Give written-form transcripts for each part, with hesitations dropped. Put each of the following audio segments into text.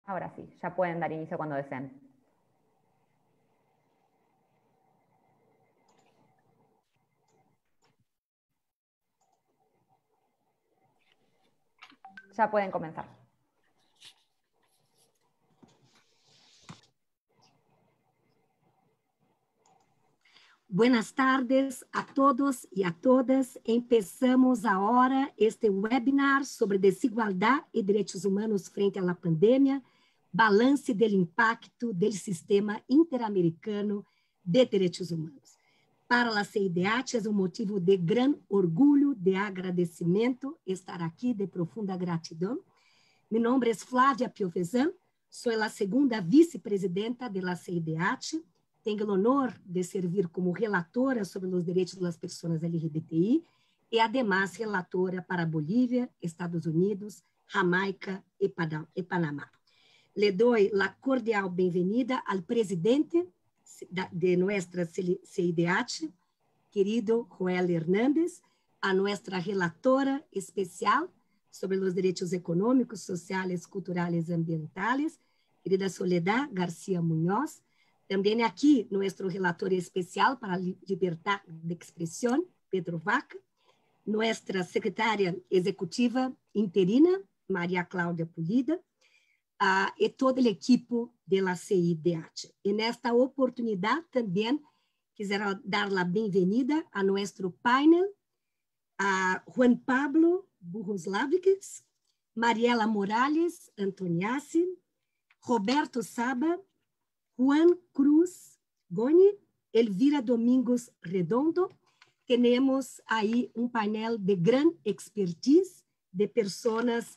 Ahora sí, ya pueden dar inicio cuando deseen. Ya pueden comenzar. Buenas tardes a todos e a todas. Empezamos agora este webinar sobre desigualdade e direitos humanos frente à pandemia, balance do impacto do sistema interamericano de direitos humanos. Para a CIDH é motivo de grande orgulho, de agradecimento estar aqui, de profunda gratidão. Meu nome é Flávia Piovesan, sou a segunda vice-presidenta da CIDH. Tenho o honor de servir como relatora sobre os direitos das pessoas LGBTI e, además, relatora para Bolívia, Estados Unidos, Jamaica e Panamá. Le doy la cordial bem-vinda ao presidente de nossa CIDH, querido Joel Hernández, a nossa relatora especial sobre os direitos econômicos, sociais, culturais e ambientais, querida Soledad García Muñoz. Também aqui, nosso relator especial para a liberdade de expressão, Pedro Vaca. Nossa secretária executiva interina, Maria Cláudia Polida, e toda a equipe da CIDH. E nesta oportunidade também quisera dar a bem-vinda a nosso painel, a Juan Pablo Burroslavics, Mariela Morales Antoniassi, Roberto Saba, Juan Cruz Goni, Elvira Domingos Redondo. Temos aí painel de grande expertise de pessoas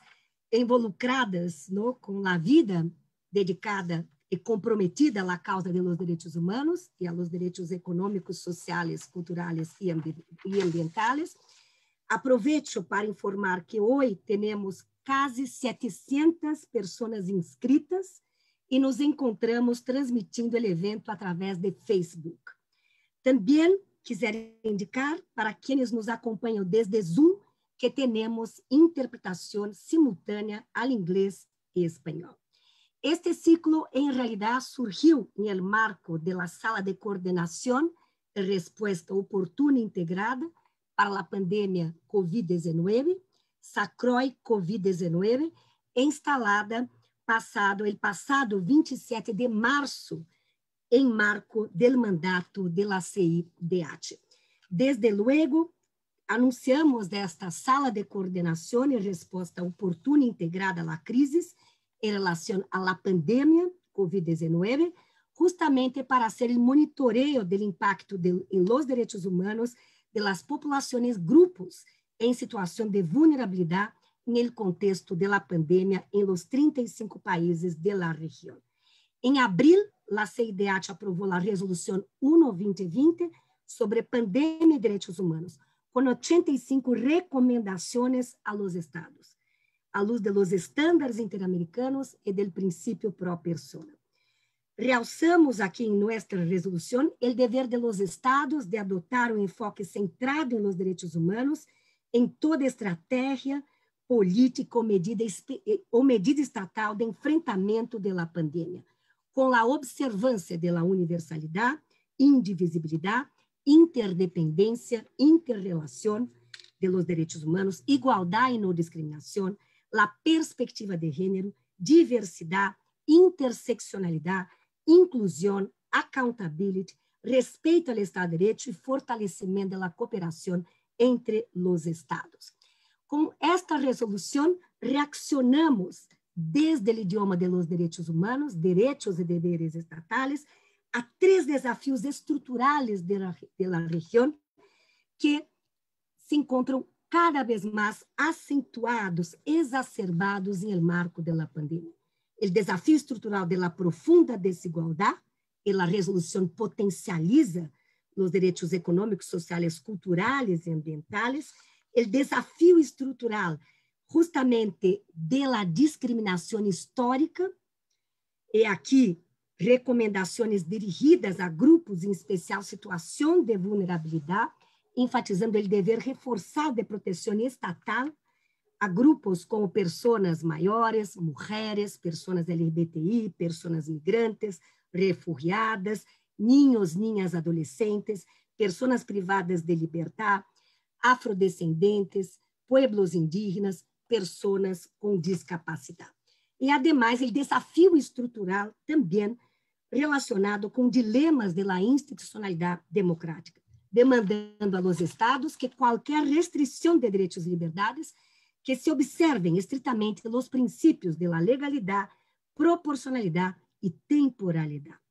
involucradas com a vida dedicada e comprometida à causa dos direitos humanos e aos direitos econômicos, sociais, culturais e ambientais. Aproveito para informar que hoje temos quase 700 pessoas inscritas e nos encontramos transmitindo o evento através de Facebook. Também quisera indicar para quienes nos acompanham desde Zoom que temos interpretação simultânea ao inglês e espanhol. Este ciclo, em realidade, surgiu no marco da Sala de Coordenação e Resposta Oportuna e Integrada para a pandemia COVID-19, SACROI COVID-19, instalada el passado 27 de março, em marco do mandato da CIDH. Desde logo, anunciamos desta Sala de Coordenação e Resposta Oportuna e Integrada à crise em relação à pandemia COVID-19, justamente para ser o monitoreio do impacto em los direitos humanos de las populações, grupos em situação de vulnerabilidade no contexto da pandemia em los 35 países da região. Em abril, a CIDH aprovou a Resolução 1/2020 sobre pandemia e direitos humanos, com 85 recomendações a los estados, à luz de los estándares interamericanos e do princípio pro persona. Realçamos aqui em nossa resolução o dever de los estados de adotar um enfoque centrado em los direitos humanos em toda estratégia política ou medida estatal de enfrentamento da pandemia, com a observância da universalidade, indivisibilidade, interdependência, interrelação de los direitos humanos, igualdade e não discriminação, a perspectiva de gênero, diversidade, interseccionalidade, inclusão, accountability, respeito ao Estado de Direito e fortalecimento da cooperação entre os Estados. Com esta resolução, reaccionamos desde o idioma de los direitos humanos, direitos e deveres estatais, a 3 desafios estruturais da região que se encontram cada vez mais acentuados, exacerbados em el marco da pandemia. O desafio estrutural da profunda desigualdade, e a resolução potencializa os direitos econômicos, sociais, culturais e ambientais, o desafio estrutural justamente da discriminação histórica, e aqui recomendações dirigidas a grupos em especial situação de vulnerabilidade, enfatizando o dever reforçado de proteção estatal a grupos como personas mayores, mujeres, personas LGBTI, personas migrantes, refugiadas, niños, niñas, adolescentes, personas privadas de libertad, afrodescendentes, pueblos indígenas, personas com discapacidade. E, además, o desafio estrutural também relacionado com dilemas da institucionalidade democrática, demandando a los estados que qualquer restrição de direitos e liberdades que se observem estritamente os princípios da legalidade, proporcionalidade e temporalidade.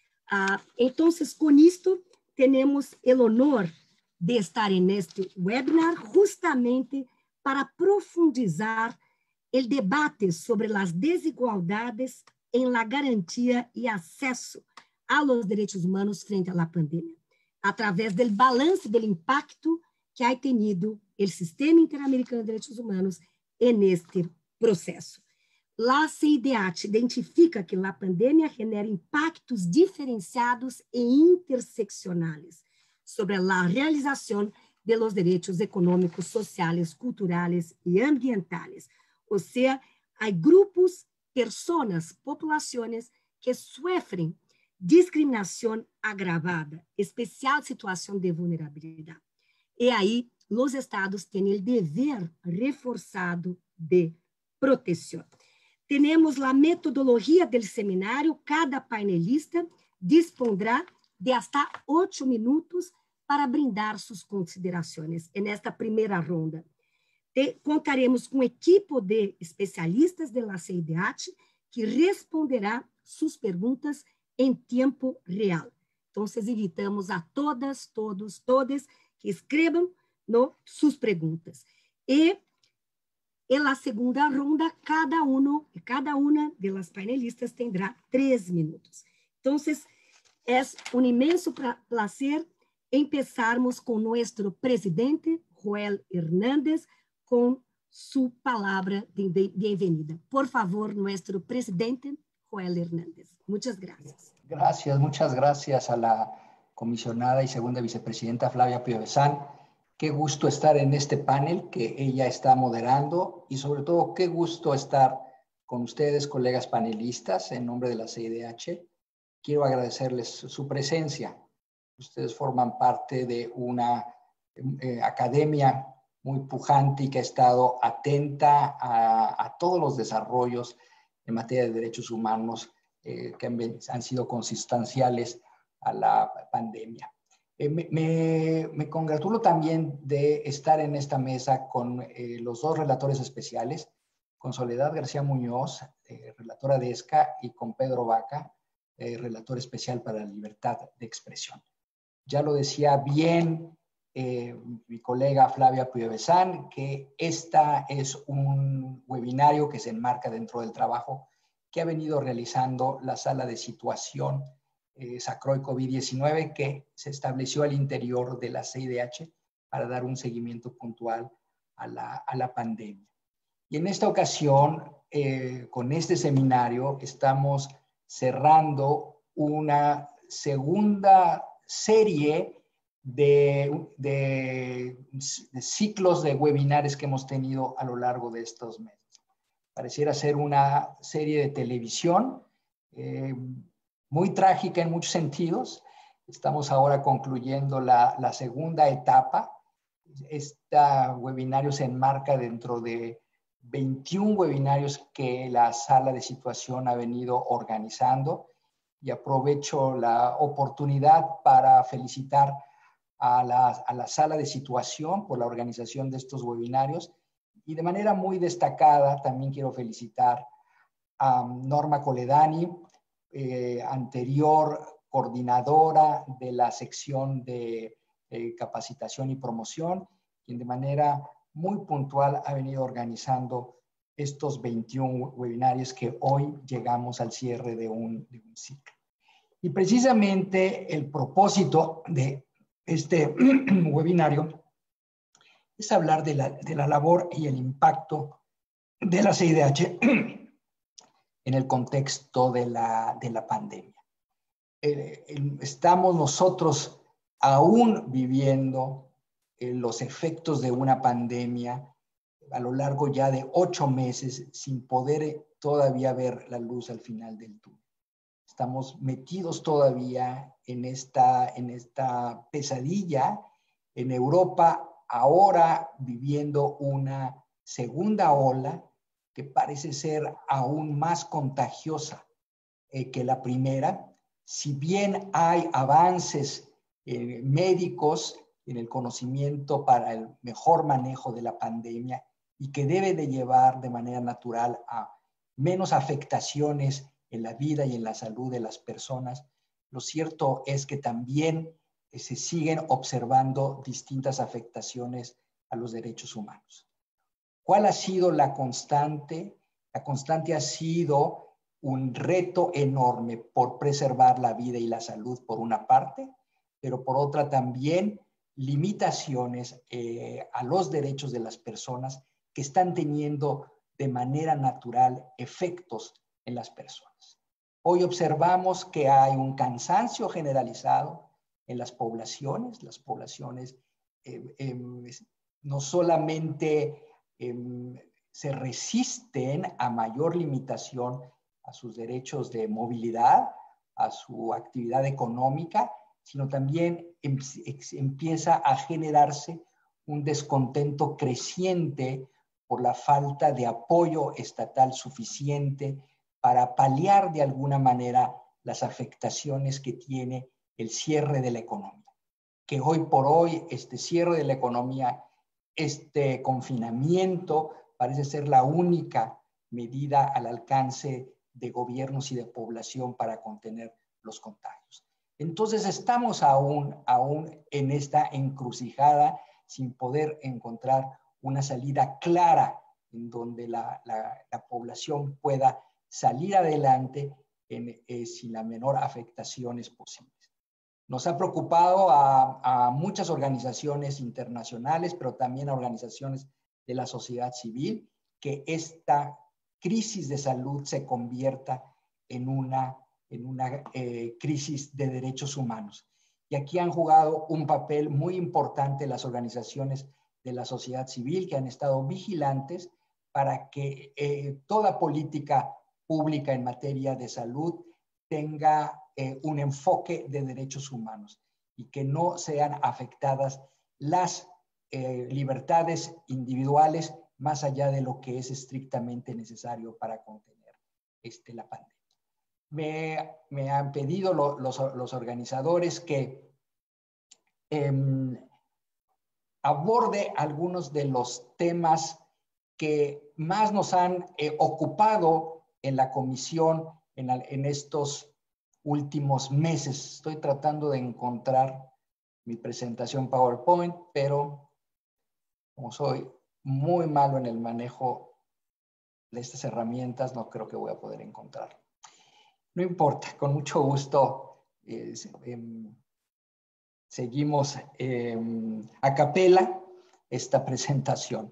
Então, com isto, temos o honor de estar neste webinar justamente para profundizar o debate sobre as desigualdades em la garantia e acesso a los direitos humanos frente à pandemia, através do balanço do impacto que ha tenido o Sistema Interamericano de Direitos Humanos neste processo. A CIDH identifica que a pandemia genera impactos diferenciados e interseccionais sobre a realização de los direitos econômicos, sociais, culturais e ambientais. Ou seja, há grupos, pessoas, populações que sofrem discriminação agravada, especial situação de vulnerabilidade. E aí, os estados têm o dever reforçado de proteção. Temos a metodologia do seminário, cada painelista dispondrá de hasta 8 minutos para brindar suas considerações nesta primeira ronda. Contaremos com equipe de especialistas da CIDH que responderá suas perguntas em tempo real. Então, invitamos a todas, todos, todas que escrevam suas perguntas. E na segunda ronda, cada uma das panelistas terá 3 minutos. Então, é um imenso prazer empezarmos com nosso presidente, Joel Hernández, com sua palavra de bem-vinda. Por favor, nosso presidente, Joel Hernández. Muchas gracias. Muchas gracias a la comisionada y segunda vicepresidenta Flavia Piovesan. Qué gusto estar en este panel que ella está moderando y sobre todo qué gusto estar con ustedes, colegas panelistas, en nombre de la CIDH. Quiero agradecerles su presencia. Ustedes forman parte de una academia muy pujante y que ha estado atenta a todos los desarrollos en materia de derechos humanos que han sido consustanciales a la pandemia. Me congratulo también de estar en esta mesa con los 2 relatores especiales, con Soledad García Muñoz, relatora de ESCA, y con Pedro Vaca, relator especial para la libertad de expresión. Ya lo decía bien mi colega Flavia Piovesan, que esta es un webinario que se enmarca dentro del trabajo que ha venido realizando la sala de situación SACROI COVID-19 que se estableció al interior de la CIDH para dar un seguimiento puntual a la pandemia. Y en esta ocasión, con este seminario, estamos cerrando una segunda serie de ciclos de webinares que hemos tenido a lo largo de estos meses. Pareciera ser una serie de televisión muy trágica en muchos sentidos. Estamos ahora concluyendo la segunda etapa. Este webinario se enmarca dentro de 21 webinarios que la sala de situación ha venido organizando y aprovecho la oportunidad para felicitar a la sala de situación por la organización de estos webinarios y de manera muy destacada también quiero felicitar a Norma Coledani, anterior coordinadora de la sección de capacitación y promoción, quien de manera muy puntual ha venido organizando estos 21 webinarios que hoy llegamos al cierre de un ciclo. Y precisamente el propósito de este webinario es hablar de la labor y el impacto de la CIDH en el contexto de la pandemia. Estamos nosotros aún viviendo los efectos de una pandemia a lo largo ya de 8 meses sin poder todavía ver la luz al final del túnel. Estamos metidos todavía en esta pesadilla. En Europa ahora viviendo una segunda ola que parece ser aún más contagiosa que la primera. Si bien hay avances médicos en el conocimiento para el mejor manejo de la pandemia y que debe de llevar de manera natural a menos afectaciones en la vida y en la salud de las personas, lo cierto es que también se siguen observando distintas afectaciones a los derechos humanos. ¿Cuál ha sido la constante? La constante ha sido un reto enorme por preservar la vida y la salud por una parte, pero por otra también limitaciones a los derechos de las personas que están teniendo de manera natural efectos en las personas. Hoy observamos que hay un cansancio generalizado en las poblaciones. Las poblaciones no solamente se resisten a mayor limitación a sus derechos de movilidad, a su actividad económica, sino también empieza a generarse un descontento creciente por la falta de apoyo estatal suficiente para paliar de alguna manera las afectaciones que tiene el cierre de la economía. Que hoy por hoy este cierre de la economía, este confinamiento, parece ser la única medida al alcance de gobiernos y de población para contener los contagios. Entonces estamos aún en esta encrucijada sin poder encontrar una salida clara en donde la población pueda salir adelante sin la menor afectaciones posibles. Nos ha preocupado a muchas organizaciones internacionales, pero también a organizaciones de la sociedad civil, que esta crisis de salud se convierta en una crisis de derechos humanos. Y aquí han jugado un papel muy importante las organizaciones de la sociedad civil que han estado vigilantes para que toda política pública en materia de salud tenga un enfoque de derechos humanos y que no sean afectadas las libertades individuales más allá de lo que es estrictamente necesario para contener la pandemia. Me han pedido los organizadores que aborde algunos de los temas que más nos han ocupado en la comisión en estos últimos meses. Estoy tratando de encontrar mi presentación PowerPoint, pero como soy muy malo en el manejo de estas herramientas, no creo que voy a poder encontrarlo. No importa, con mucho gusto seguimos a capela esta presentación.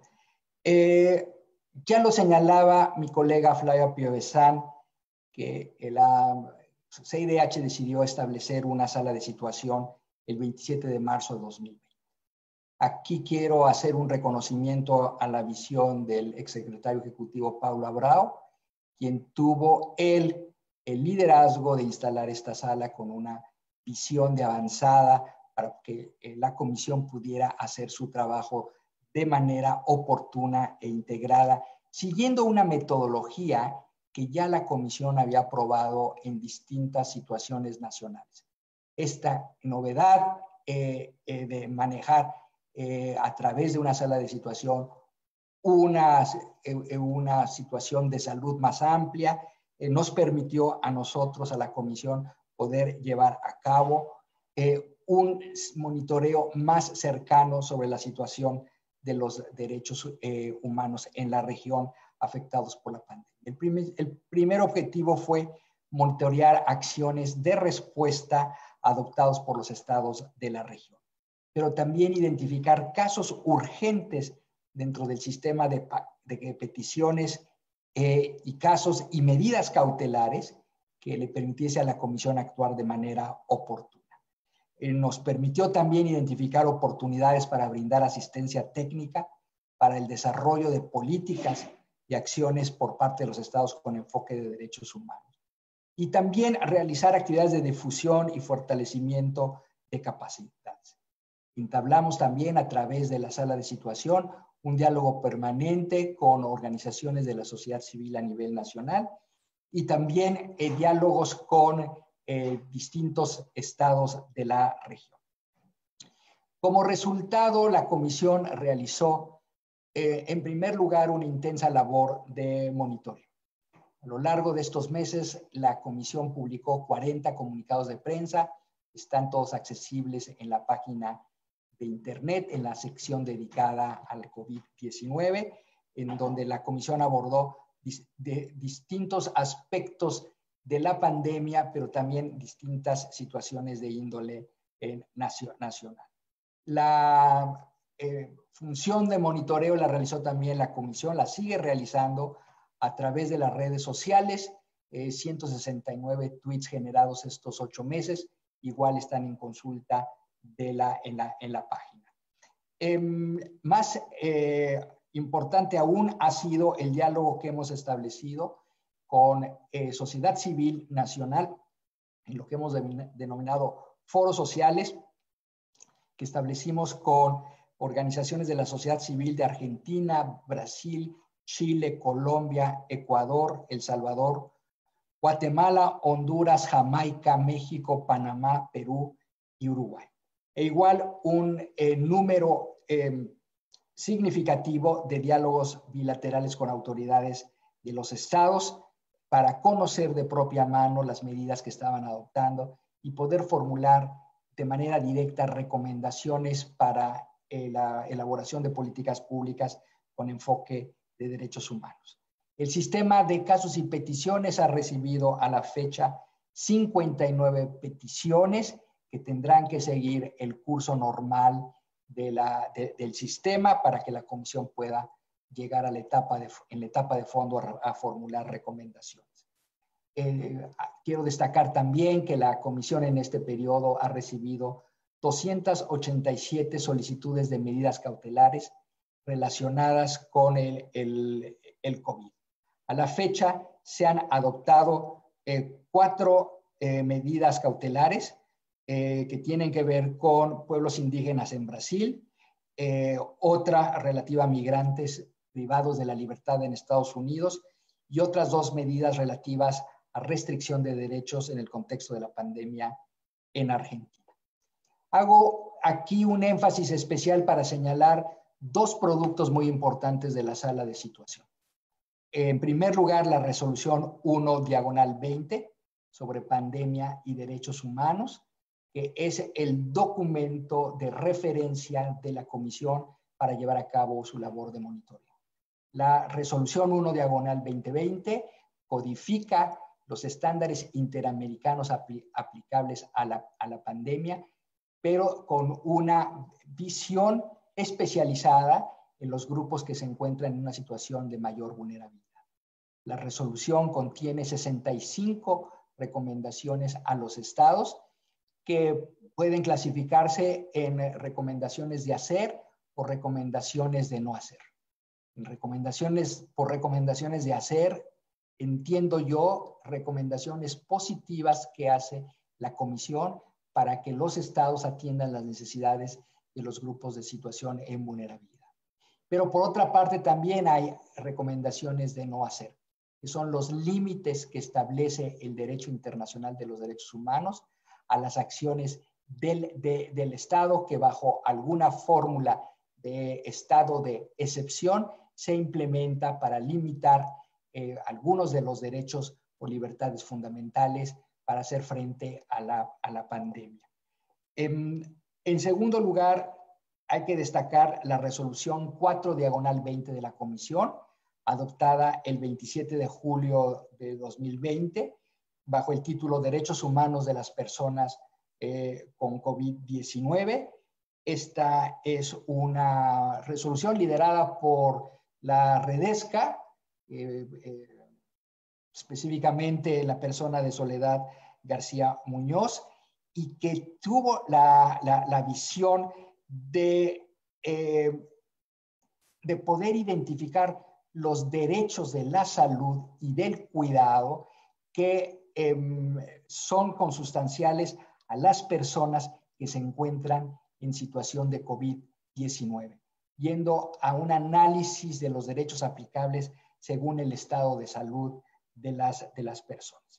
Ya lo señalaba mi colega Flavia Piovesan, que la CIDH decidió establecer una sala de situación el 27 de marzo de 2020. Aquí quiero hacer un reconocimiento a la visión del exsecretario ejecutivo Paulo Abrao, quien tuvo el liderazgo de instalar esta sala con una visión de avanzada para que la comisión pudiera hacer su trabajo de manera oportuna e integrada, siguiendo una metodología que ya la comisión había aprobado en distintas situaciones nacionales. Esta novedad de manejar a través de una sala de situación una situación de salud más amplia, nos permitió a nosotros, a la comisión, poder llevar a cabo un monitoreo más cercano sobre la situación de los derechos humanos en la región afectados por la pandemia. El primer objetivo fue monitorear acciones de respuesta adoptados por los estados de la región, pero también identificar casos urgentes dentro del sistema de peticiones y casos y medidas cautelares que le permitiese a la comisión actuar de manera oportuna. Nos permitió también identificar oportunidades para brindar asistencia técnica para el desarrollo de políticas y acciones por parte de los estados con enfoque de derechos humanos. Y también realizar actividades de difusión y fortalecimiento de capacidades. Entablamos también a través de la sala de situación un diálogo permanente con organizaciones de la sociedad civil a nivel nacional y también diálogos con distintos estados de la región. Como resultado, la comisión realizó, en primer lugar, una intensa labor de monitoreo. A lo largo de estos meses, la comisión publicó 40 comunicados de prensa, están todos accesibles en la página de internet, en la sección dedicada al COVID-19, en donde la comisión abordó distintos aspectos de la pandemia, pero también distintas situaciones de índole nacional. La función de monitoreo la realizó también la comisión, la sigue realizando a través de las redes sociales, 169 tweets generados estos 8 meses, igual están en consulta en la página. Más importante aún ha sido el diálogo que hemos establecido con sociedad civil nacional, en lo que hemos denominado foros sociales, que establecimos con organizaciones de la sociedad civil de Argentina, Brasil, Chile, Colombia, Ecuador, El Salvador, Guatemala, Honduras, Jamaica, México, Panamá, Perú y Uruguay. E igual un número significativo de diálogos bilaterales con autoridades de los estados para conocer de propia mano las medidas que estaban adoptando y poder formular de manera directa recomendaciones para la elaboración de políticas públicas con enfoque de derechos humanos. El sistema de casos y peticiones ha recibido a la fecha 59 peticiones que tendrán que seguir el curso normal del sistema para que la comisión pueda llegar a en la etapa de fondo a formular recomendaciones. Quiero destacar también que la comisión en este periodo ha recibido 287 solicitudes de medidas cautelares relacionadas con el COVID. A la fecha se han adoptado 4 medidas cautelares que tienen que ver con pueblos indígenas en Brasil, otra relativa a migrantes privados de la libertad en Estados Unidos y otras 2 medidas relativas a restricción de derechos en el contexto de la pandemia en Argentina. Hago aquí un énfasis especial para señalar 2 productos muy importantes de la sala de situación. En primer lugar, la resolución 1/20 sobre pandemia y derechos humanos, que es el documento de referencia de la comisión para llevar a cabo su labor de monitoreo. La resolución 1/2020 codifica los estándares interamericanos aplicables a la pandemia, pero con una visión especializada en los grupos que se encuentran en una situación de mayor vulnerabilidad. La resolución contiene 65 recomendaciones a los estados que pueden clasificarse en recomendaciones de hacer o recomendaciones de no hacer. Por recomendaciones de hacer, entiendo yo recomendaciones positivas que hace la comisión para que los estados atiendan las necesidades de los grupos de situación en vulnerabilidad. Pero por otra parte también hay recomendaciones de no hacer, que son los límites que establece el derecho internacional de los derechos humanos a las acciones del Estado que bajo alguna fórmula de estado de excepción se implementa para limitar algunos de los derechos o libertades fundamentales para hacer frente a la pandemia. En segundo lugar, hay que destacar la resolución 4/20 de la Comisión, adoptada el 27 de julio de 2020, bajo el título Derechos Humanos de las Personas con COVID-19. Esta es una resolución liderada por la Redesca, específicamente la persona de Soledad García Muñoz, y que tuvo la visión de de poder identificar los derechos de la salud y del cuidado que son consustanciales a las personas que se encuentran en situación de COVID-19, yendo a un análisis de los derechos aplicables según el estado de salud de las personas.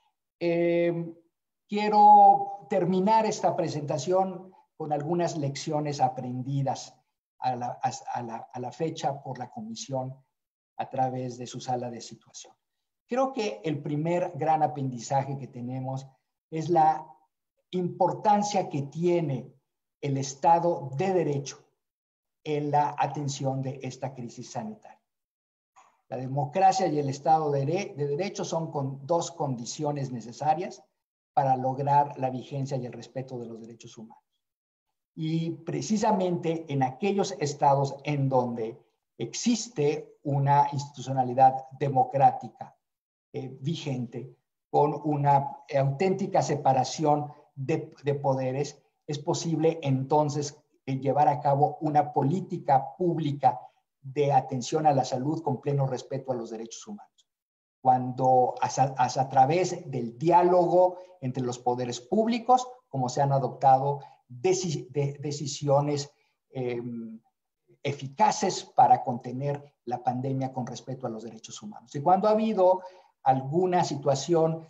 Quiero terminar esta presentación con algunas lecciones aprendidas a la fecha por la Comisión a través de su sala de situación. Creo que el primer gran aprendizaje que tenemos es la importancia que tiene el Estado de Derecho en la atención de esta crisis sanitaria. La democracia y el Estado de Derecho son dos condiciones necesarias para lograr la vigencia y el respeto de los derechos humanos. Y precisamente en aquellos estados en donde existe una institucionalidad democrática vigente, con una auténtica separación de poderes, es posible entonces llevar a cabo una política pública de atención a la salud con pleno respeto a los derechos humanos. Cuando a través del diálogo entre los poderes públicos, como se han adoptado decisiones eficaces para contener la pandemia con respecto a los derechos humanos. Y cuando ha habido alguna situación,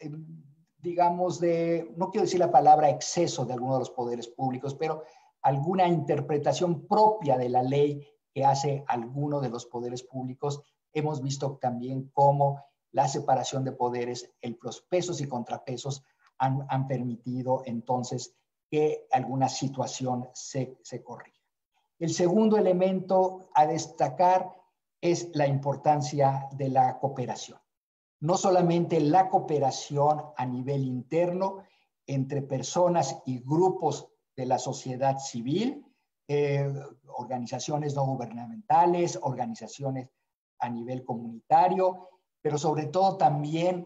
digamos, no quiero decir la palabra exceso de alguno de los poderes públicos, pero alguna interpretación propia de la ley que hace alguno de los poderes públicos, hemos visto también cómo la separación de poderes, los pesos y contrapesos han permitido entonces que alguna situación se corrija. El segundo elemento a destacar es la importancia de la cooperación. No solamente la cooperación a nivel interno entre personas y grupos de la sociedad civil, organizaciones no gubernamentales, organizaciones a nivel comunitario, pero sobre todo también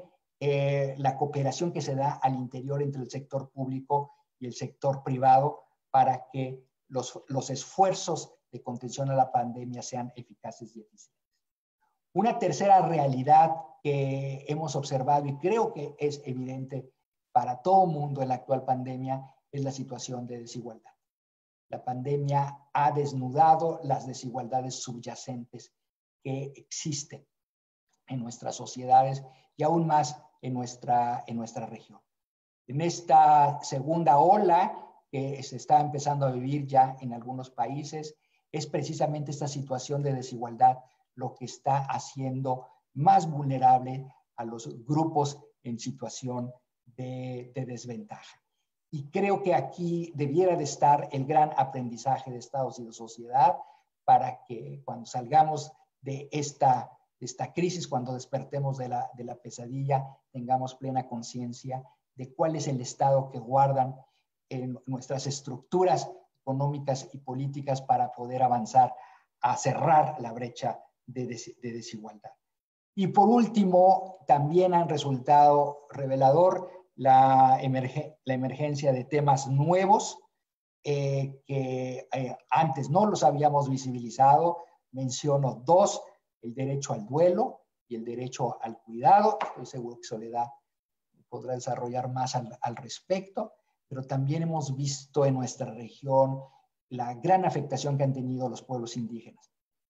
la cooperación que se da al interior entre el sector público y el sector privado para que los esfuerzos de contención a la pandemia sean eficaces y eficientes. Una tercera realidad que hemos observado y creo que es evidente para todo mundo en la actual pandemia es la situación de desigualdad. La pandemia ha desnudado las desigualdades subyacentes que existen en nuestras sociedades y aún más en nuestra región. En esta segunda ola que se está empezando a vivir ya en algunos países, es precisamente esta situación de desigualdad lo que está haciendo más vulnerable a los grupos en situación de desventaja. Y creo que aquí debiera de estar el gran aprendizaje de Estados y de sociedad para que cuando salgamos de esta crisis, cuando despertemos de la pesadilla, tengamos plena conciencia de cuál es el estado que guardan en nuestras estructuras económicas y políticas para poder avanzar a cerrar la brecha de desigualdad. Y por último, también han resultado revelador la emergencia de temas nuevos que antes no los habíamos visibilizado. Menciono dos: el derecho al duelo y el derecho al cuidado. Estoy seguro que Soledad podrá desarrollar más al respecto, pero también hemos visto en nuestra región la gran afectación que han tenido los pueblos indígenas.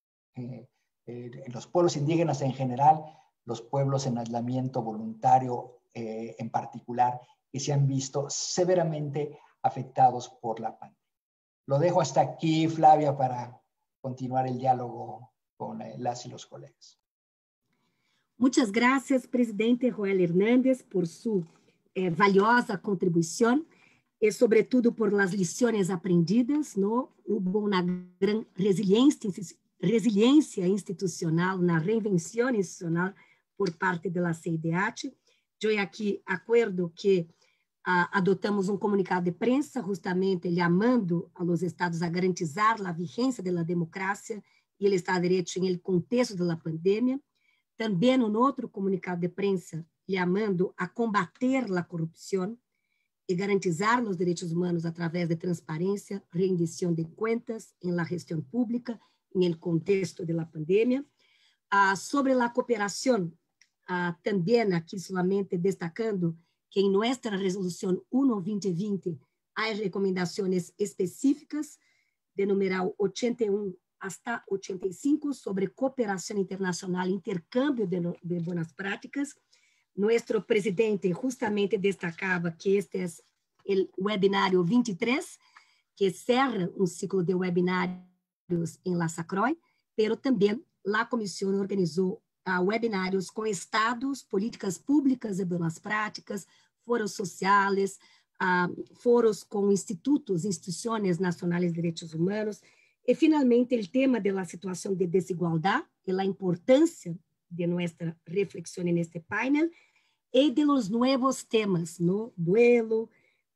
Los pueblos indígenas en general, los pueblos en aislamiento voluntario en particular, que se han visto severamente afectados por la pandemia. Lo dejo hasta aquí, Flavia, para continuar el diálogo con las y los colegas. Muchas gracias, presidente Joel Hernández, por su valiosa contribución e, sobretudo, por las lições aprendidas. ¿No? Hubo una gran resiliencia institucional, una reinvención institucional por parte da CIDH. Eu aqui acordo que adotamos um comunicado de prensa justamente llamando a los estados a garantizar a vigência da democracia e o Estado de Direito em el contexto da pandemia. Também outro comunicado de prensa llamando a combater a corrupção e garantizar os direitos humanos através de transparência, rendição de contas em la gestão pública en el contexto de la pandemia. Sobre la cooperación, también aquí solamente destacando que en nuestra resolución 1/2020 hay recomendaciones específicas de numeral 81 hasta 85 sobre cooperación internacional, intercambio de buenas prácticas. Nuestro presidente justamente destacaba que este es el webinário 23, que cierra un ciclo de webinarios en la SACROI, pero también la comisión organizó webinarios com estados, políticas públicas de boas práticas, foros sociais, foros com institutos, instituições nacionais de direitos humanos, e finalmente o tema da situação de desigualdade e a importância de nossa reflexão neste painel e de los novos temas, no duelo,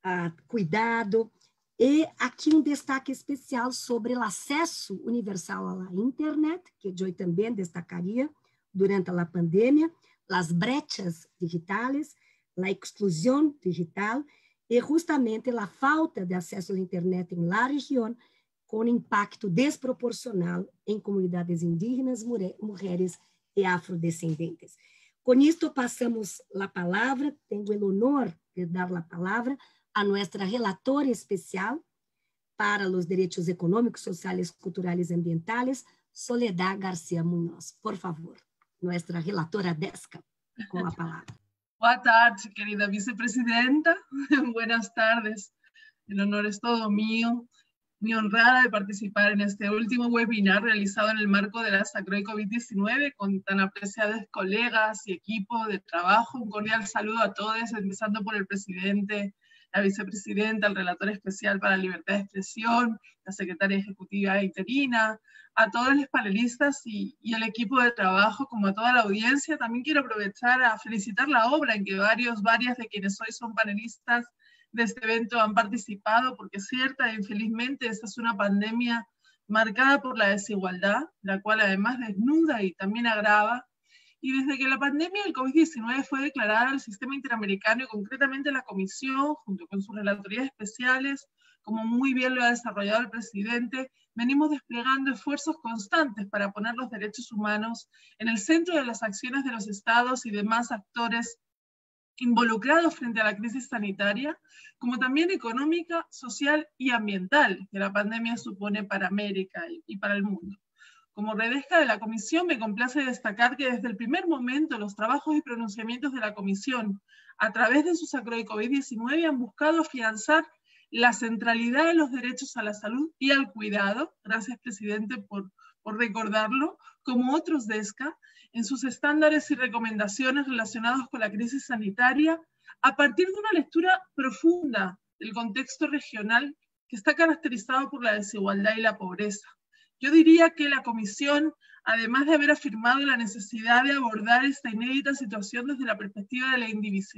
cuidado, e aqui um destaque especial sobre o acesso universal à internet, que eu também destacaria durante a pandemia, as brechas digitais, a exclusão digital e justamente a falta de acesso à internet em la região, com impacto desproporcional em comunidades indígenas, mulheres e afrodescendentes. Com isto, passamos a palavra, tenho o honor de dar a palavra a nossa relatora especial para os direitos econômicos, sociais, culturais e ambientais, Soledad García Muñoz. Por favor, nossa relatora DESCA, com a palavra. Boa tarde, querida vicepresidenta. Buenas tardes. El honor es todo mío. Muy honrada de participar en este último webinar realizado en el marco de la SACROI COVID-19 con tan apreciados colegas y equipo de trabajo. Un cordial saludo a todos, empezando por el presidente, la vicepresidenta, el relator especial para la libertad de expresión, la secretaria ejecutiva interina, a todos los panelistas y el equipo de trabajo, como a toda la audiencia. También quiero aprovechar a felicitar la obra en que varias de quienes hoy son panelistas de este evento han participado, porque cierta e infelizmente esta es una pandemia marcada por la desigualdad, la cual además desnuda y también agrava. Y desde que la pandemia del COVID-19 fue declarada al sistema interamericano y concretamente la Comisión, junto con sus relatorías especiales, como muy bien lo ha desarrollado el presidente, venimos desplegando esfuerzos constantes para poner los derechos humanos en el centro de las acciones de los estados y demás actores involucrados frente a la crisis sanitaria, como también económica, social y ambiental que la pandemia supone para América y para el mundo. Como redesca de la Comisión, me complace destacar que desde el primer momento los trabajos y pronunciamientos de la Comisión, a través de su SACROI COVID-19, han buscado afianzar la centralidad de los derechos a la salud y al cuidado, gracias presidente por recordarlo, como otros DESCA, en sus estándares y recomendaciones relacionados con la crisis sanitaria, a partir de una lectura profunda del contexto regional que está caracterizado por la desigualdad y la pobreza. Yo diría que la Comisión, además de haber afirmado la necesidad de abordar esta inédita situación desde la perspectiva de la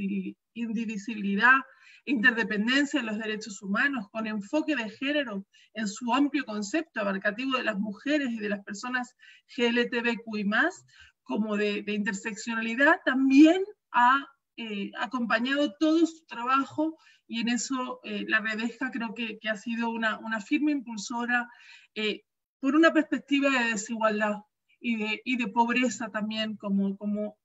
indivisibilidad e interdependencia de los derechos humanos, con enfoque de género en su amplio concepto abarcativo de las mujeres y de las personas LGBTQI+, como de interseccionalidad, también ha acompañado todo su trabajo, y en eso la Redesca creo que ha sido una firme impulsora por una perspectiva de desigualdad y de pobreza también como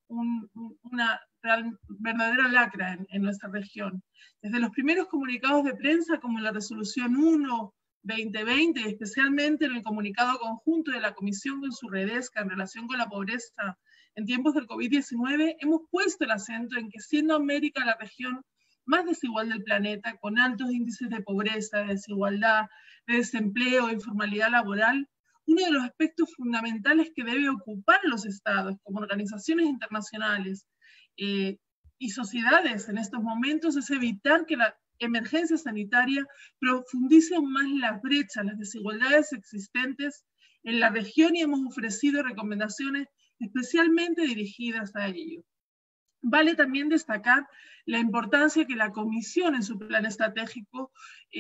una verdadera lacra en nuestra región. Desde los primeros comunicados de prensa, como la resolución 1/2020, especialmente en el comunicado conjunto de la Comisión con su Redesca en relación con la pobreza en tiempos del COVID-19, hemos puesto el acento en que, siendo América la región más desigual del planeta, con altos índices de pobreza, de desigualdad, de desempleo, informalidad laboral, uno de los aspectos fundamentales que debe ocupar los estados como organizaciones internacionales y sociedades en estos momentos es evitar que la emergencia sanitaria profundice aún más las brechas, las desigualdades existentes en la región, y hemos ofrecido recomendaciones especialmente dirigidas a ello. Vale también destacar la importancia que la Comisión en su plan estratégico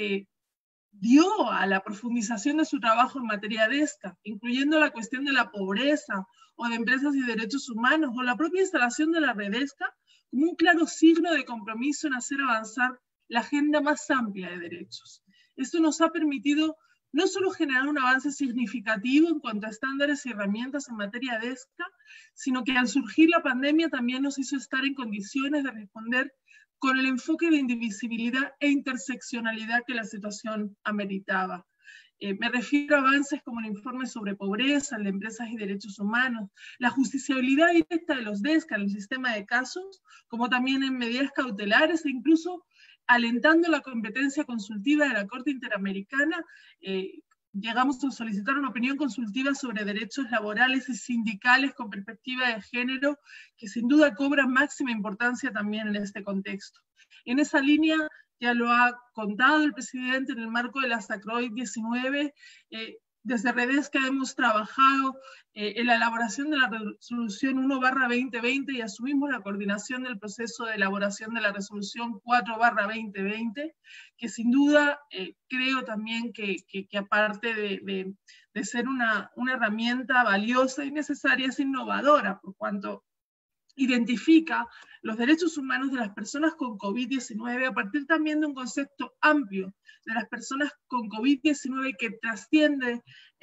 dio a la profundización de su trabajo en materia DESCA, incluyendo la cuestión de la pobreza o de empresas y derechos humanos, o la propia instalación de la Redesca como un claro signo de compromiso en hacer avanzar la agenda más amplia de derechos. Esto nos ha permitido no solo generar un avance significativo en cuanto a estándares y herramientas en materia de ESCA, sino que al surgir la pandemia también nos hizo estar en condiciones de responder con el enfoque de indivisibilidad e interseccionalidad que la situación ameritaba. Me refiero a avances como el informe sobre pobreza, el de empresas y derechos humanos, la justiciabilidad directa de los DESCA en el sistema de casos, como también en medidas cautelares e incluso alentando la competencia consultiva de la Corte Interamericana. Llegamos a solicitar una opinión consultiva sobre derechos laborales y sindicales con perspectiva de género, que sin duda cobra máxima importancia también en este contexto. En esa línea, ya lo ha contado el presidente en el marco de la SACROI 19, desde Redesca hemos trabajado en la elaboración de la resolución 1/2020 y asumimos la coordinación del proceso de elaboración de la resolución 4/2020, que sin duda creo también que aparte de ser una herramienta valiosa y necesaria, es innovadora, por cuanto identifica los derechos humanos de las personas con COVID-19 a partir también de un concepto amplio de las personas con COVID-19 que trasciende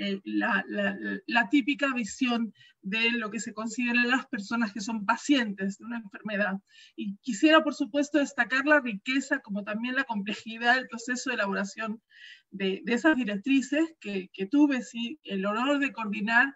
la típica visión de lo que se consideran las personas que son pacientes de una enfermedad. Y quisiera, por supuesto, destacar la riqueza como también la complejidad del proceso de elaboración de esas directrices que tuve sí, el honor de coordinar.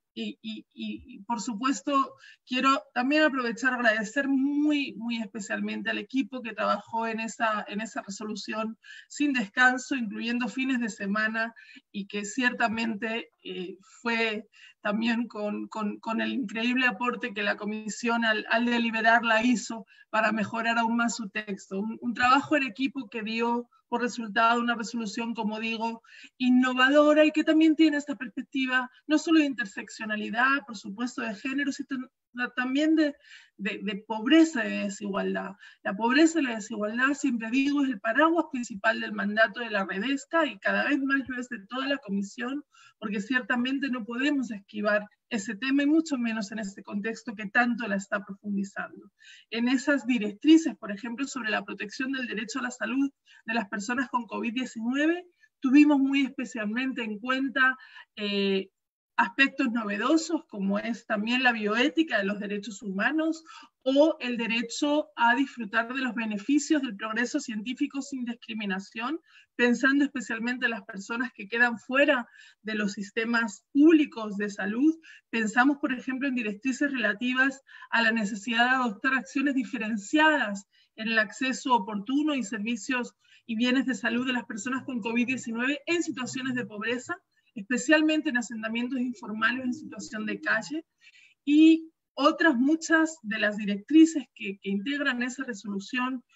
Y por supuesto, quiero también aprovechar agradecer muy especialmente al equipo que trabajó en esa resolución sin descanso, incluyendo fines de semana, y que ciertamente fue también con el increíble aporte que la comisión al deliberarla hizo para mejorar aún más su texto. Un trabajo en equipo que dio por resultado una resolución, como digo, innovadora y que también tiene esta perspectiva no solo de interseccionalidad, por supuesto, de género, sino también de pobreza y de desigualdad. La pobreza y la desigualdad, siempre digo, es el paraguas principal del mandato de la Redesca y cada vez más lo es de toda la comisión, porque ciertamente no podemos esquivar ese tema y mucho menos en este contexto que tanto la está profundizando. En esas directrices, por ejemplo, sobre la protección del derecho a la salud de las personas con COVID-19, tuvimos muy especialmente en cuenta aspectos novedosos como es también la bioética de los derechos humanos o el derecho a disfrutar de los beneficios del progreso científico sin discriminación, pensando especialmente en las personas que quedan fuera de los sistemas públicos de salud. Pensamos, por ejemplo, en directrices relativas a la necesidad de adoptar acciones diferenciadas en el acceso oportuno y servicios y bienes de salud de las personas con COVID-19 en situaciones de pobreza, especialmente en asentamientos informales en situación de calle, y otras muchas de las directrices que integran esa resolución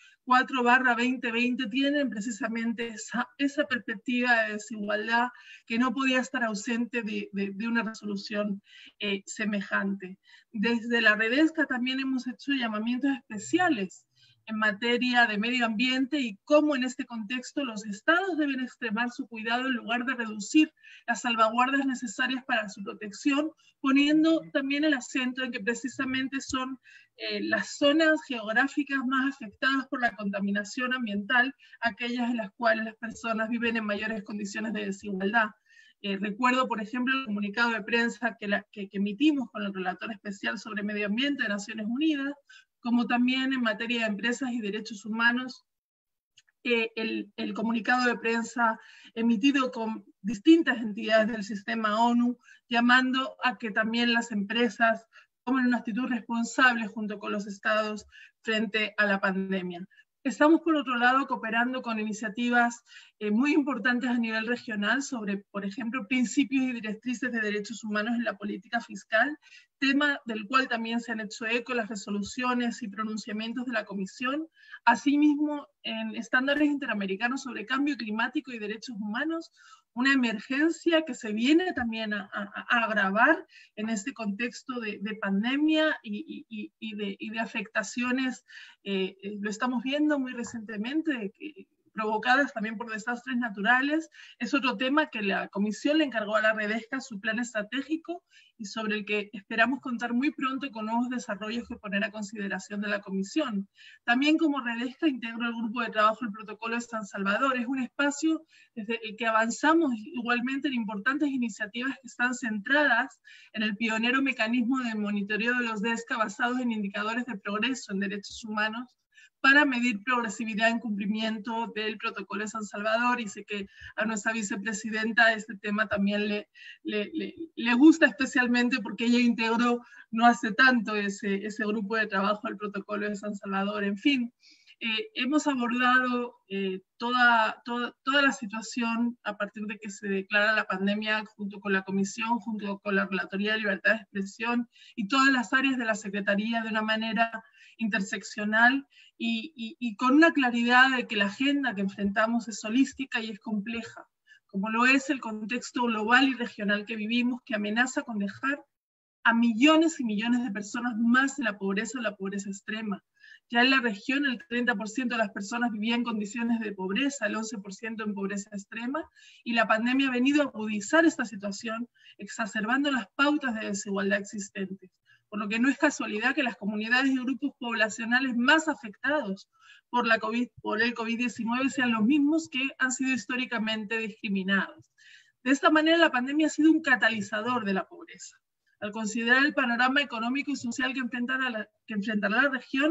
4/2020 tienen precisamente esa perspectiva de desigualdad que no podía estar ausente de una resolución semejante. Desde la Redesca también hemos hecho llamamientos especiales en materia de medio ambiente y cómo en este contexto los estados deben extremar su cuidado en lugar de reducir las salvaguardas necesarias para su protección, poniendo también el acento en que precisamente son las zonas geográficas más afectadas por la contaminación ambiental, aquellas en las cuales las personas viven en mayores condiciones de desigualdad. Recuerdo, por ejemplo, el comunicado de prensa que emitimos con el relator especial sobre medio ambiente de Naciones Unidas, como también en materia de empresas y derechos humanos, el comunicado de prensa emitido con distintas entidades del sistema ONU, llamando a que también las empresas tomen una actitud responsable junto con los estados frente a la pandemia. Estamos, por otro lado, cooperando con iniciativas muy importantes a nivel regional sobre, por ejemplo, principios y directrices de derechos humanos en la política fiscal, tema del cual también se han hecho eco las resoluciones y pronunciamientos de la Comisión. Asimismo, en estándares interamericanos sobre cambio climático y derechos humanos, una emergencia que se viene también a agravar en este contexto de pandemia y de afectaciones. Lo estamos viendo muy recientemente, provocadas también por desastres naturales. Es otro tema que la Comisión le encargó a la Redesca su plan estratégico y sobre el que esperamos contar muy pronto con nuevos desarrollos que poner a consideración de la Comisión. También como Redesca integro el grupo de trabajo del Protocolo de San Salvador. Es un espacio desde el que avanzamos igualmente en importantes iniciativas que están centradas en el pionero mecanismo de monitoreo de los DESCA basados en indicadores de progreso en derechos humanos para medir progresividad en cumplimiento del Protocolo de San Salvador, y sé que a nuestra vicepresidenta este tema también le gusta especialmente porque ella integró no hace tanto ese grupo de trabajo del Protocolo de San Salvador. En fin, hemos abordado toda la situación a partir de que se declara la pandemia junto con la Comisión, junto con la Relatoría de Libertad de Expresión y todas las áreas de la Secretaría de una manera interseccional y con una claridad de que la agenda que enfrentamos es holística y es compleja, como lo es el contexto global y regional que vivimos, que amenaza con dejar a millones y millones de personas más en la pobreza o la pobreza extrema. Ya en la región el 30% de las personas vivían en condiciones de pobreza, el 11% en pobreza extrema, y la pandemia ha venido a agudizar esta situación, exacerbando las pautas de desigualdad existentes. Por lo que no es casualidad que las comunidades y grupos poblacionales más afectados por el COVID-19 sean los mismos que han sido históricamente discriminados. De esta manera, la pandemia ha sido un catalizador de la pobreza. Al considerar el panorama económico y social que enfrentará la región,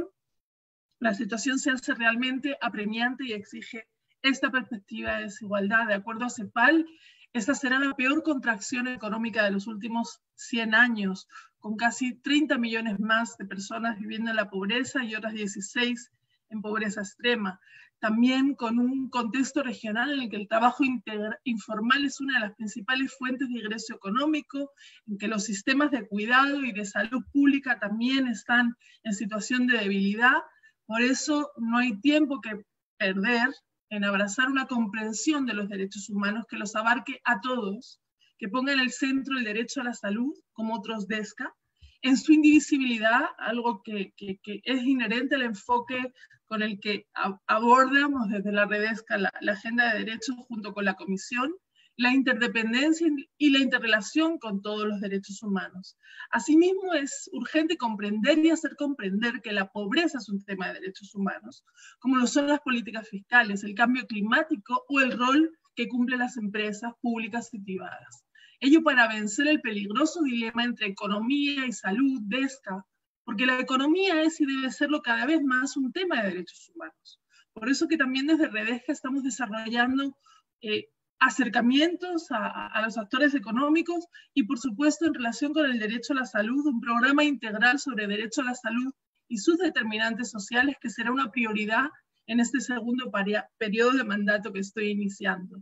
la situación se hace realmente apremiante y exige esta perspectiva de desigualdad. De acuerdo a CEPAL, esta será la peor contracción económica de los últimos 100 años, con casi 30 millones más de personas viviendo en la pobreza y otras 16 en pobreza extrema. También con un contexto regional en el que el trabajo informal es una de las principales fuentes de ingreso económico, en que los sistemas de cuidado y de salud pública también están en situación de debilidad. Por eso no hay tiempo que perder en abrazar una comprensión de los derechos humanos que los abarque a todos, que ponga en el centro el derecho a la salud, como otros DESCA, en su indivisibilidad, algo que es inherente al enfoque con el que abordamos desde la Redesca la agenda de derechos junto con la Comisión, la interdependencia y la interrelación con todos los derechos humanos. Asimismo, es urgente comprender y hacer comprender que la pobreza es un tema de derechos humanos, como lo son las políticas fiscales, el cambio climático o el rol que cumplen las empresas públicas y privadas. Ello para vencer el peligroso dilema entre economía y salud, DESCA, porque la economía es y debe serlo cada vez más un tema de derechos humanos. Por eso que también desde Redesca estamos desarrollando acercamientos a los actores económicos y por supuesto en relación con el derecho a la salud, un programa integral sobre derecho a la salud y sus determinantes sociales que será una prioridad en este segundo periodo de mandato que estoy iniciando.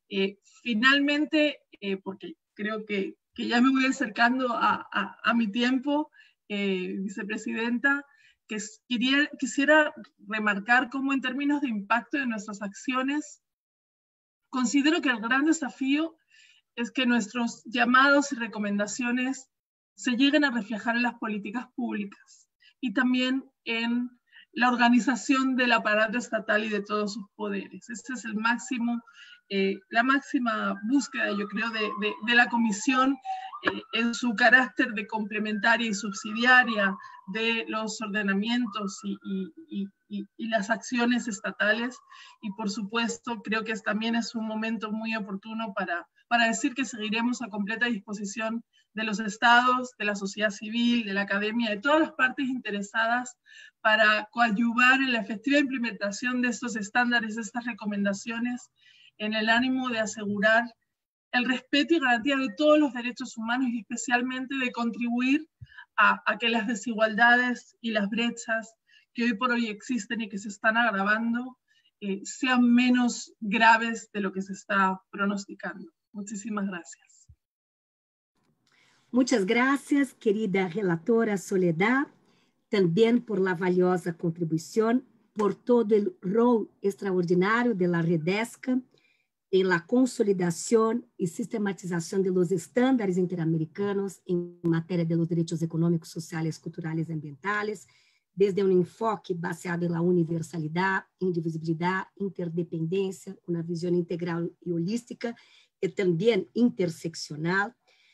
Finalmente, porque creo que ya me voy acercando a mi tiempo, vicepresidenta, que quisiera remarcar cómo en términos de impacto de nuestras acciones, considero que el gran desafío es que nuestros llamados y recomendaciones se lleguen a reflejar en las políticas públicas y también en la organización del aparato estatal y de todos sus poderes. Este es el máximo, la máxima búsqueda, yo creo, de la Comisión en su carácter de complementaria y subsidiaria de los ordenamientos y las acciones estatales. Y por supuesto, creo que también es un momento muy oportuno para decir que seguiremos a completa disposición de los estados, de la sociedad civil, de la academia, de todas las partes interesadas para coadyuvar en la efectiva implementación de estos estándares, de estas recomendaciones, en el ánimo de asegurar el respeto y garantía de todos los derechos humanos y especialmente de contribuir a que las desigualdades y las brechas que hoy por hoy existen y que se están agravando sean menos graves de lo que se está pronosticando. Muchísimas gracias. Muchas gracias, querida relatora Soledad, también por la valiosa contribución, por todo el rol extraordinario de la Redesca en la consolidación y sistematización de los estándares interamericanos en materia de los derechos económicos, sociales, culturales y ambientales, desde um enfoque baseado na universalidade, indivisibilidade, interdependência, uma visão integral e holística, e também interseccional.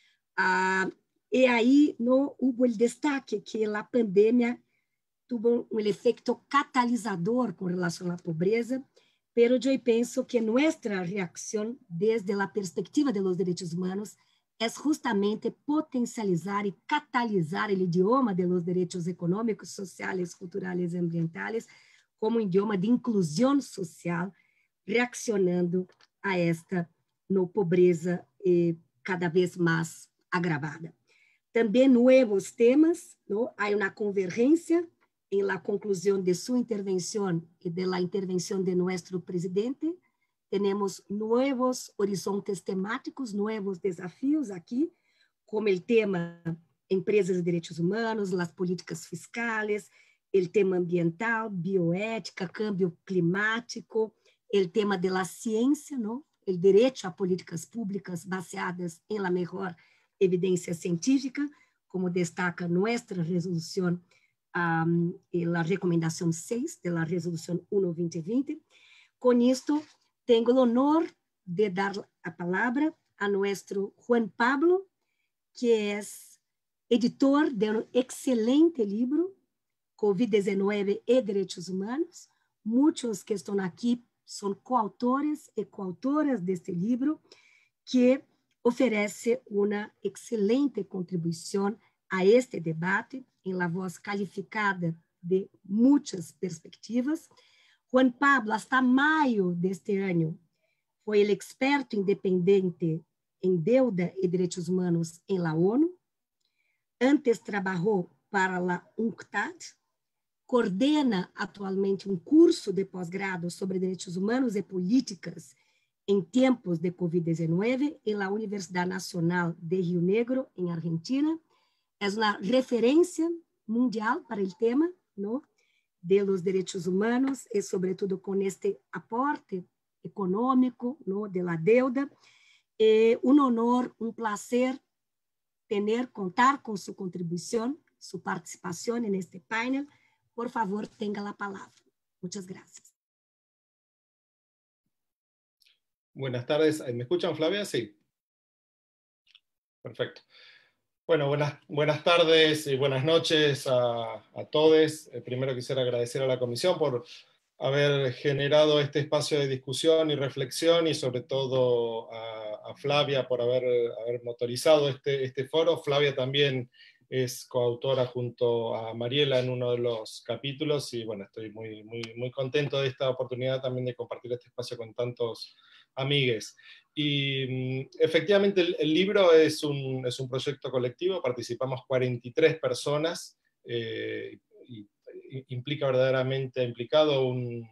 E aí no hubo o destaque que a pandemia tuvo um efeito catalisador com relação à pobreza, pero eu penso que nossa reação desde a perspectiva de los direitos humanos é justamente potencializar e catalisar o idioma de los direitos econômicos, sociais, culturais e ambientais como um idioma de inclusão social, reaccionando a esta no pobreza cada vez mais agravada. Também novos temas, ¿no? Há uma convergência em la conclusão de sua intervenção e de la intervenção de nosso presidente. Temos novos horizontes temáticos, novos desafios aqui, como o tema empresas de direitos humanos, as políticas fiscais, o tema ambiental, bioética, câmbio climático, o tema da ciência, ¿no? O direito a políticas públicas baseadas em la mejor evidência científica, como destaca nossa resolução, a recomendação 6 da resolução 1/2020. Com isto, tenho o honor de dar a palavra a nosso Juan Pablo, que é editor de um excelente livro, Covid-19 e Direitos Humanos. Muitos que estão aqui são coautores e coautoras deste livro, que oferece uma excelente contribuição a este debate, em la voz qualificada de muitas perspectivas. Juan Pablo, hasta maio deste ano, foi o experto independente em deuda e direitos humanos em la ONU. Antes trabalhou para a UNCTAD, coordena atualmente um curso de pós-grado sobre direitos humanos e políticas em tempos de Covid-19 em la Universidade Nacional de Rio Negro, em Argentina. É uma referência mundial para o tema, ¿no? De los direitos humanos e, sobretudo, com este aporte econômico, ¿no? De la deuda. Um honor, um placer contar com sua contribuição, sua participação neste painel. Por favor, tenha a palavra. Muchas gracias. Buenas tardes. ¿Me escuchan, Flavia? Sí. Perfecto. Bueno, buenas tardes y buenas noches a todos. Primero quisiera agradecer a la Comisión por haber generado este espacio de discusión y reflexión, y sobre todo a Flavia por haber motorizado este foro. Flavia también es coautora junto a Mariela en uno de los capítulos, y bueno, estoy muy contento de esta oportunidad también de compartir este espacio con tantos amigues. Y efectivamente el libro es un proyecto colectivo, participamos 43 personas, y implica verdaderamente, ha implicado un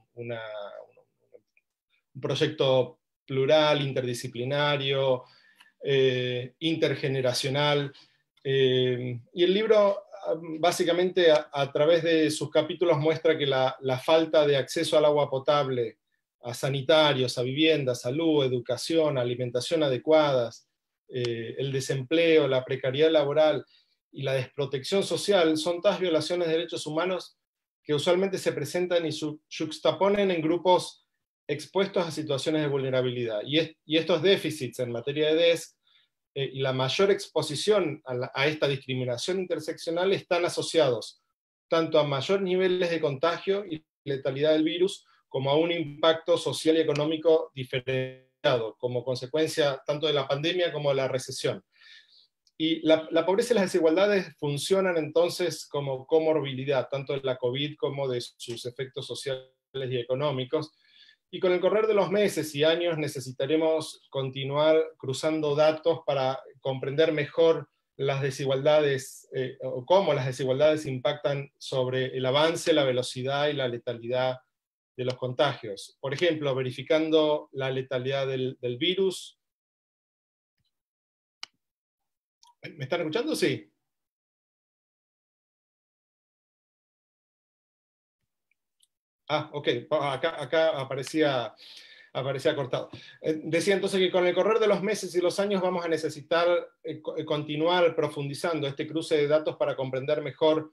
proyecto plural, interdisciplinario, intergeneracional, y el libro básicamente a través de sus capítulos muestra que la falta de acceso al agua potable, a sanitarios, a vivienda, salud, educación, alimentación adecuadas, el desempleo, la precariedad laboral y la desprotección social son todas violaciones de derechos humanos que usualmente se presentan y juxtaponen en grupos expuestos a situaciones de vulnerabilidad. Y estos déficits en materia de DESC y la mayor exposición a esta discriminación interseccional están asociados tanto a mayores niveles de contagio y letalidad del virus, como a un impacto social y económico diferenciado, como consecuencia tanto de la pandemia como de la recesión. Y la pobreza y las desigualdades funcionan entonces como comorbilidad, tanto de la COVID como de sus efectos sociales y económicos. Y con el correr de los meses y años necesitaremos continuar cruzando datos para comprender mejor las desigualdades, o cómo las desigualdades impactan sobre el avance, la velocidad y la letalidad de los contagios. Por ejemplo, verificando la letalidad del virus. ¿Me están escuchando? Sí. Ok. Acá aparecía cortado. Decía entonces que con el correr de los meses y los años vamos a necesitar continuar profundizando este cruce de datos para comprender mejor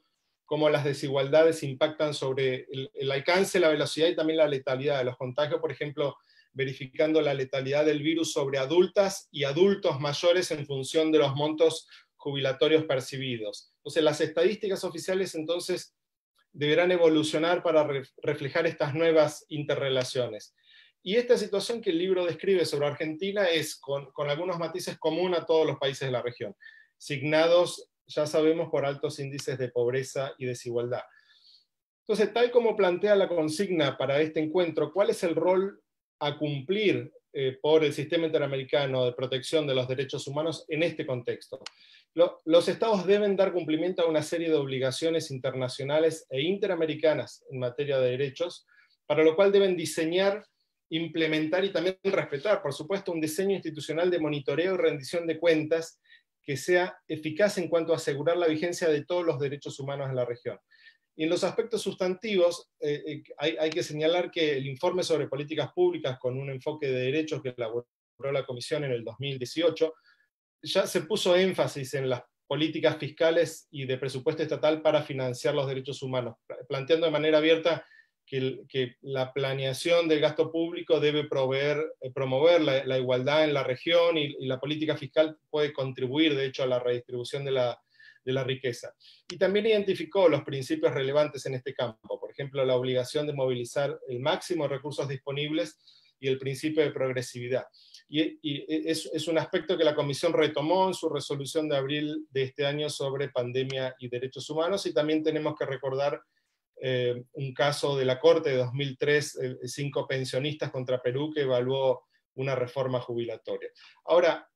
cómo las desigualdades impactan sobre el alcance, la velocidad y también la letalidad de los contagios, por ejemplo, verificando la letalidad del virus sobre adultas y adultos mayores en función de los montos jubilatorios percibidos. Entonces, las estadísticas oficiales entonces deberán evolucionar para reflejar estas nuevas interrelaciones. Y esta situación que el libro describe sobre Argentina es, con algunos matices, común a todos los países de la región, signados, ya sabemos, por altos índices de pobreza y desigualdad. Entonces, tal como plantea la consigna para este encuentro, ¿cuál es el rol a cumplir por el Sistema Interamericano de Protección de los Derechos Humanos en este contexto? Los estados deben dar cumplimiento a una serie de obligaciones internacionales e interamericanas en materia de derechos, para lo cual deben diseñar, implementar y también respetar, por supuesto, un diseño institucional de monitoreo y rendición de cuentas que sea eficaz en cuanto a asegurar la vigencia de todos los derechos humanos en la región. Y en los aspectos sustantivos, hay que señalar que el informe sobre políticas públicas con un enfoque de derechos que elaboró la Comisión en el 2018, ya se puso énfasis en las políticas fiscales y de presupuesto estatal para financiar los derechos humanos, planteando de manera abierta que la planeación del gasto público debe promover la igualdad en la región, y la política fiscal puede contribuir, de hecho, a la redistribución de la riqueza. Y también identificó los principios relevantes en este campo, por ejemplo, la obligación de movilizar el máximo de recursos disponibles y el principio de progresividad. Y es un aspecto que la Comisión retomó en su resolución de abril de este año sobre pandemia y derechos humanos, y también tenemos que recordar un caso de la Corte de 2003, 5 pensionistas contra Perú, que evaluó una reforma jubilatoria. Ahora,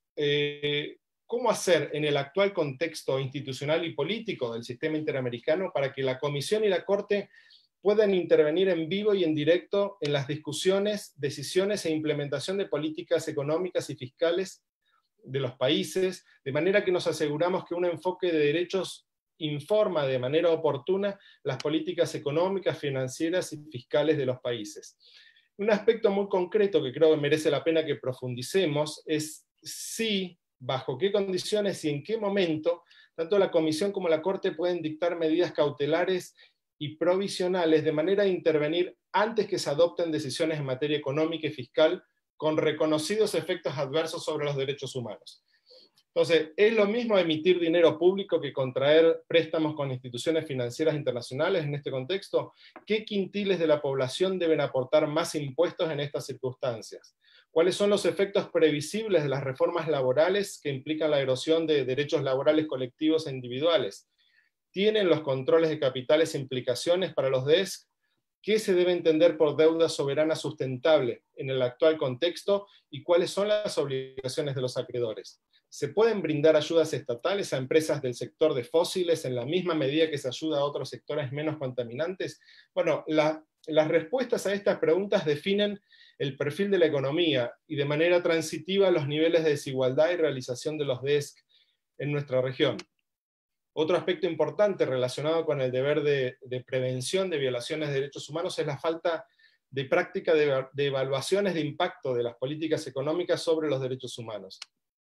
¿cómo hacer en el actual contexto institucional y político del sistema interamericano para que la Comisión y la Corte puedan intervenir en vivo y en directo en las discusiones, decisiones e implementación de políticas económicas y fiscales de los países, de manera que nos aseguramos que un enfoque de derechos informa de manera oportuna las políticas económicas, financieras y fiscales de los países? Un aspecto muy concreto que creo que merece la pena que profundicemos es si, bajo qué condiciones y en qué momento, tanto la Comisión como la Corte pueden dictar medidas cautelares y provisionales de manera de intervenir antes que se adopten decisiones en materia económica y fiscal con reconocidos efectos adversos sobre los derechos humanos. Entonces, ¿es lo mismo emitir dinero público que contraer préstamos con instituciones financieras internacionales en este contexto? ¿Qué quintiles de la población deben aportar más impuestos en estas circunstancias? ¿Cuáles son los efectos previsibles de las reformas laborales que implican la erosión de derechos laborales colectivos e individuales? ¿Tienen los controles de capitales implicaciones para los DESC? ¿Qué se debe entender por deuda soberana sustentable en el actual contexto? ¿Y cuáles son las obligaciones de los acreedores? ¿Se pueden brindar ayudas estatales a empresas del sector de fósiles en la misma medida que se ayuda a otros sectores menos contaminantes? Bueno, las respuestas a estas preguntas definen el perfil de la economía y de manera transitiva los niveles de desigualdad y realización de los DESC en nuestra región. Otro aspecto importante relacionado con el deber de prevención de violaciones de derechos humanos es la falta de práctica de evaluaciones de impacto de las políticas económicas sobre los derechos humanos.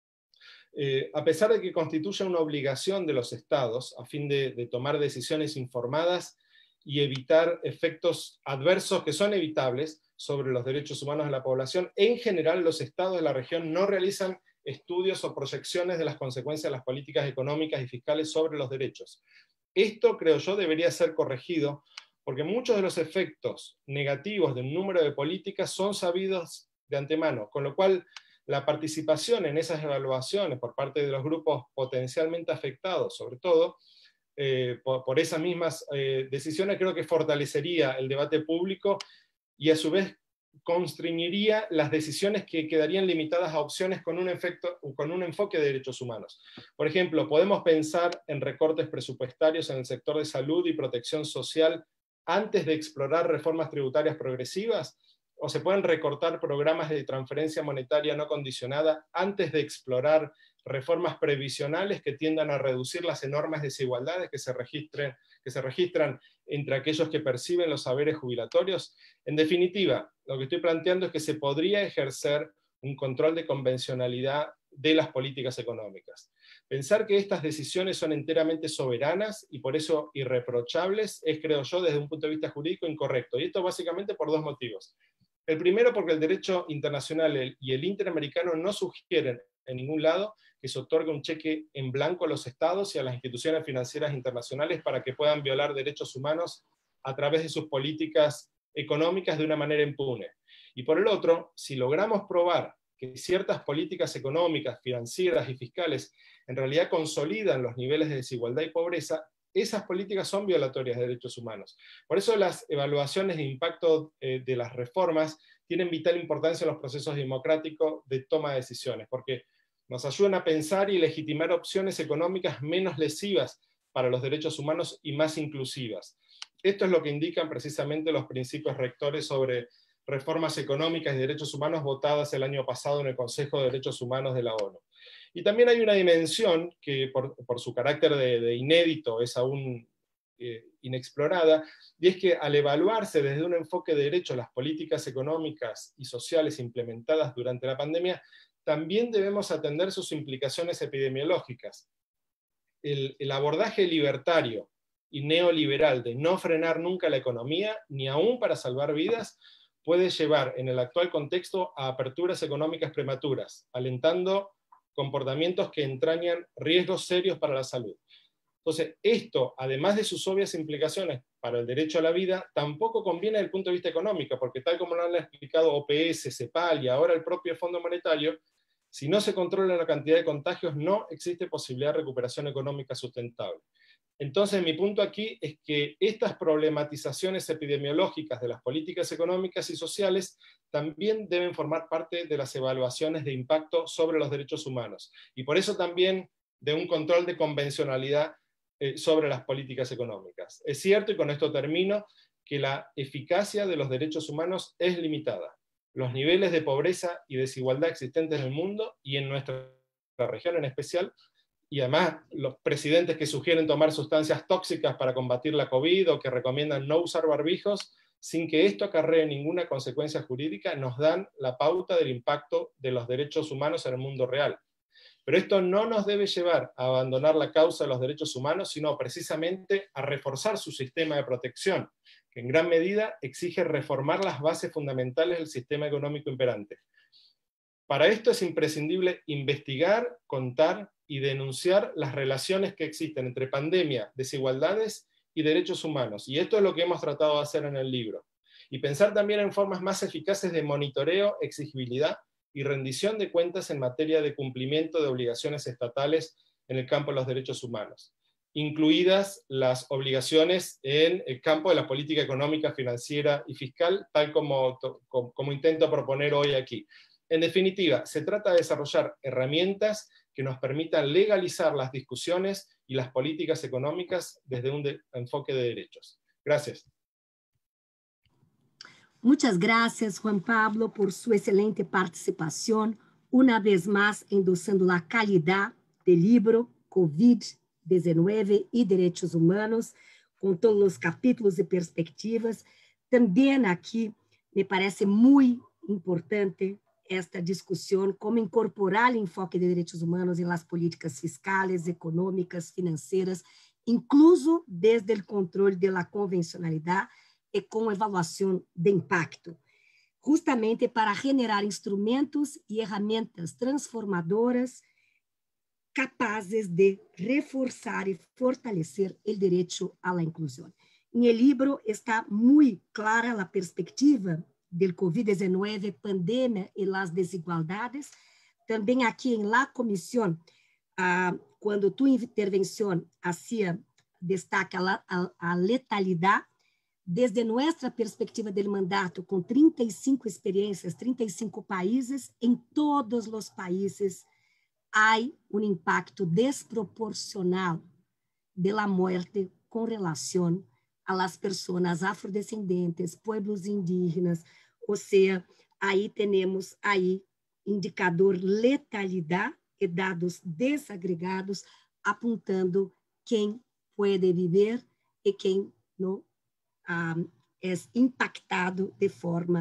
A pesar de que constituye una obligación de los estados a fin de tomar decisiones informadas y evitar efectos adversos que son evitables sobre los derechos humanos de la población, en general los estados de la región no realizan estudios o proyecciones de las consecuencias de las políticas económicas y fiscales sobre los derechos. Esto, creo yo, debería ser corregido, porque muchos de los efectos negativos de un número de políticas son sabidos de antemano, con lo cual la participación en esas evaluaciones por parte de los grupos potencialmente afectados, sobre todo, por esas mismas decisiones, creo que fortalecería el debate público y a su vez constreñiría las decisiones que quedarían limitadas a opciones con un enfoque de derechos humanos. Por ejemplo, podemos pensar en recortes presupuestarios en el sector de salud y protección social antes de explorar reformas tributarias progresivas, o se pueden recortar programas de transferencia monetaria no condicionada antes de explorar reformas previsionales que tiendan a reducir las enormes desigualdades que se registran entre aquellos que perciben los saberes jubilatorios. En definitiva, lo que estoy planteando es que se podría ejercer un control de convencionalidad de las políticas económicas. Pensar que estas decisiones son enteramente soberanas y por eso irreprochables es, creo yo, desde un punto de vista jurídico incorrecto. Y esto básicamente por dos motivos. El primero, porque el derecho internacional y el interamericano no sugieren en ningún lado que se otorgue un cheque en blanco a los estados y a las instituciones financieras internacionales para que puedan violar derechos humanos a través de sus políticas económicas de una manera impune. Y por el otro, si logramos probar que ciertas políticas económicas, financieras y fiscales en realidad consolidan los niveles de desigualdad y pobreza, esas políticas son violatorias de derechos humanos. Por eso las evaluaciones de impacto de las reformas tienen vital importancia en los procesos democráticos de toma de decisiones, porque nos ayudan a pensar y legitimar opciones económicas menos lesivas para los derechos humanos y más inclusivas. Esto es lo que indican precisamente los principios rectores sobre reformas económicas y derechos humanos votadas el año pasado en el Consejo de Derechos Humanos de la ONU. Y también hay una dimensión que por su carácter de inédito es aún inexplorada, y es que al evaluarse desde un enfoque de derecho las políticas económicas y sociales implementadas durante la pandemia, también debemos atender sus implicaciones epidemiológicas. El abordaje libertario y neoliberal de no frenar nunca la economía, ni aún para salvar vidas, puede llevar en el actual contexto a aperturas económicas prematuras, alentando comportamientos que entrañan riesgos serios para la salud. Entonces, esto, además de sus obvias implicaciones para el derecho a la vida, tampoco conviene desde el punto de vista económico, porque tal como lo han explicado OPS, CEPAL y ahora el propio Fondo Monetario, si no se controla la cantidad de contagios, no existe posibilidad de recuperación económica sustentable. Entonces, mi punto aquí es que estas problematizaciones epidemiológicas de las políticas económicas y sociales también deben formar parte de las evaluaciones de impacto sobre los derechos humanos, y por eso también de un control de convencionalidad sobre las políticas económicas. Es cierto, y con esto termino, que la eficacia de los derechos humanos es limitada. Los niveles de pobreza y desigualdad existentes en el mundo, y en nuestra región en especial, y además los presidentes que sugieren tomar sustancias tóxicas para combatir la COVID o que recomiendan no usar barbijos, sin que esto acarree ninguna consecuencia jurídica, nos dan la pauta del impacto de los derechos humanos en el mundo real. Pero esto no nos debe llevar a abandonar la causa de los derechos humanos, sino precisamente a reforzar su sistema de protección, que en gran medida exige reformar las bases fundamentales del sistema económico imperante. Para esto es imprescindible investigar, contar y denunciar las relaciones que existen entre pandemia, desigualdades y derechos humanos. Y esto es lo que hemos tratado de hacer en el libro. Y pensar también en formas más eficaces de monitoreo, exigibilidad y rendición de cuentas en materia de cumplimiento de obligaciones estatales en el campo de los derechos humanos, incluidas las obligaciones en el campo de la política económica, financiera y fiscal, tal como intento proponer hoy aquí. En definitiva, se trata de desarrollar herramientas que nos permitan legalizar las discusiones y las políticas económicas desde un enfoque de derechos. Gracias. Muchas gracias, Juan Pablo, por su excelente participación, una vez más endossando la calidad del libro COVID-19 y Derechos Humanos, con todos los capítulos y perspectivas. También aquí me parece muy importante esta discussão, como incorporar o enfoque de direitos humanos em las políticas fiscais, econômicas, financeiras, incluso desde o controle da convencionalidade e com avaliação de impacto, justamente para generar instrumentos e ferramentas transformadoras capazes de reforçar e fortalecer o direito à inclusão. Em el libro está muito clara a perspectiva del COVID-19, pandemia e las desigualdades. Também aqui em la comissão, quando tu intervenção hacía destaca a letalidade, desde nossa perspectiva do mandato, com 35 experiências, 35 países, em todos os países há impacto desproporcional da morte com relação a las personas afrodescendentes, pueblos indígenas, ou seja, aí temos aí indicador letalidade e dados desagregados apontando quem pode viver e quem não é impactado de forma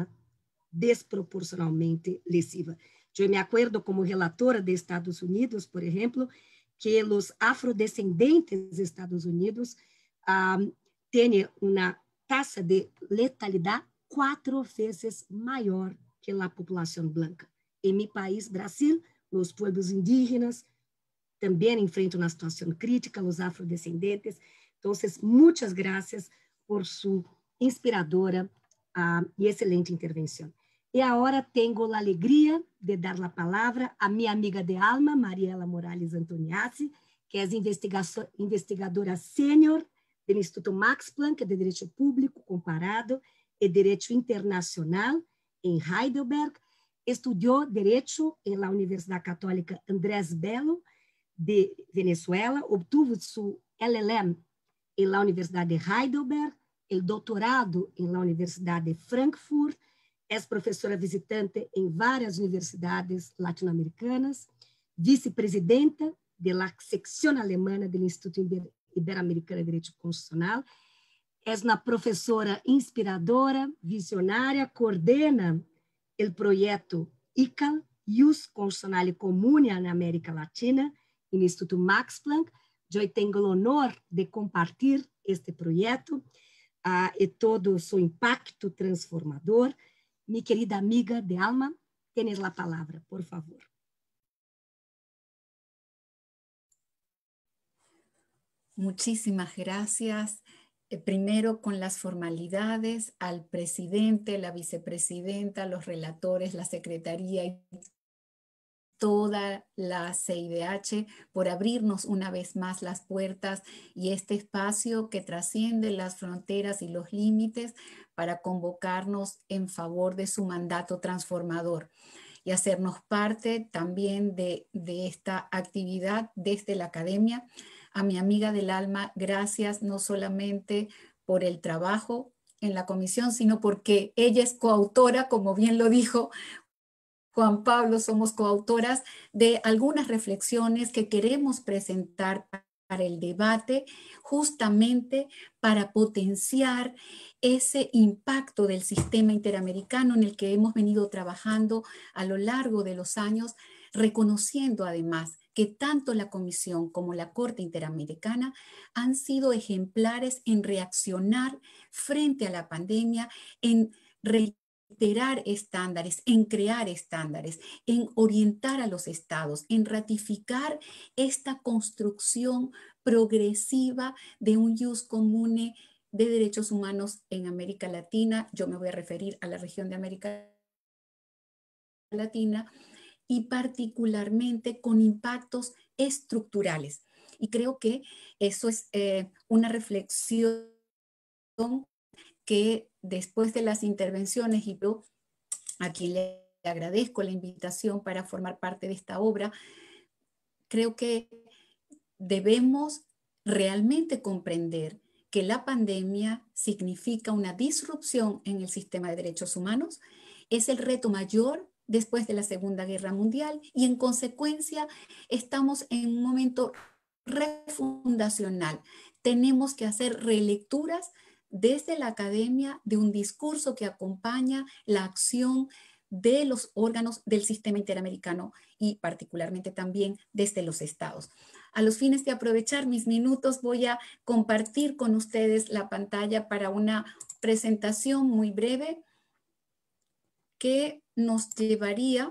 desproporcionalmente lesiva. Eu me acordo como relatora de Estados Unidos, por exemplo, que los afrodescendentes de Estados Unidos tienen una tasa de letalidad 4 veces mayor que la población blanca. En mi país, Brasil, los pueblos indígenas también enfrentan una situación crítica, los afrodescendentes. Entonces, muchas gracias por su inspiradora y excelente intervención. Y ahora tengo la alegría de dar la palabra a mi amiga de alma, Mariela Morales Antoniazzi, que es investigadora sênior do Instituto Max Planck de Direito Público Comparado e Direito Internacional em Heidelberg. Estudiou Direito em la Universidade Católica Andrés Bello de Venezuela, obtuvo su LLM em la Universidade de Heidelberg, el doutorado em la Universidade de Frankfurt, é professora visitante em várias universidades latino-americanas, vice-presidenta da secção alemã do Instituto Ibero-Americano de Direito Constitucional, é uma professora inspiradora, visionária, coordena o projeto ICAL, Ius Constitucional Comune na América Latina, no Instituto Max Planck. Eu tenho o honor de compartilhar este projeto e todo seu impacto transformador. Mi querida amiga de alma, tienes la palabra, por favor. Muchísimas gracias. Primero con las formalidades, al presidente, la vicepresidenta, los relatores, la secretaría y toda la CIDH por abrirnos una vez más las puertas y este espacio que trasciende las fronteras y los límites para convocarnos en favor de su mandato transformador y hacernos parte también de esta actividad desde la academia. A mi amiga del alma, gracias no solamente por el trabajo en la comisión, sino porque ella es coautora, como bien lo dijo Juan Pablo, somos coautoras de algunas reflexiones que queremos presentar para el debate, justamente para potenciar ese impacto del sistema interamericano en el que hemos venido trabajando a lo largo de los años, reconociendo además que tanto la Comisión como la Corte Interamericana han sido ejemplares en reaccionar frente a la pandemia, en reiterar estándares, en crear estándares, en orientar a los estados, en ratificar esta construcción progresiva de un ius comune de derechos humanos en América Latina. Yo me voy a referir a la región de América Latina y particularmente con impactos estructurales. Y creo que eso es una reflexión que después de las intervenciones, y yo a quien le agradezco la invitación para formar parte de esta obra, creo que debemos realmente comprender que la pandemia significa una disrupción en el sistema de derechos humanos, es el reto mayor después de la Segunda Guerra Mundial y en consecuencia estamos en un momento refundacional. Tenemos que hacer relecturas desde la academia de un discurso que acompaña la acción de los órganos del sistema interamericano y particularmente también desde los estados. A los fines de aprovechar mis minutos voy a compartir con ustedes la pantalla para una presentación muy breve que nos llevaría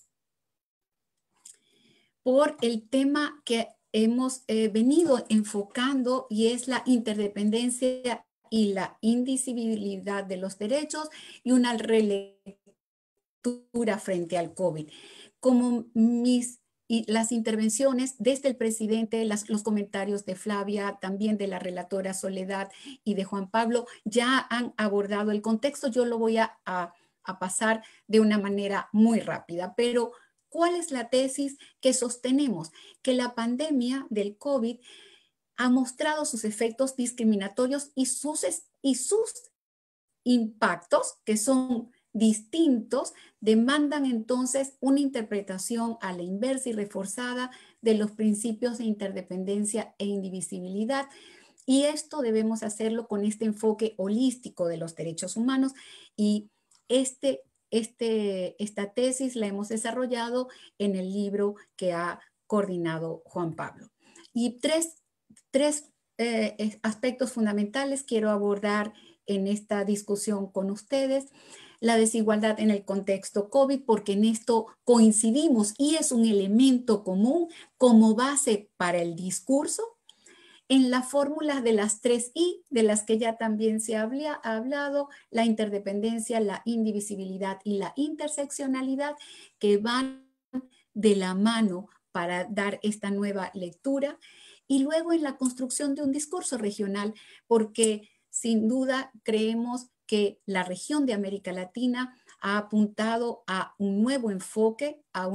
por el tema que hemos venido enfocando y es la interdependencia y la indivisibilidad de los derechos y una relectura frente al COVID. Como las intervenciones desde el presidente, los comentarios de Flavia, también de la relatora Soledad y de Juan Pablo ya han abordado el contexto. Yo lo voy a pasar de una manera muy rápida, pero ¿cuál es la tesis que sostenemos? Que la pandemia del COVID ha mostrado sus efectos discriminatorios y sus impactos, que son distintos, demandan entonces una interpretación a la inversa y reforzada de los principios de interdependencia e indivisibilidad. Y esto debemos hacerlo con este enfoque holístico de los derechos humanos y esta tesis la hemos desarrollado en el libro que ha coordinado Juan Pablo. Y tres aspectos fundamentales quiero abordar en esta discusión con ustedes. La desigualdad en el contexto COVID, porque en esto coincidimos y es un elemento común como base para el discurso. En las fórmulas de las 3I, de las que ya también se ha hablado, la interdependencia, la indivisibilidad y la interseccionalidad, que van de la mano para dar esta nueva lectura. Y luego en la construcción de un discurso regional, porque sin duda creemos que la región de América Latina ha apuntado a un nuevo enfoque, a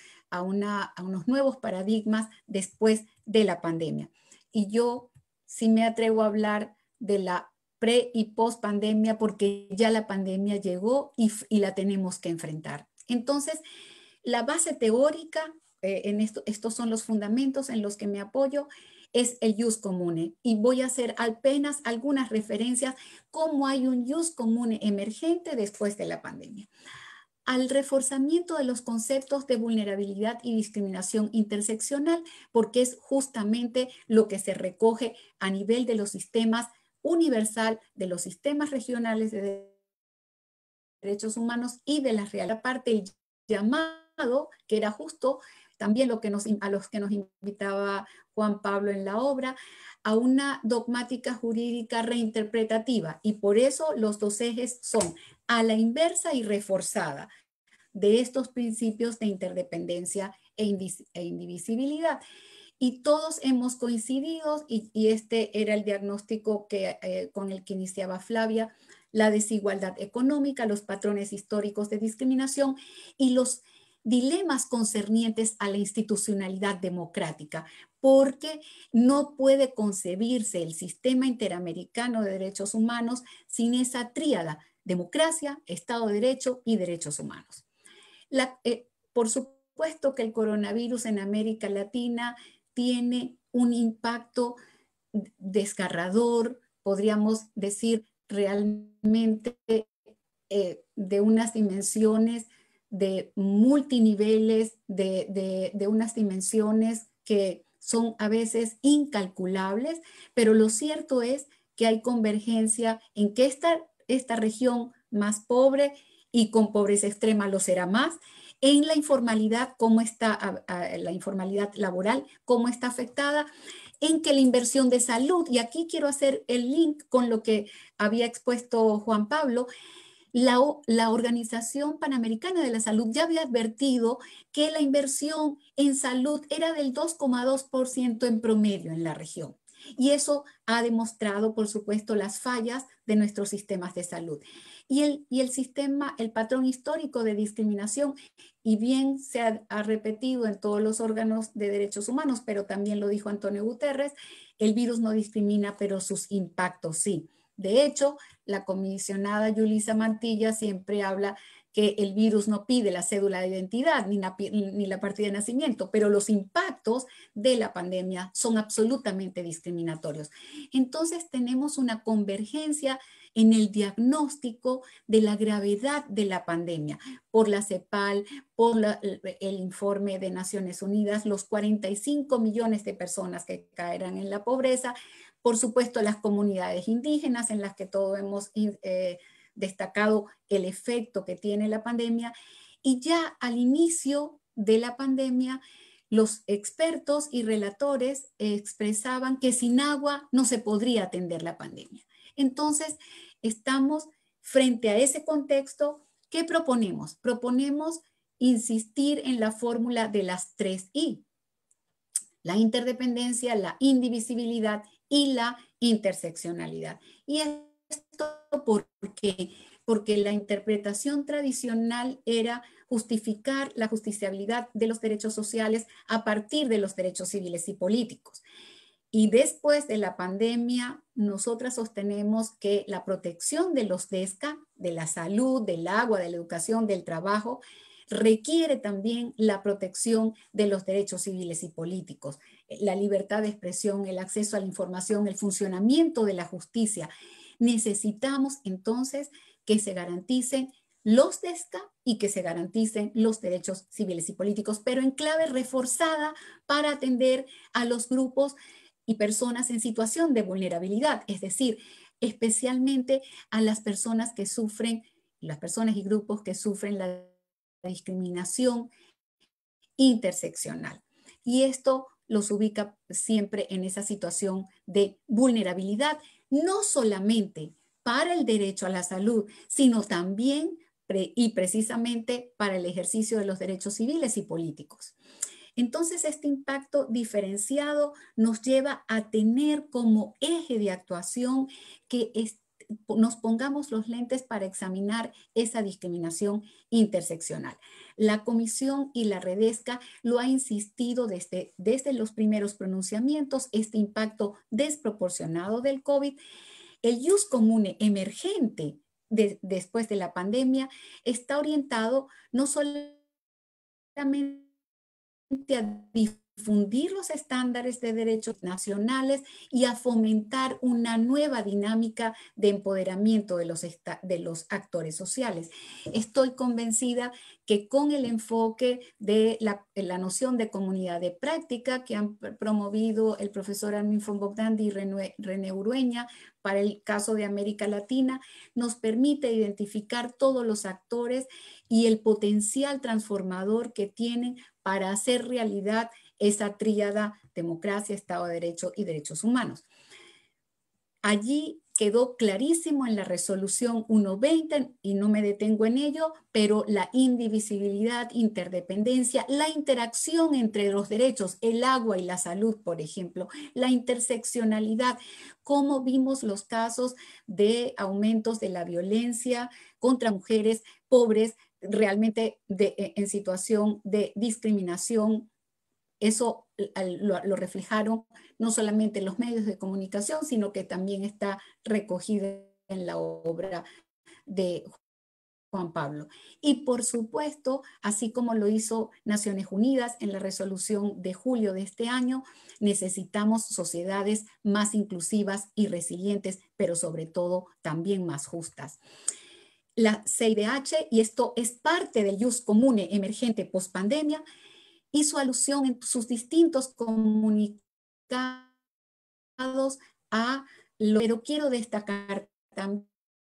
unos nuevos paradigmas después de la pandemia. Y yo sí me atrevo a hablar de la pre- y post-pandemia porque ya la pandemia llegó y la tenemos que enfrentar. Entonces, la base teórica, estos son los fundamentos en los que me apoyo, es el jus comune. Y voy a hacer apenas algunas referencias cómo hay un jus comune emergente después de la pandemia. Al reforzamiento de los conceptos de vulnerabilidad y discriminación interseccional, porque es justamente lo que se recoge a nivel de los sistemas universal, de los sistemas regionales de derechos humanos y de la real parte, el llamado, que era justo también a los que nos invitaba Juan Pablo en la obra, a una dogmática jurídica reinterpretativa. Y por eso los dos ejes son a la inversa y reforzada de estos principios de interdependencia e indivisibilidad. Y todos hemos coincidido, y este era el diagnóstico con el que iniciaba Flavia, la desigualdad económica, los patrones históricos de discriminación y los dilemas concernientes a la institucionalidad democrática, porque no puede concebirse el sistema interamericano de derechos humanos sin esa tríada: democracia, Estado de Derecho y derechos humanos. Por supuesto que el coronavirus en América Latina tiene un impacto desgarrador, podríamos decir realmente de unas dimensiones de multiniveles, de unas dimensiones que son a veces incalculables, pero lo cierto es que hay convergencia en que esta región más pobre y con pobreza extrema lo será más, en la informalidad, cómo está la informalidad laboral, cómo está afectada, en que la inversión de salud, y aquí quiero hacer el link con lo que había expuesto Juan Pablo, la Organización Panamericana de la Salud ya había advertido que la inversión en salud era del 2,2% en promedio en la región. Y eso ha demostrado, por supuesto, las fallas de nuestros sistemas de salud. Y el patrón histórico de discriminación, y bien se ha repetido en todos los órganos de derechos humanos, pero también lo dijo Antonio Guterres, el virus no discrimina, pero sus impactos sí. De hecho, la comisionada Yulisa Mantilla siempre habla que el virus no pide la cédula de identidad ni la partida de nacimiento, pero los impactos de la pandemia son absolutamente discriminatorios. Entonces tenemos una convergencia en el diagnóstico de la gravedad de la pandemia por la CEPAL, por el informe de Naciones Unidas, los 45 millones de personas que caerán en la pobreza, por supuesto las comunidades indígenas en las que todos hemos destacado el efecto que tiene la pandemia, y ya al inicio de la pandemia los expertos y relatores expresaban que sin agua no se podría atender la pandemia. Entonces, estamos frente a ese contexto. ¿Qué proponemos? Proponemos insistir en la fórmula de las 3I: la interdependencia, la indivisibilidad y la interseccionalidad. Y esto porque la interpretación tradicional era justificar la justiciabilidad de los derechos sociales a partir de los derechos civiles y políticos. Y después de la pandemia, nosotras sostenemos que la protección de los DESCA, de la salud, del agua, de la educación, del trabajo, requiere también la protección de los derechos civiles y políticos, la libertad de expresión, el acceso a la información, el funcionamiento de la justicia. Necesitamos entonces que se garanticen los DESCA y que se garanticen los derechos civiles y políticos, pero en clave reforzada para atender a los grupos y personas en situación de vulnerabilidad, es decir, especialmente a las personas que sufren, las personas y grupos que sufren la discriminación interseccional. Y esto los ubica siempre en esa situación de vulnerabilidad, no solamente para el derecho a la salud, sino también y precisamente para el ejercicio de los derechos civiles y políticos. Entonces, este impacto diferenciado nos lleva a tener como eje de actuación que nos pongamos los lentes para examinar esa discriminación interseccional. La Comisión y la Redesca lo ha insistido desde los primeros pronunciamientos, este impacto desproporcionado del COVID. El jus comune emergente después de la pandemia está orientado no solamente a difundir los estándares de derechos nacionales y a fomentar una nueva dinámica de empoderamiento de los actores sociales. Estoy convencida que con el enfoque de la noción de comunidad de práctica que han promovido el profesor Armin von Bogdandi y René Urueña para el caso de América Latina, nos permite identificar todos los actores y el potencial transformador que tienen para hacer realidad esa tríada: democracia, Estado de Derecho y derechos humanos. Allí quedó clarísimo en la resolución 120, y no me detengo en ello, pero la indivisibilidad, interdependencia, la interacción entre los derechos, el agua y la salud, por ejemplo, la interseccionalidad, cómo vimos los casos de aumentos de la violencia contra mujeres pobres, realmente en situación de discriminación. Eso lo reflejaron no solamente los medios de comunicación, sino que también está recogido en la obra de Juan Pablo. Y por supuesto, así como lo hizo Naciones Unidas en la resolución de julio de este año, necesitamos sociedades más inclusivas y resilientes, pero sobre todo también más justas. La CIDH, y esto es parte del jus comune emergente post-pandemia, hizo alusión en sus distintos comunicados a lo, pero quiero destacar también,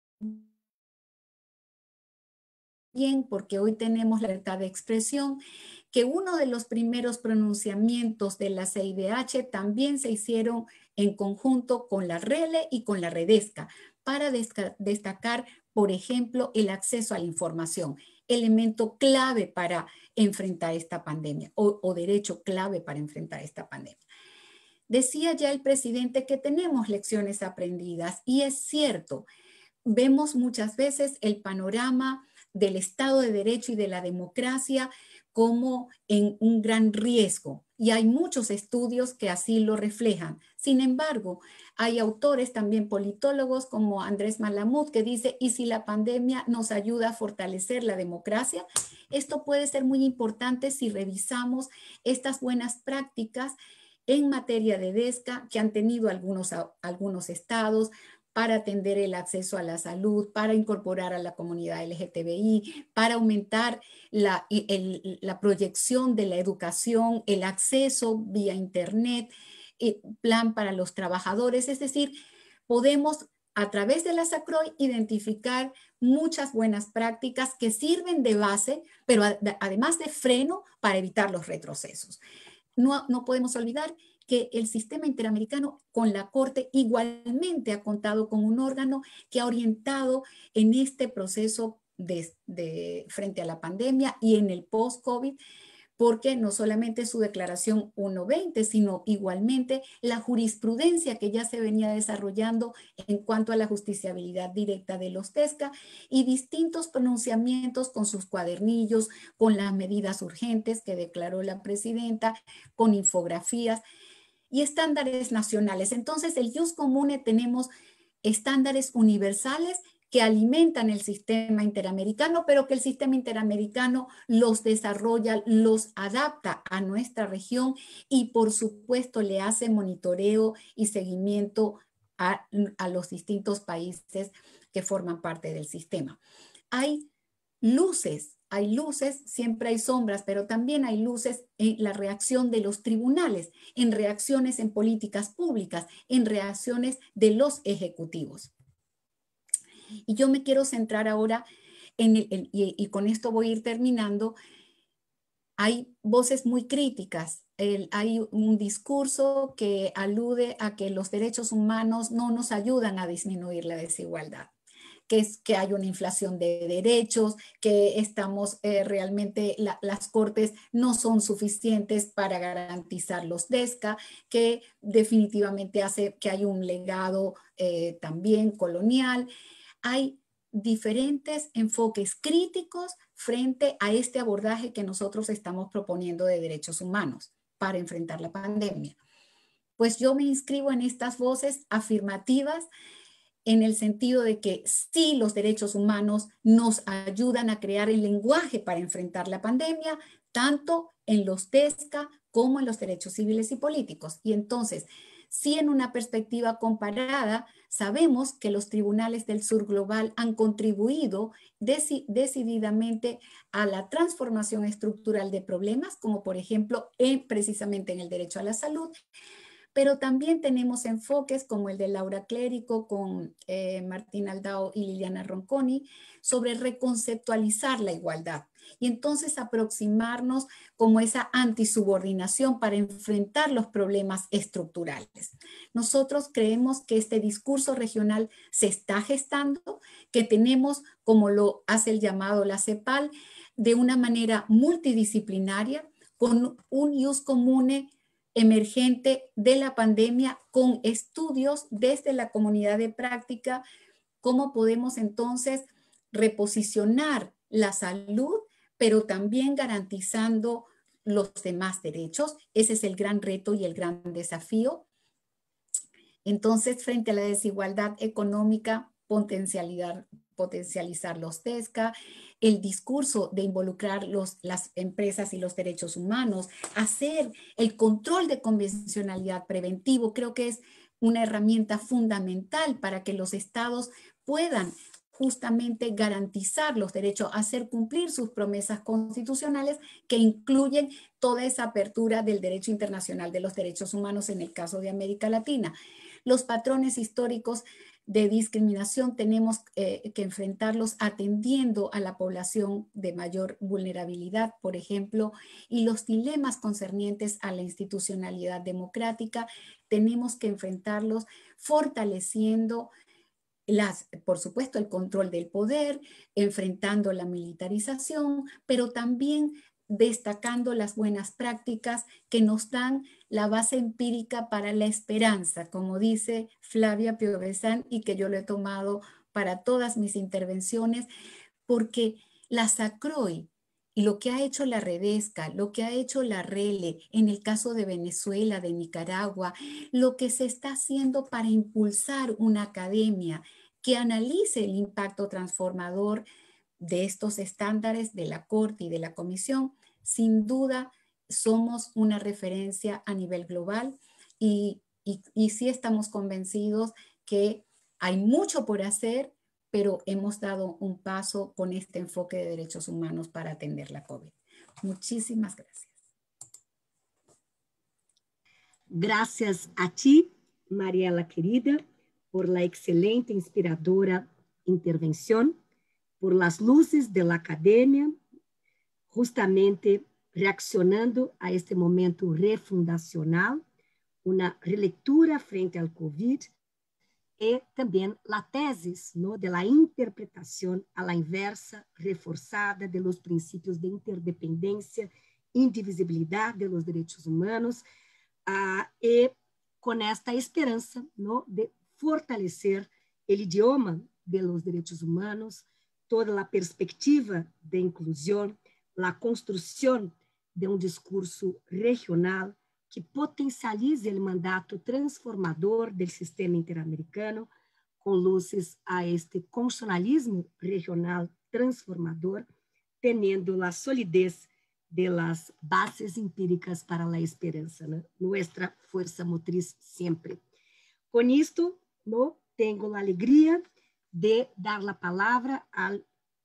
porque hoy tenemos la libertad de expresión, que uno de los primeros pronunciamientos de la CIDH también se hicieron en conjunto con la RELE y con la Redesca, para destacar, por ejemplo, el acceso a la información, elemento clave para enfrentar esta pandemia o derecho clave para enfrentar esta pandemia. Decía ya el presidente que tenemos lecciones aprendidas, y es cierto, vemos muchas veces el panorama del Estado de Derecho y de la democracia como en un gran riesgo, y hay muchos estudios que así lo reflejan. Sin embargo, hay autores, también politólogos como Andrés Malamud, que dice: ¿y si la pandemia nos ayuda a fortalecer la democracia? Esto puede ser muy importante si revisamos estas buenas prácticas en materia de DESCA que han tenido algunos estados para atender el acceso a la salud, para incorporar a la comunidad LGTBI, para aumentar la proyección de la educación, el acceso vía internet, plan para los trabajadores. Es decir, podemos a través de la SACROI identificar muchas buenas prácticas que sirven de base, pero además de freno para evitar los retrocesos. No podemos olvidar que el sistema interamericano con la Corte igualmente ha contado con un órgano que ha orientado en este proceso de frente a la pandemia y en el post-COVID, porque no solamente su declaración 120, sino igualmente la jurisprudencia que ya se venía desarrollando en cuanto a la justiciabilidad directa de los DESCA y distintos pronunciamientos con sus cuadernillos, con las medidas urgentes que declaró la presidenta, con infografías y estándares nacionales. Entonces, el jus comune tenemos estándares universales que alimentan el sistema interamericano, pero que el sistema interamericano los desarrolla, los adapta a nuestra región y por supuesto le hace monitoreo y seguimiento a los distintos países que forman parte del sistema. Hay luces, siempre hay sombras, pero también hay luces en la reacción de los tribunales, en reacciones en políticas públicas, en reacciones de los ejecutivos. Y yo me quiero centrar ahora y con esto voy a ir terminando. Hay voces muy críticas. Hay un discurso que alude a que los derechos humanos no nos ayudan a disminuir la desigualdad, que hay una inflación de derechos, que estamos realmente, las cortes no son suficientes para garantizar los DESCA, que definitivamente hace que hay un legado también colonial. Hay diferentes enfoques críticos frente a este abordaje que nosotros estamos proponiendo de derechos humanos para enfrentar la pandemia. Pues yo me inscribo en estas voces afirmativas en el sentido de que sí, los derechos humanos nos ayudan a crear el lenguaje para enfrentar la pandemia, tanto en los DESCA como en los derechos civiles y políticos. Y entonces, sí, en una perspectiva comparada, sabemos que los tribunales del sur global han contribuido decididamente a la transformación estructural de problemas, como por ejemplo, precisamente en el derecho a la salud, pero también tenemos enfoques como el de Laura Clérico con Martín Aldao y Liliana Ronconi sobre reconceptualizar la igualdad y entonces aproximarnos como esa antisubordinación para enfrentar los problemas estructurales. Nosotros creemos que este discurso regional se está gestando, que tenemos, como lo hace el llamado la CEPAL, de una manera multidisciplinaria, con un ius comune emergente de la pandemia, con estudios desde la comunidad de práctica, cómo podemos entonces reposicionar la salud, pero también garantizando los demás derechos. Ese es el gran reto y el gran desafío. Entonces, frente a la desigualdad económica, potencializar los DESCA, el discurso de involucrar las empresas y los derechos humanos, hacer el control de convencionalidad preventivo, creo que es una herramienta fundamental para que los estados puedan justamente garantizar los derechos, hacer cumplir sus promesas constitucionales que incluyen toda esa apertura del derecho internacional de los derechos humanos en el caso de América Latina. Los patrones históricos de discriminación tenemos que enfrentarlos atendiendo a la población de mayor vulnerabilidad, por ejemplo, y los dilemas concernientes a la institucionalidad democrática tenemos que enfrentarlos fortaleciendo por supuesto, el control del poder, enfrentando la militarización, pero también destacando las buenas prácticas que nos dan la base empírica para la esperanza, como dice Flavia Piovesan, y que yo lo he tomado para todas mis intervenciones, porque la SACROI y lo que ha hecho la Redesca, lo que ha hecho la RELE en el caso de Venezuela, de Nicaragua, lo que se está haciendo para impulsar una academia que analice el impacto transformador de estos estándares de la Corte y de la Comisión, sin duda somos una referencia a nivel global y sí estamos convencidos que hay mucho por hacer, pero hemos dado un paso con este enfoque de derechos humanos para atender la COVID. Muchísimas gracias. Gracias a ti, Mariela querida, por la excelente, inspiradora intervención, por las luces de la academia, justamente reaccionando a este momento refundacional, una relectura frente al COVID y también la tesis, ¿no?, de la interpretación a la inversa reforzada de los principios de interdependencia, indivisibilidad de los derechos humanos, y con esta esperanza, ¿no?, de fortalecer el idioma de los derechos humanos, toda la perspectiva de inclusión, la construcción de un discurso regional que potencialize el mandato transformador del sistema interamericano con luces a este constitucionalismo regional transformador, teniendo la solidez de las bases empíricas para la esperanza, ¿no?, nuestra fuerza motriz siempre. Con esto, ¿no?, tengo la alegría de dar la palabra al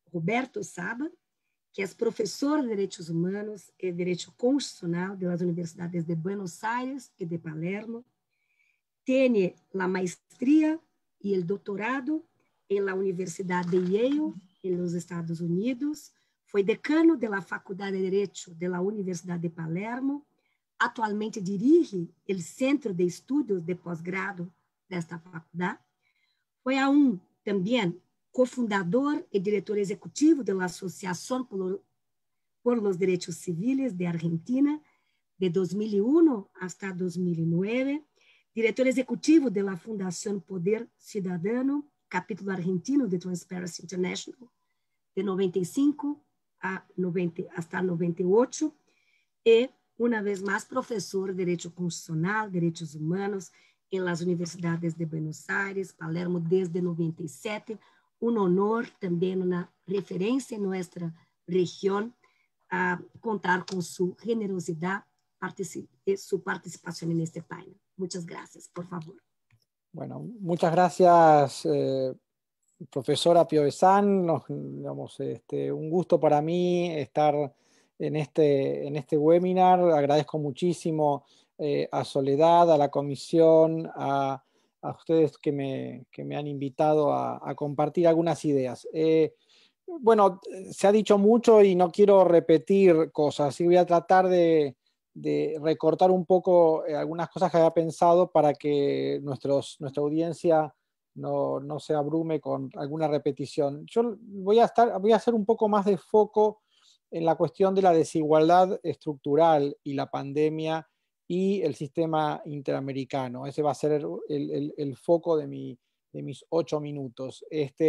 Roberto Saba, que é professor de Direitos Humanos e Direito Constitucional das Universidades de Buenos Aires e de Palermo. Tem a maestria e o doutorado em la Universidade de Yale, em los Estados Unidos. Foi decano da Faculdade de Direito da Universidade de Palermo. Atualmente dirige o Centro de Estudos de Pós-Grado desta faculdade. Foi também cofundador e diretor executivo da Associação por los Derechos Civiles de Argentina, de 2001 hasta 2009, diretor executivo da Fundação Poder Ciudadano, capítulo argentino de Transparency International, de 95 hasta 98, e, uma vez mais, professor de Direito Constitucional, Direitos Humanos, em las Universidades de Buenos Aires, Palermo, desde 97, honor também, uma referência em nossa região, a contar com sua generosidade e sua participação neste panel. Muchas gracias, por favor. Bueno, muchas gracias, profesora Piovesan. Un gusto para mí estar en este webinar. Agradezco muchísimo a Soledad, a la comisión, a ustedes que me han invitado a compartir algunas ideas. Bueno, se ha dicho mucho y no quiero repetir cosas, así voy a tratar de recortar un poco algunas cosas que había pensado para que nuestra audiencia no se abrume con alguna repetición. Yo voy a hacer un poco más de foco en la cuestión de la desigualdad estructural y la pandemia y el sistema interamericano. Ese va a ser el foco de mis 8 minutos.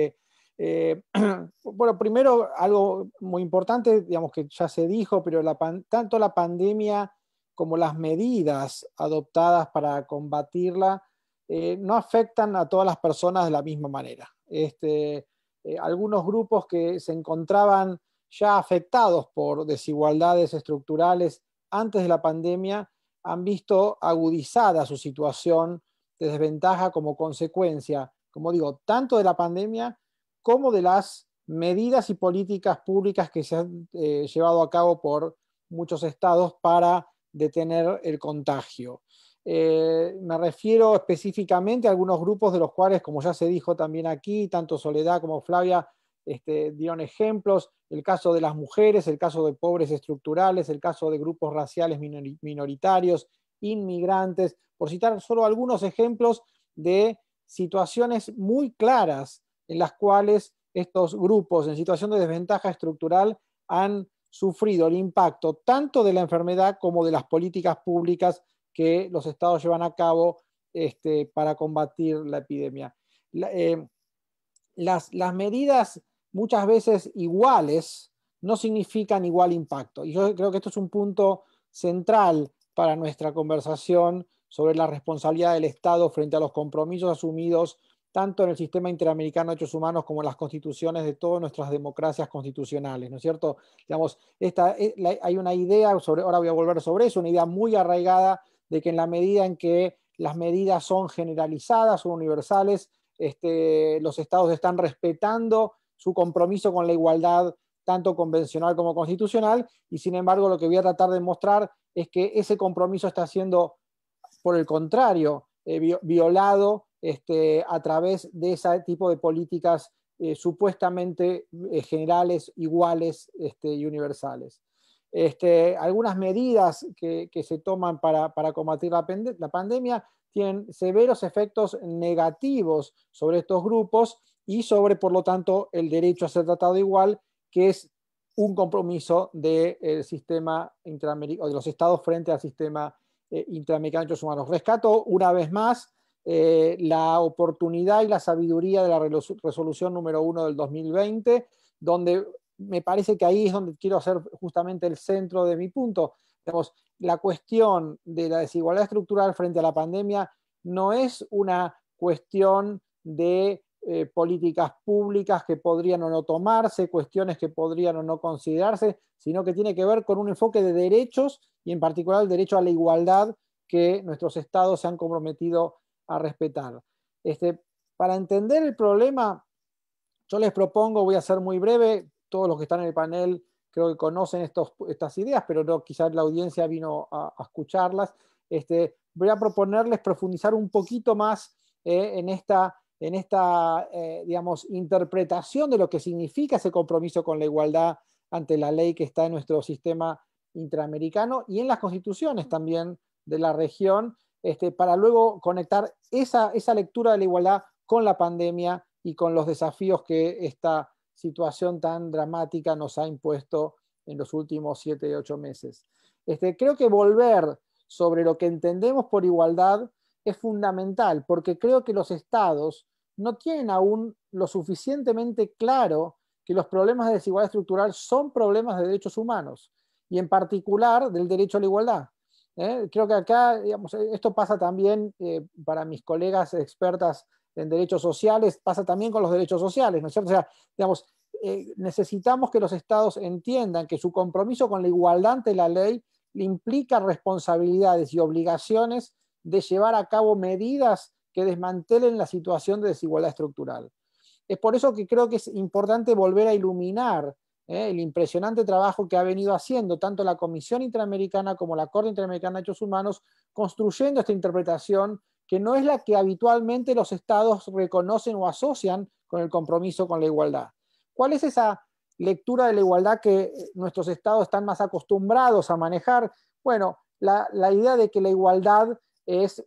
Bueno, primero algo muy importante, digamos que ya se dijo, pero tanto la pandemia como las medidas adoptadas para combatirla no afectan a todas las personas de la misma manera. Algunos grupos que se encontraban ya afectados por desigualdades estructurales antes de la pandemia han visto agudizada su situación de desventaja como consecuencia, como digo, tanto de la pandemia como de las medidas y políticas públicas que se han llevado a cabo por muchos estados para detener el contagio. Me refiero específicamente a algunos grupos de los cuales, como ya se dijo también aquí, tanto Soledad como Flavia dieron ejemplos, el caso de las mujeres, el caso de pobres estructurales, el caso de grupos raciales minoritarios, inmigrantes, por citar solo algunos ejemplos de situaciones muy claras en las cuales estos grupos en situación de desventaja estructural han sufrido el impacto tanto de la enfermedad como de las políticas públicas que los estados llevan a cabo para combatir la epidemia. Las medidas muchas veces iguales no significan igual impacto. Y yo creo que esto es un punto central para nuestra conversación sobre la responsabilidad del Estado frente a los compromisos asumidos tanto en el sistema interamericano de derechos humanos como en las constituciones de todas nuestras democracias constitucionales, ¿no es cierto? Digamos, hay una idea, ahora voy a volver sobre eso, una idea muy arraigada de que en la medida en que las medidas son generalizadas, son universales, los estados están respetando su compromiso con la igualdad, tanto convencional como constitucional, y sin embargo lo que voy a tratar de mostrar es que ese compromiso está siendo, por el contrario, violado a través de ese tipo de políticas supuestamente generales, iguales y universales. Algunas medidas que se toman para combatir la pandemia tienen severos efectos negativos sobre estos grupos y sobre, por lo tanto, el derecho a ser tratado igual, que es un compromiso del sistema interamericano, de los estados frente al sistema interamericano de derechos humanos. Rescato una vez más la oportunidad y la sabiduría de la resolución número 1 del 2020, donde me parece que ahí es donde quiero hacer justamente el centro de mi punto. Digamos, la cuestión de la desigualdad estructural frente a la pandemia no es una cuestión de políticas públicas que podrían o no tomarse, cuestiones que podrían o no considerarse, sino que tiene que ver con un enfoque de derechos y en particular el derecho a la igualdad que nuestros estados se han comprometido a respetar. Para entender el problema, yo les propongo, voy a ser muy breve, todos los que están en el panel creo que conocen estas ideas, pero no, quizás la audiencia vino a escucharlas. Voy a proponerles profundizar un poquito más en esta digamos, interpretación de lo que significa ese compromiso con la igualdad ante la ley que está en nuestro sistema interamericano y en las constituciones también de la región, para luego conectar esa lectura de la igualdad con la pandemia y con los desafíos que esta situación tan dramática nos ha impuesto en los últimos 7 u 8 meses. Creo que volver sobre lo que entendemos por igualdad es fundamental, porque creo que los estados no tienen aún lo suficientemente claro que los problemas de desigualdad estructural son problemas de derechos humanos, y en particular del derecho a la igualdad. Creo que acá, digamos, esto pasa también para mis colegas expertas en derechos sociales, pasa también con los derechos sociales, ¿no es cierto? O sea, digamos, necesitamos que los estados entiendan que su compromiso con la igualdad ante la ley le implica responsabilidades y obligaciones de llevar a cabo medidas que desmantelen la situación de desigualdad estructural. Es por eso que creo que es importante volver a iluminar el impresionante trabajo que ha venido haciendo tanto la Comisión Interamericana como la Corte Interamericana de Derechos Humanos, construyendo esta interpretación que no es la que habitualmente los estados reconocen o asocian con el compromiso con la igualdad. ¿Cuál es esa lectura de la igualdad que nuestros estados están más acostumbrados a manejar? Bueno, la idea de que la igualdad es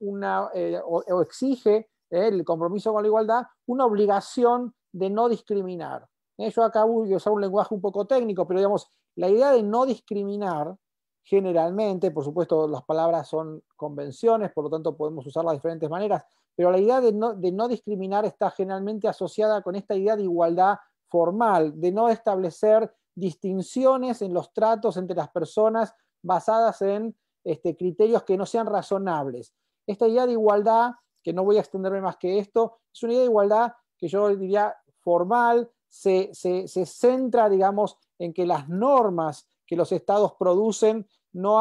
o exige el compromiso con la igualdad, una obligación de no discriminar. Yo acá voy a usar un lenguaje un poco técnico, pero digamos, la idea de no discriminar, generalmente, por supuesto las palabras son convenciones, por lo tanto podemos usarlas de diferentes maneras, pero la idea de no discriminar está generalmente asociada con esta idea de igualdad formal, de no establecer distinciones en los tratos entre las personas basadas en criterios que no sean razonables. Esta idea de igualdad, que no voy a extenderme más que esto, es una idea de igualdad que yo diría formal, se centra, digamos, en que las normas que los estados producen no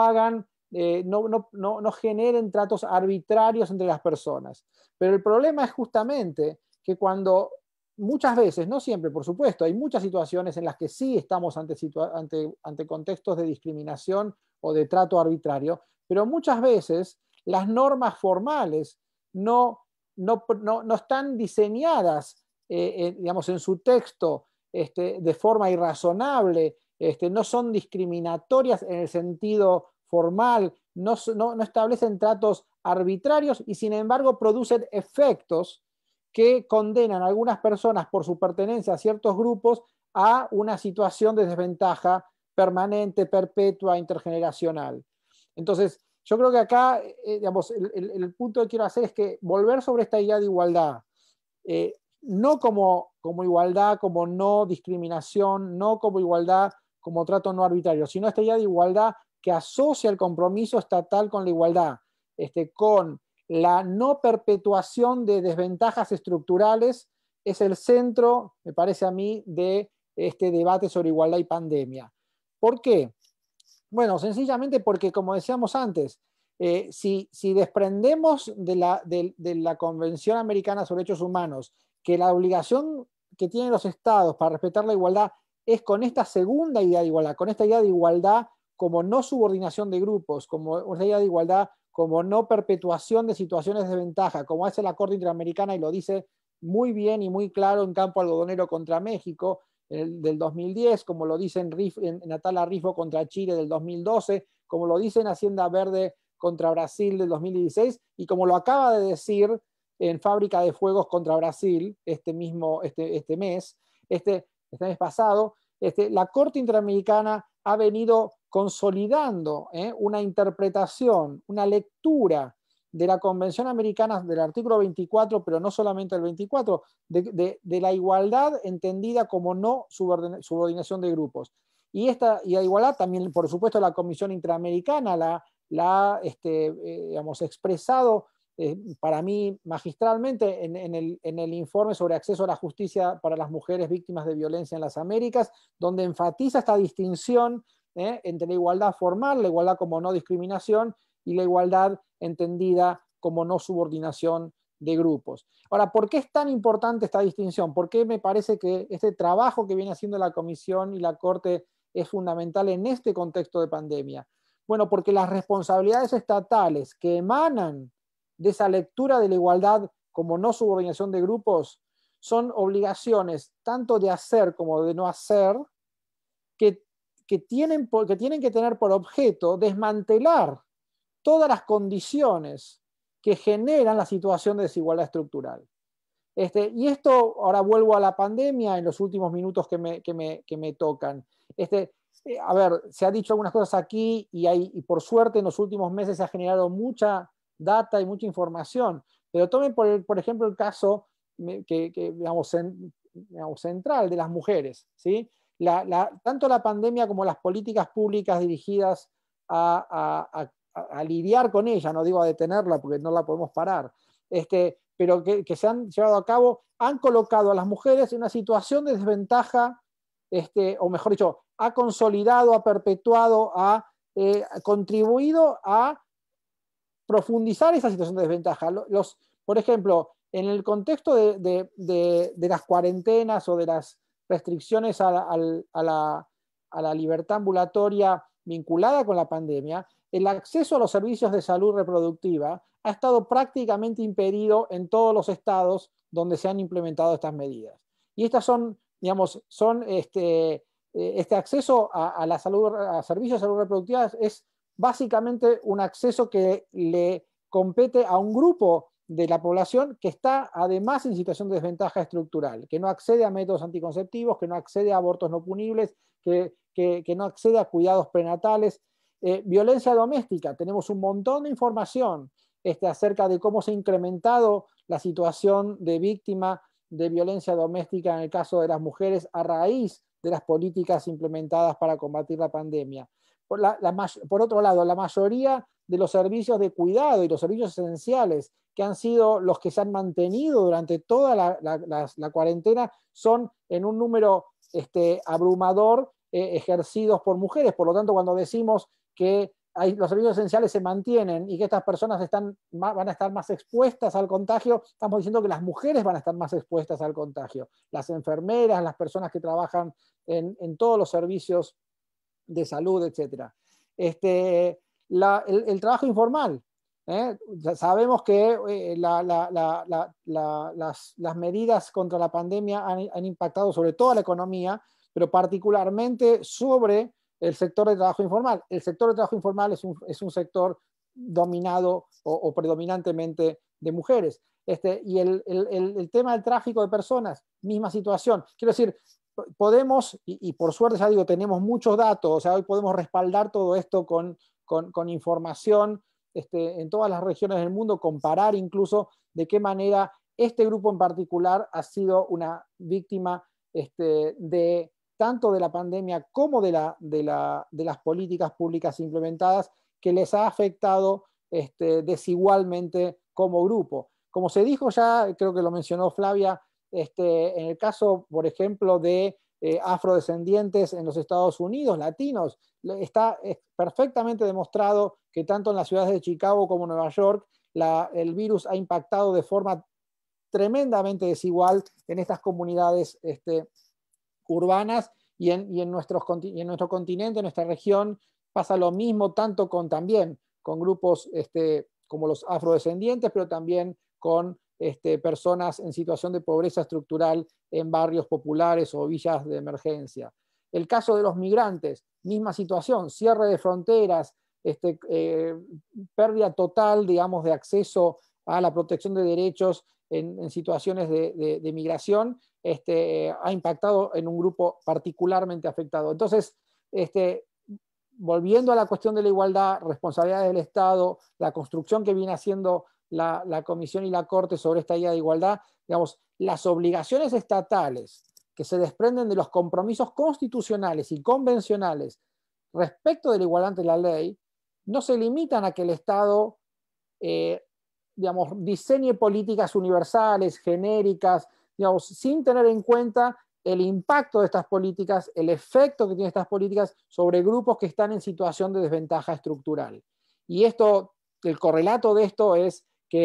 generen tratos arbitrarios entre las personas. Pero el problema es justamente que cuando muchas veces, no siempre, por supuesto, hay muchas situaciones en las que sí estamos ante contextos de discriminación o de trato arbitrario, pero muchas veces las normas formales no están diseñadas digamos, en su texto de forma irrazonable, no son discriminatorias en el sentido formal, no establecen tratos arbitrarios y sin embargo producen efectos que condenan a algunas personas por su pertenencia a ciertos grupos a una situación de desventaja permanente, perpetua, intergeneracional. Entonces, yo creo que acá, digamos, el punto que quiero hacer es que volver sobre esta idea de igualdad, no como igualdad, como no discriminación, no como igualdad, como trato no arbitrario, sino esta idea de igualdad que asocia el compromiso estatal con la igualdad, con la no perpetuación de desventajas estructurales, es el centro, me parece a mí, de este debate sobre igualdad y pandemia. ¿Por qué? Bueno, sencillamente porque, como decíamos antes, si desprendemos de la Convención Americana sobre Derechos Humanos que la obligación que tienen los estados para respetar la igualdad es con esta segunda idea de igualdad, con esta idea de igualdad como no subordinación de grupos, como una idea de igualdad como no perpetuación de situaciones de desventaja, como hace la Corte Interamericana y lo dice muy bien y muy claro en Campo Algodonero contra México del 2010, como lo dice en Natala Rifo contra Chile del 2012, como lo dice en Hacienda Verde contra Brasil del 2016 y como lo acaba de decir en Fábrica de Fuegos contra Brasil este mes pasado. La Corte Interamericana ha venido consolidando una interpretación, una lectura de la Convención Americana del artículo 24, pero no solamente el 24, de la igualdad entendida como no subordinación de grupos. Y la igualdad también, por supuesto, la Comisión Interamericana la ha digamos, expresado para mí magistralmente en el informe sobre acceso a la justicia para las mujeres víctimas de violencia en las Américas, donde enfatiza esta distinción entre la igualdad formal, la igualdad como no discriminación, y la igualdad entendida como no subordinación de grupos. Ahora, ¿por qué es tan importante esta distinción? ¿Por qué me parece que este trabajo que viene haciendo la Comisión y la Corte es fundamental en este contexto de pandemia? Bueno, porque las responsabilidades estatales que emanan de esa lectura de la igualdad como no subordinación de grupos son obligaciones tanto de hacer como de no hacer que tienen que tener por objeto desmantelar todas las condiciones que generan la situación de desigualdad estructural. Y esto, ahora vuelvo a la pandemia en los últimos minutos que me tocan. A ver, se ha dicho algunas cosas aquí y por suerte en los últimos meses se ha generado mucha data y mucha información, pero tomen por ejemplo el caso central de las mujeres, ¿sí? Tanto la pandemia como las políticas públicas dirigidas a lidiar con ella, no digo a detenerla porque no la podemos parar, pero que se han llevado a cabo, han colocado a las mujeres en una situación de desventaja, o mejor dicho, ha consolidado, ha perpetuado, ha contribuido a profundizar esa situación de desventaja. Por ejemplo, en el contexto de las cuarentenas o de las restricciones a la libertad ambulatoria vinculada con la pandemia, el acceso a los servicios de salud reproductiva ha estado prácticamente impedido en todos los estados donde se han implementado estas medidas. Y estas son, digamos, este acceso a la salud, a servicios de salud reproductiva es básicamente un acceso que le compete a un grupo de la población que está además en situación de desventaja estructural, que no accede a métodos anticonceptivos, que no accede a abortos no punibles, que no accede a cuidados prenatales. Violencia doméstica, tenemos un montón de información acerca de cómo se ha incrementado la situación de víctima de violencia doméstica en el caso de las mujeres a raíz de las políticas implementadas para combatir la pandemia. Por otro lado, la mayoría de los servicios de cuidado y los servicios esenciales que han sido los que se han mantenido durante toda la cuarentena son en un número abrumador ejercidos por mujeres. Por lo tanto, cuando decimos que los servicios esenciales se mantienen y que estas personas van a estar más expuestas al contagio, estamos diciendo que las mujeres van a estar más expuestas al contagio. Las enfermeras, las personas que trabajan en todos los servicios de salud, etc. El trabajo informal. Sabemos que las medidas contra la pandemia han impactado sobre toda la economía, pero particularmente sobre el sector de trabajo informal. El sector de trabajo informal es un sector dominado o predominantemente de mujeres. Y el tema del tráfico de personas, misma situación. Quiero decir, podemos, y por suerte ya digo, tenemos muchos datos, o sea, hoy podemos respaldar todo esto con información en todas las regiones del mundo, comparar incluso de qué manera este grupo en particular ha sido una víctima tanto de la pandemia como de las políticas públicas implementadas que les ha afectado desigualmente como grupo. Como se dijo ya, creo que lo mencionó Flavia, en el caso, por ejemplo, de afrodescendientes en los Estados Unidos, latinos, está perfectamente demostrado que tanto en las ciudades de Chicago como Nueva York, el virus ha impactado de forma tremendamente desigual en estas comunidades urbanas y en nuestro continente, en nuestra región, pasa lo mismo tanto también con grupos como los afrodescendientes, pero también con personas en situación de pobreza estructural en barrios populares o villas de emergencia. El caso de los migrantes, misma situación, cierre de fronteras, pérdida total, digamos, de acceso a la protección de derechos en situaciones de migración, ha impactado en un grupo particularmente afectado. Entonces, volviendo a la cuestión de la igualdad, responsabilidad del Estado, la construcción que viene haciendo la Comisión y la Corte sobre esta idea de igualdad, digamos, las obligaciones estatales que se desprenden de los compromisos constitucionales y convencionales respecto de la igualdad ante la ley, no se limitan a que el Estado digamos, diseñe políticas universales, genéricas, digamos, sin tener en cuenta el impacto de estas políticas, el efecto que tienen estas políticas sobre grupos que están en situación de desventaja estructural. Y el correlato de esto es que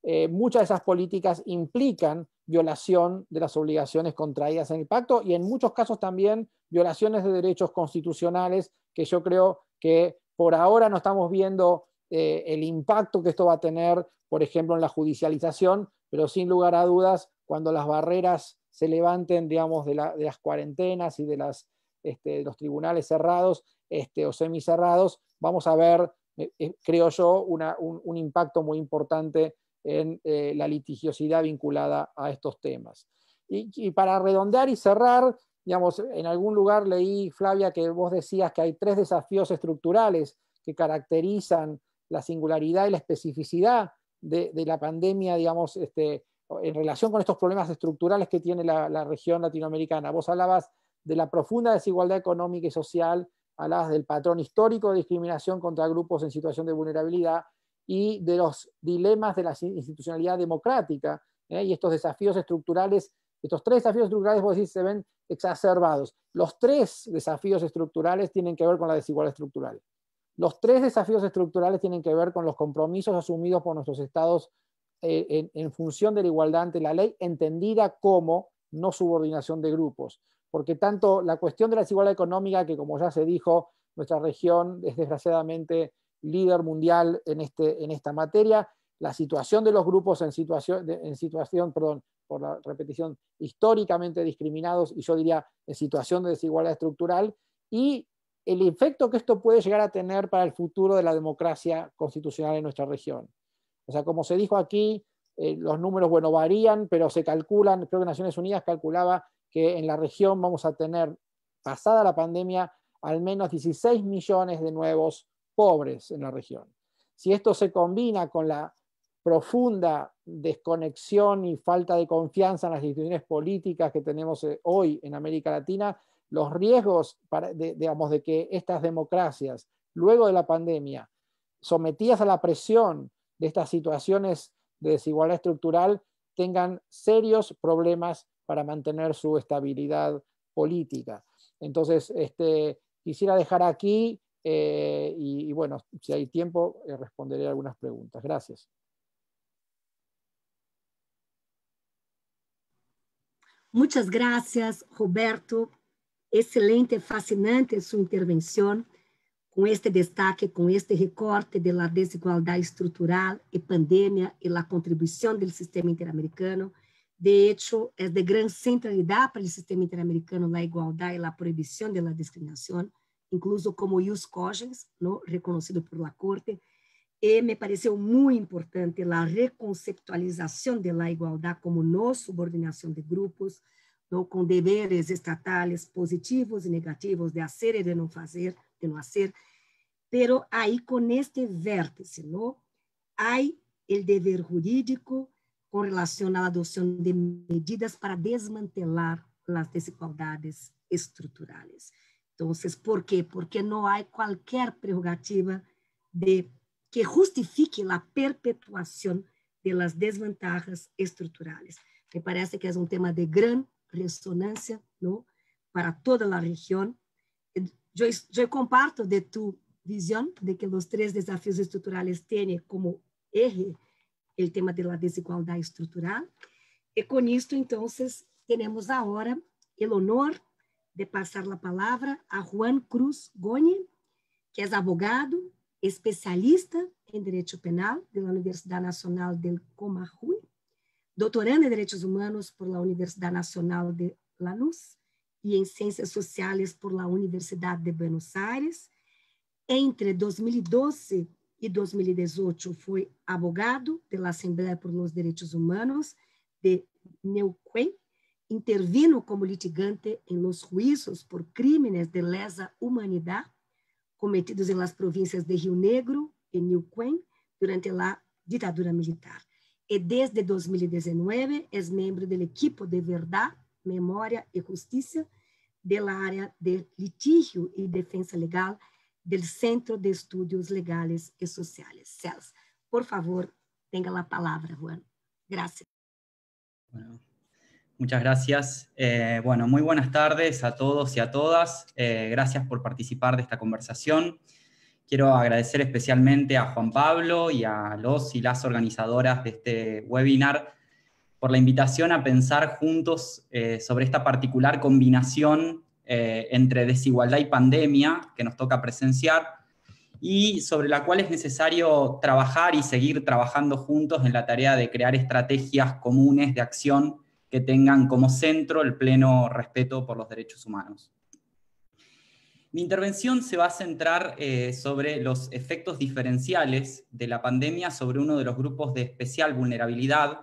muchas de esas políticas implican violación de las obligaciones contraídas en el pacto y en muchos casos también violaciones de derechos constitucionales que yo creo que por ahora no estamos viendo el impacto que esto va a tener, por ejemplo, en la judicialización, pero sin lugar a dudas, cuando las barreras se levanten, digamos, de las cuarentenas y de los tribunales cerrados o semicerrados, vamos a ver, creo yo, un impacto muy importante en la litigiosidad vinculada a estos temas. Y para redondear y cerrar, digamos, en algún lugar leí, Flavia, que vos decías que hay 3 desafíos estructurales que caracterizan la singularidad y la especificidad de la pandemia, digamos, en relación con estos problemas estructurales que tiene la región latinoamericana. Vos hablabas de la profunda desigualdad económica y social, hablabas del patrón histórico de discriminación contra grupos en situación de vulnerabilidad y de los dilemas de la institucionalidad democrática, y estos desafíos estructurales, estos 3 desafíos estructurales, vos decís, se ven exacerbados. Los 3 desafíos estructurales tienen que ver con la desigualdad estructural. Los 3 desafíos estructurales tienen que ver con los compromisos asumidos por nuestros estados en función de la igualdad ante la ley, entendida como no subordinación de grupos. Porque tanto la cuestión de la desigualdad económica, que como ya se dijo, nuestra región es desgraciadamente líder mundial en esta materia, la situación de los grupos en situación, por la repetición, históricamente discriminados, y yo diría en situación de desigualdad estructural, y el efecto que esto puede llegar a tener para el futuro de la democracia constitucional en nuestra región. O sea, como se dijo aquí, los números, bueno, varían, pero se calculan, creo que Naciones Unidas calculaba que en la región vamos a tener, pasada la pandemia, al menos 16 millones de nuevos pobres en la región. Si esto se combina con la profunda desconexión y falta de confianza en las instituciones políticas que tenemos hoy en América Latina, los riesgos de que estas democracias, luego de la pandemia, sometidas a la presión de estas situaciones de desigualdad estructural, tengan serios problemas para mantener su estabilidad política. Entonces, quisiera dejar aquí y bueno, si hay tiempo, responderé algunas preguntas. Gracias. Muchas gracias, Roberto. Excelente, fascinante su intervención, con este destaque, con este recorte de la desigualdad estructural y pandemia y la contribución del sistema interamericano. De hecho, es de gran centralidad para el sistema interamericano la igualdad y la prohibición de la discriminación, incluso como ius cogens, ¿no?, reconocido por la Corte. Y me pareció muy importante la reconceptualización de la igualdad como no subordinación de grupos, ¿no?, con deberes estatales positivos y negativos de hacer y de no hacer, pero ahí con este vértice, ¿no?, hay el deber jurídico con relación a la adopción de medidas para desmantelar las desigualdades estructurales. Entonces, ¿por qué? Porque no hay cualquier prerrogativa que justifique la perpetuación de las desventajas estructurales. Me parece que es un tema de gran resonancia, ¿no?, para toda la región. Yo comparto de tu visión de que los 3 desafíos estructurales tienen como eje el tema de la desigualdad estructural. Y con esto, entonces, tenemos ahora el honor de pasar la palabra a Juan Cruz Goñi, que es abogado, especialista en Derecho Penal de la Universidad Nacional del Comajuy, doutorando en Derechos Humanos por la Universidad Nacional de Lanús y en Ciencias Sociales por la Universidad de Buenos Aires. Entre 2012 y 2018 fue abogado de la Asamblea por los Derechos Humanos de Neuquén. Intervino como litigante en los juicios por crímenes de lesa humanidad cometidos en las provincias de Río Negro y Neuquén durante la dictadura militar. Y desde 2019 es miembro del equipo de Verdad, Memoria y Justicia de la área de litigio y defensa legal del Centro de Estudios Legales y Sociales, CELS. Por favor, tenga la palabra, Juan. Gracias. Bueno, muchas gracias. Bueno, muy buenas tardes a todos y a todas. Gracias por participar de esta conversación. Quiero agradecer especialmente a Juan Pablo y a los y las organizadoras de este webinar por la invitación a pensar juntos sobre esta particular combinación entre desigualdad y pandemia que nos toca presenciar, y sobre la cual es necesario trabajar y seguir trabajando juntos en la tarea de crear estrategias comunes de acción que tengan como centro el pleno respeto por los derechos humanos. Mi intervención se va a centrar sobre los efectos diferenciales de la pandemia sobre uno de los grupos de especial vulnerabilidad.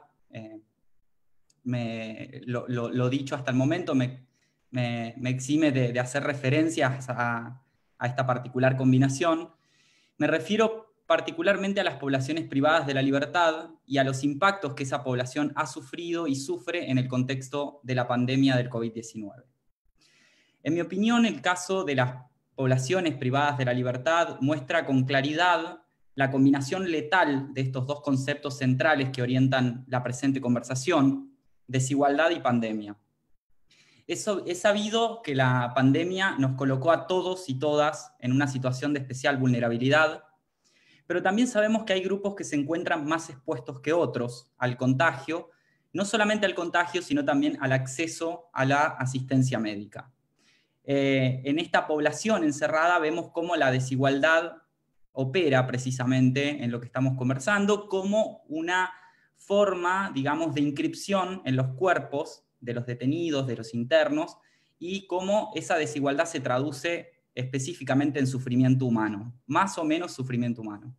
Lo dicho hasta el momento me exime de hacer referencias a esta particular combinación. Me refiero particularmente a las poblaciones privadas de la libertad y a los impactos que esa población ha sufrido y sufre en el contexto de la pandemia del COVID-19. En mi opinión, el caso de las poblaciones privadas de la libertad muestra con claridad la combinación letal de estos dos conceptos centrales que orientan la presente conversación: desigualdad y pandemia. Es sabido que la pandemia nos colocó a todos y todas en una situación de especial vulnerabilidad, pero también sabemos que hay grupos que se encuentran más expuestos que otros al contagio, no solamente al contagio, sino también al acceso a la asistencia médica. En esta población encerrada vemos cómo la desigualdad opera precisamente en lo que estamos conversando, como una forma, digamos, de inscripción en los cuerpos de los detenidos, de los internos, y cómo esa desigualdad se traduce específicamente en sufrimiento humano, más o menos sufrimiento humano.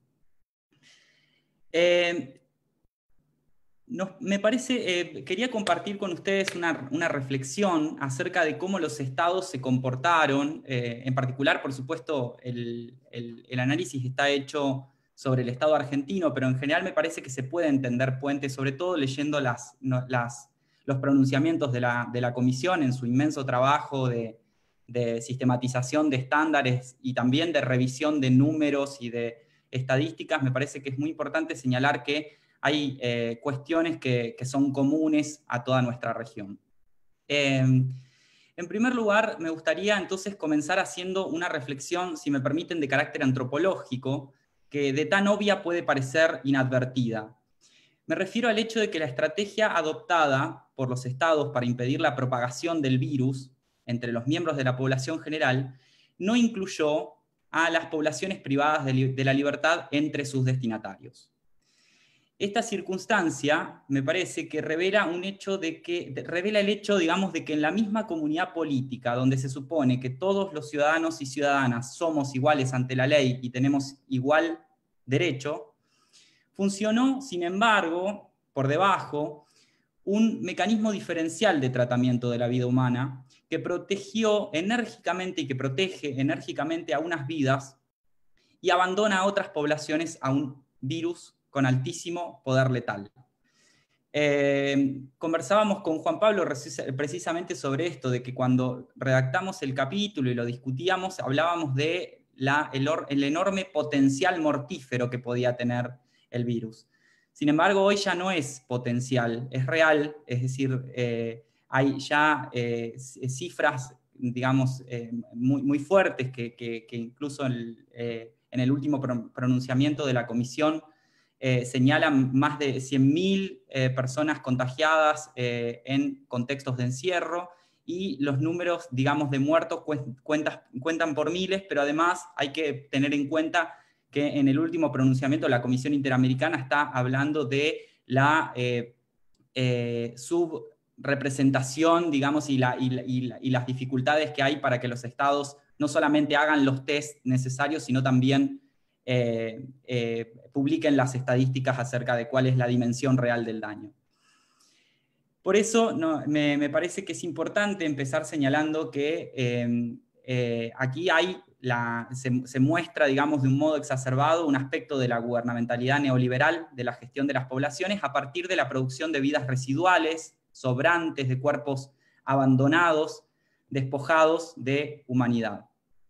Me parece, quería compartir con ustedes una reflexión acerca de cómo los estados se comportaron, en particular, por supuesto, el análisis está hecho sobre el Estado argentino, pero en general me parece que se puede entender puente, sobre todo leyendo los pronunciamientos de la Comisión en su inmenso trabajo de sistematización de estándares y también de revisión de números y de estadísticas. Me parece que es muy importante señalar que hay cuestiones que son comunes a toda nuestra región. En primer lugar, me gustaría entonces comenzar haciendo una reflexión, si me permiten, de carácter antropológico, que de tan obvia puede parecer inadvertida. Me refiero al hecho de que la estrategia adoptada por los estados para impedir la propagación del virus entre los miembros de la población general no incluyó a las poblaciones privadas de la libertad entre sus destinatarios. Esta circunstancia me parece que revela el hecho, digamos, de que en la misma comunidad política, donde se supone que todos los ciudadanos y ciudadanas somos iguales ante la ley y tenemos igual derecho, funcionó, sin embargo, por debajo, un mecanismo diferencial de tratamiento de la vida humana que protegió enérgicamente y que protege enérgicamente a unas vidas y abandona a otras poblaciones a un virus con altísimo poder letal. Conversábamos con Juan Pablo precisamente sobre esto, de que cuando redactamos el capítulo y lo discutíamos, hablábamos de el enorme potencial mortífero que podía tener el virus. Sin embargo, hoy ya no es potencial, es real, es decir, hay ya cifras, digamos, muy fuertes que incluso en el último pronunciamiento de la Comisión señalan más de 100.000 personas contagiadas en contextos de encierro, y los números, digamos, de muertos cuentan por miles, pero además hay que tener en cuenta que en el último pronunciamiento la Comisión Interamericana está hablando de la subrepresentación, digamos, y las dificultades que hay para que los estados no solamente hagan los test necesarios, sino también publiquen las estadísticas acerca de cuál es la dimensión real del daño. Por eso me parece que es importante empezar señalando que aquí se muestra, digamos, de un modo exacerbado un aspecto de la gubernamentalidad neoliberal de la gestión de las poblaciones a partir de la producción de vidas residuales, sobrantes, de cuerpos abandonados, despojados de humanidad.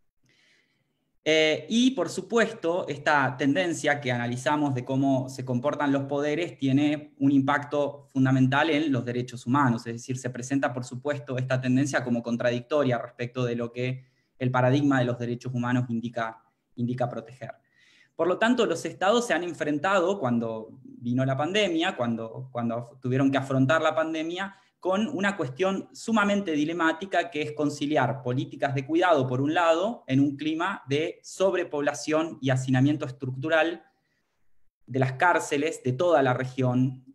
Y, por supuesto, esta tendencia que analizamos de cómo se comportan los poderes tiene un impacto fundamental en los derechos humanos, es decir, se presenta, por supuesto, esta tendencia como contradictoria respecto de lo que el paradigma de los derechos humanos indica indica proteger. Por lo tanto, los estados se han enfrentado, cuando vino la pandemia, cuando tuvieron que afrontar la pandemia, con una cuestión sumamente dilemática, que es conciliar políticas de cuidado, por un lado, en un clima de sobrepoblación y hacinamiento estructural de las cárceles de toda la región,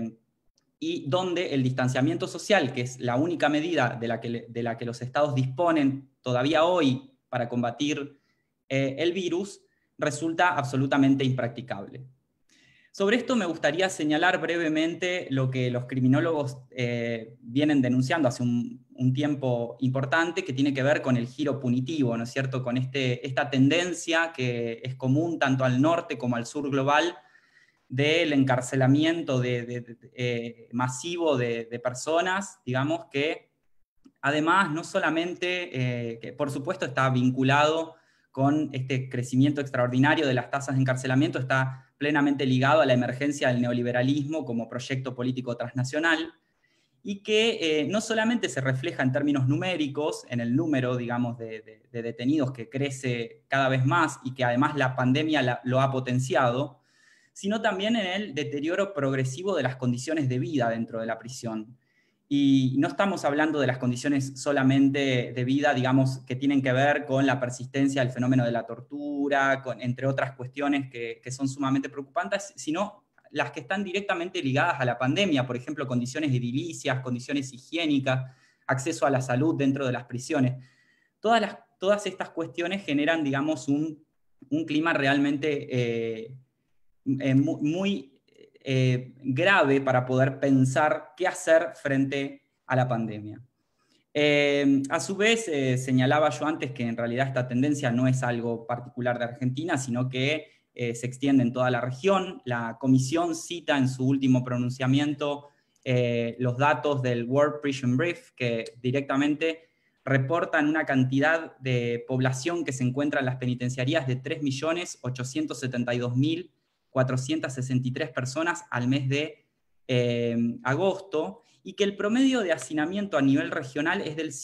y donde el distanciamiento social, que es la única medida de la que los estados disponen todavía hoy para combatir el virus, resulta absolutamente impracticable. Sobre esto me gustaría señalar brevemente lo que los criminólogos vienen denunciando hace un tiempo importante, que tiene que ver con el giro punitivo, ¿no es cierto?, con esta tendencia que es común tanto al norte como al sur global, del encarcelamiento masivo de personas, digamos, que además no solamente, que por supuesto está vinculado con este crecimiento extraordinario de las tasas de encarcelamiento, está plenamente ligado a la emergencia del neoliberalismo como proyecto político transnacional, y que no solamente se refleja en términos numéricos, en el número, digamos, de detenidos que crece cada vez más, y que además la pandemia lo ha potenciado, sino también en el deterioro progresivo de las condiciones de vida dentro de la prisión. Y no estamos hablando de las condiciones solamente de vida, digamos, que tienen que ver con la persistencia del fenómeno de la tortura, entre otras cuestiones que son sumamente preocupantes, sino las que están directamente ligadas a la pandemia, por ejemplo, condiciones edilicias, condiciones higiénicas, acceso a la salud dentro de las prisiones. Todas estas cuestiones generan, digamos, un clima realmente muy grave para poder pensar qué hacer frente a la pandemia. A su vez, señalaba yo antes que en realidad esta tendencia no es algo particular de Argentina, sino que se extiende en toda la región. La Comisión cita en su último pronunciamiento los datos del World Prison Brief, que directamente reportan una cantidad de población que se encuentra en las penitenciarías de 3.872.463 personas al mes de agosto, y que el promedio de hacinamiento a nivel regional es del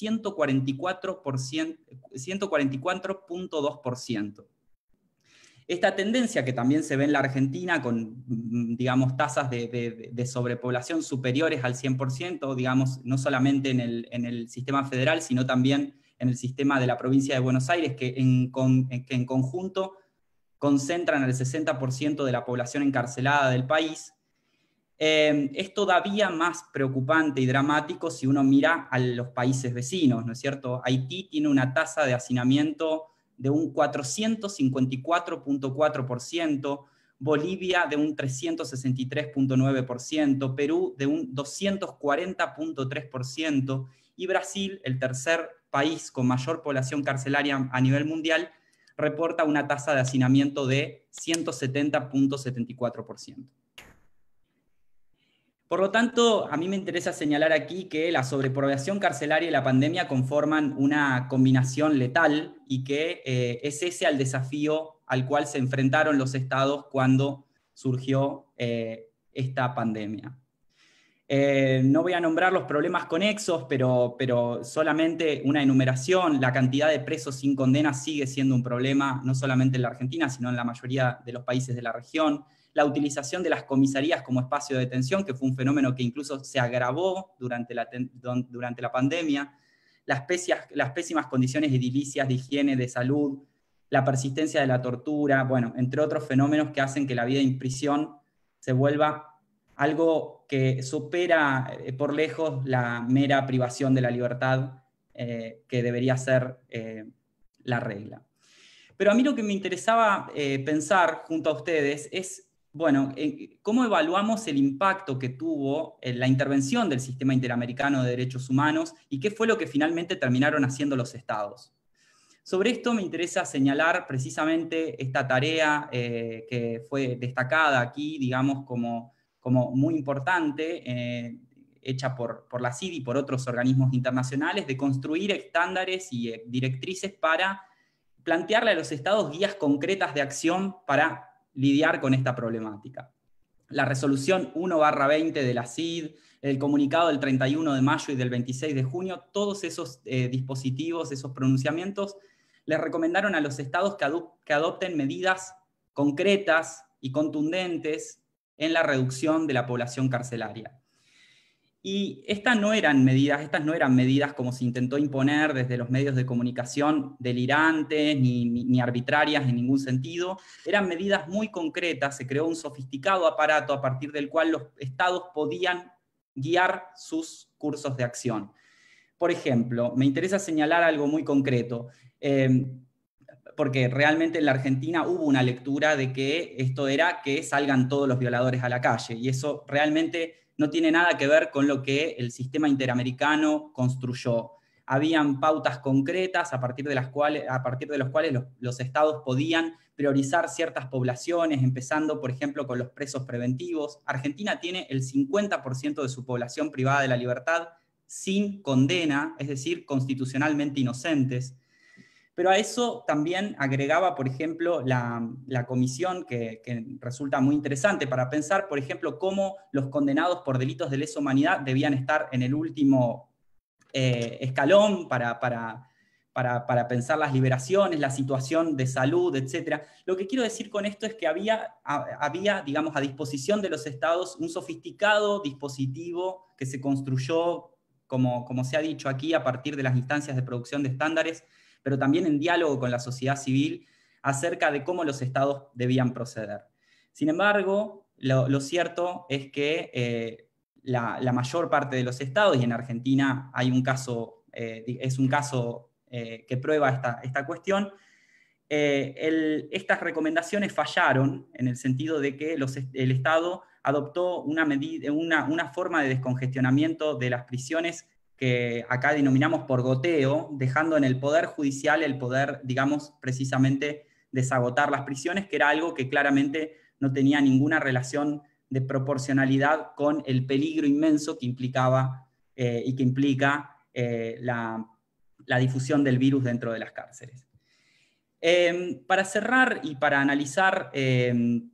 144.2%. Esta tendencia, que también se ve en la Argentina con, digamos, tasas de sobrepoblación superiores al 100%, digamos, no solamente en el sistema federal, sino también en el sistema de la provincia de Buenos Aires, que en conjunto concentran el 60% de la población encarcelada del país, es todavía más preocupante y dramático si uno mira a los países vecinos, ¿no es cierto? Haití tiene una tasa de hacinamiento de un 454.4%, Bolivia de un 363.9%, Perú de un 240.3%, y Brasil, el tercer país con mayor población carcelaria a nivel mundial, reporta una tasa de hacinamiento de 170.74%. Por lo tanto, a mí me interesa señalar aquí que la sobrepoblación carcelaria y la pandemia conforman una combinación letal, y que es ese el desafío al cual se enfrentaron los estados cuando surgió esta pandemia. No voy a nombrar los problemas conexos, pero solamente una enumeración: la cantidad de presos sin condena sigue siendo un problema, no solamente en la Argentina, sino en la mayoría de los países de la región. La utilización de las comisarías como espacio de detención, que fue un fenómeno que incluso se agravó durante la pandemia, las pésimas condiciones edilicias de higiene, de salud, la persistencia de la tortura, bueno, entre otros fenómenos que hacen que la vida en prisión se vuelva algo que supera por lejos la mera privación de la libertad, que debería ser la regla. Pero a mí lo que me interesaba pensar junto a ustedes es, bueno, ¿cómo evaluamos el impacto que tuvo la intervención del Sistema Interamericano de Derechos Humanos, y qué fue lo que finalmente terminaron haciendo los estados? Sobre esto me interesa señalar precisamente esta tarea que fue destacada aquí, digamos, como muy importante, hecha por la CID y por otros organismos internacionales, de construir estándares y directrices para plantearle a los estados guías concretas de acción para lidiar con esta problemática. La resolución 1/20 de la CID, el comunicado del 31 de mayo y del 26 de junio, todos esos dispositivos, esos pronunciamientos, les recomendaron a los estados que adopten medidas concretas y contundentes en la reducción de la población carcelaria. Y estas no eran medidas como se intentó imponer desde los medios de comunicación, delirantes ni arbitrarias en ningún sentido. Eran medidas muy concretas, se creó un sofisticado aparato a partir del cual los estados podían guiar sus cursos de acción. Por ejemplo, me interesa señalar algo muy concreto, porque realmente en la Argentina hubo una lectura de que esto era que salgan todos los violadores a la calle, y eso realmente no tiene nada que ver con lo que el sistema interamericano construyó. Habían pautas concretas a partir de los cuales los estados podían priorizar ciertas poblaciones, empezando, por ejemplo, con los presos preventivos. Argentina tiene el 50% de su población privada de la libertad sin condena, es decir, constitucionalmente inocentes. Pero a eso también agregaba, por ejemplo, la comisión, que resulta muy interesante para pensar, por ejemplo, cómo los condenados por delitos de lesa humanidad debían estar en el último escalón para pensar las liberaciones, la situación de salud, etc. Lo que quiero decir con esto es que había, digamos, a disposición de los estados un sofisticado dispositivo que se construyó, como se ha dicho aquí, a partir de las instancias de producción de estándares, pero también en diálogo con la sociedad civil, acerca de cómo los estados debían proceder. Sin embargo, lo cierto es que la mayor parte de los estados, y en Argentina hay un caso, es un caso que prueba esta cuestión, estas recomendaciones fallaron en el sentido de que el Estado adoptó una forma de descongestionamiento de las prisiones que acá denominamos por goteo, dejando en el Poder Judicial el poder, digamos, precisamente desagotar las prisiones, que era algo que claramente no tenía ninguna relación de proporcionalidad con el peligro inmenso que implicaba y que implica la difusión del virus dentro de las cárceles. Para cerrar y para analizar un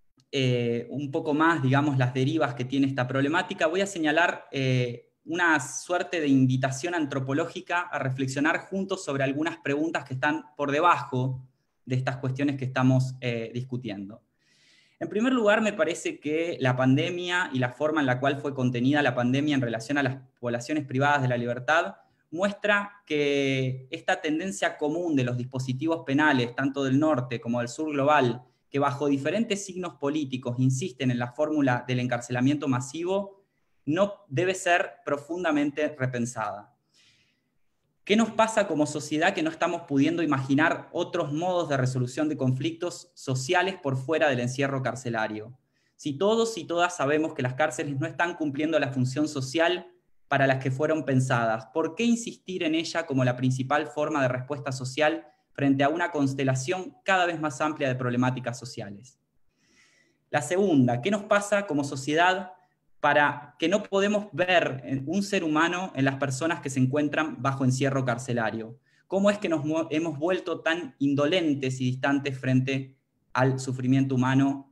poco más, digamos, las derivas que tiene esta problemática, voy a señalar una suerte de invitación antropológica a reflexionar juntos sobre algunas preguntas que están por debajo de estas cuestiones que estamos discutiendo. En primer lugar, me parece que la pandemia y la forma en la cual fue contenida la pandemia en relación a las poblaciones privadas de la libertad muestra que esta tendencia común de los dispositivos penales, tanto del norte como del sur global, que bajo diferentes signos políticos insisten en la fórmula del encarcelamiento masivo, no debe ser profundamente repensada. ¿Qué nos pasa como sociedad que no estamos pudiendo imaginar otros modos de resolución de conflictos sociales por fuera del encierro carcelario? Si todos y todas sabemos que las cárceles no están cumpliendo la función social para las que fueron pensadas, ¿por qué insistir en ella como la principal forma de respuesta social frente a una constelación cada vez más amplia de problemáticas sociales? La segunda, ¿qué nos pasa como sociedad para que no podemos ver un ser humano en las personas que se encuentran bajo encierro carcelario? ¿Cómo es que nos hemos vuelto tan indolentes y distantes frente al sufrimiento humano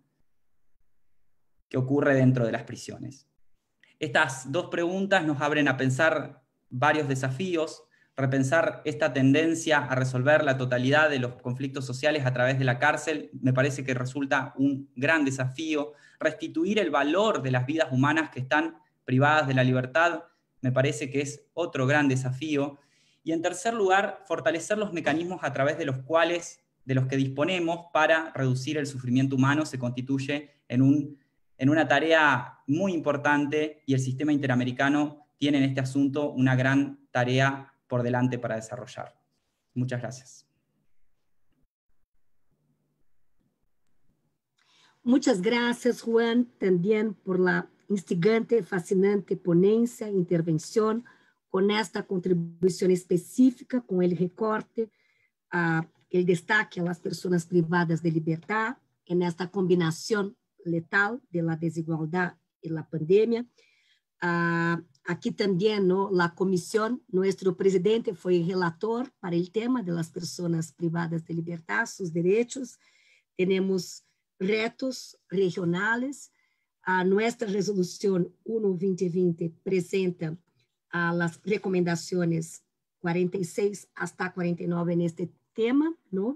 que ocurre dentro de las prisiones? Estas dos preguntas nos abren a pensar varios desafíos, repensar esta tendencia a resolver la totalidad de los conflictos sociales a través de la cárcel, me parece que resulta un gran desafío. Restituir el valor de las vidas humanas que están privadas de la libertad, me parece que es otro gran desafío. Y en tercer lugar, fortalecer los mecanismos a través de los que disponemos para reducir el sufrimiento humano se constituye en una tarea muy importante, y el sistema interamericano tiene en este asunto una gran tarea por delante para desarrollar. Muchas gracias. Muchas gracias, Juan, también por la instigante, fascinante ponencia, intervención, con esta contribución específica, con el recorte, el destaque a las personas privadas de libertad, en esta combinación letal de la desigualdad y la pandemia. Aquí también, ¿no?, la comisión, nuestro presidente fue relator para el tema de las personas privadas de libertad, sus derechos. Tenemos retos regionales. Nuestra resolución 1-2020 presenta las recomendaciones 46 hasta 49 en este tema, ¿no?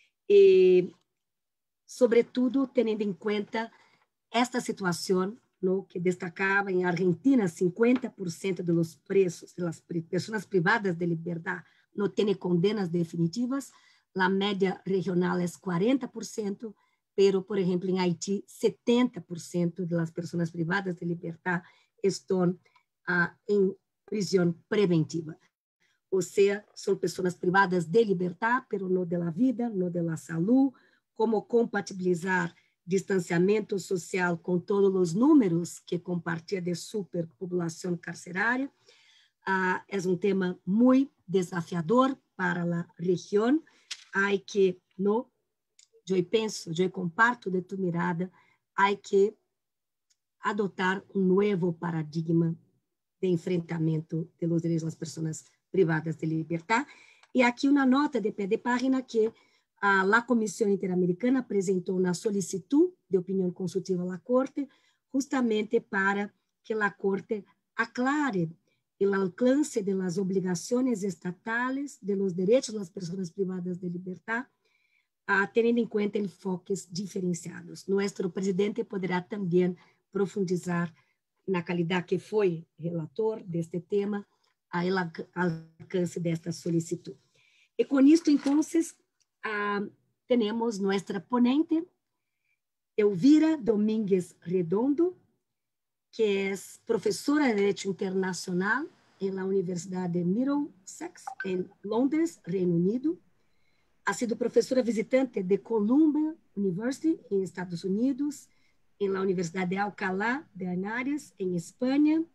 Sobretudo teniendo en cuenta esta situación, ¿no? Que destacaba en Argentina, 50% de los presos de las personas privadas de libertad no tienen condenas definitivas, la media regional es 40%, pero, por ejemplo, en Haití, 70% de las personas privadas de libertad están en prisión preventiva. O sea, son personas privadas de libertad, pero no de la vida, no de la salud. Cómo compatibilizar distanciamiento social con todos los números que compartía de superpoblación carceraria. Es un tema muy desafiador para la región. Hay que, ¿no? Yo pienso, yo comparto de tu mirada, hay que adoptar un nuevo paradigma de enfrentamiento de los derechos de las personas privadas de libertad. Y aquí una nota de pie de página que la Comisión Interamericana apresentou uma solicitud de opinião consultiva à Corte, justamente para que a Corte aclare o alcance das obrigações estatais, de los direitos das pessoas privadas de liberdade, tendo em conta enfoques diferenciados. Nosso presidente poderá também profundizar na qualidade que foi relator deste tema, ao alcance desta solicitud. E com isto, então, tenemos nuestra ponente, Elvira Domínguez Redondo, que es profesora de Derecho Internacional en la Universidad de Middlesex, en Londres, Reino Unido. Ha sido profesora visitante de Columbia University, en Estados Unidos, en la Universidad de Alcalá de Henares, en España.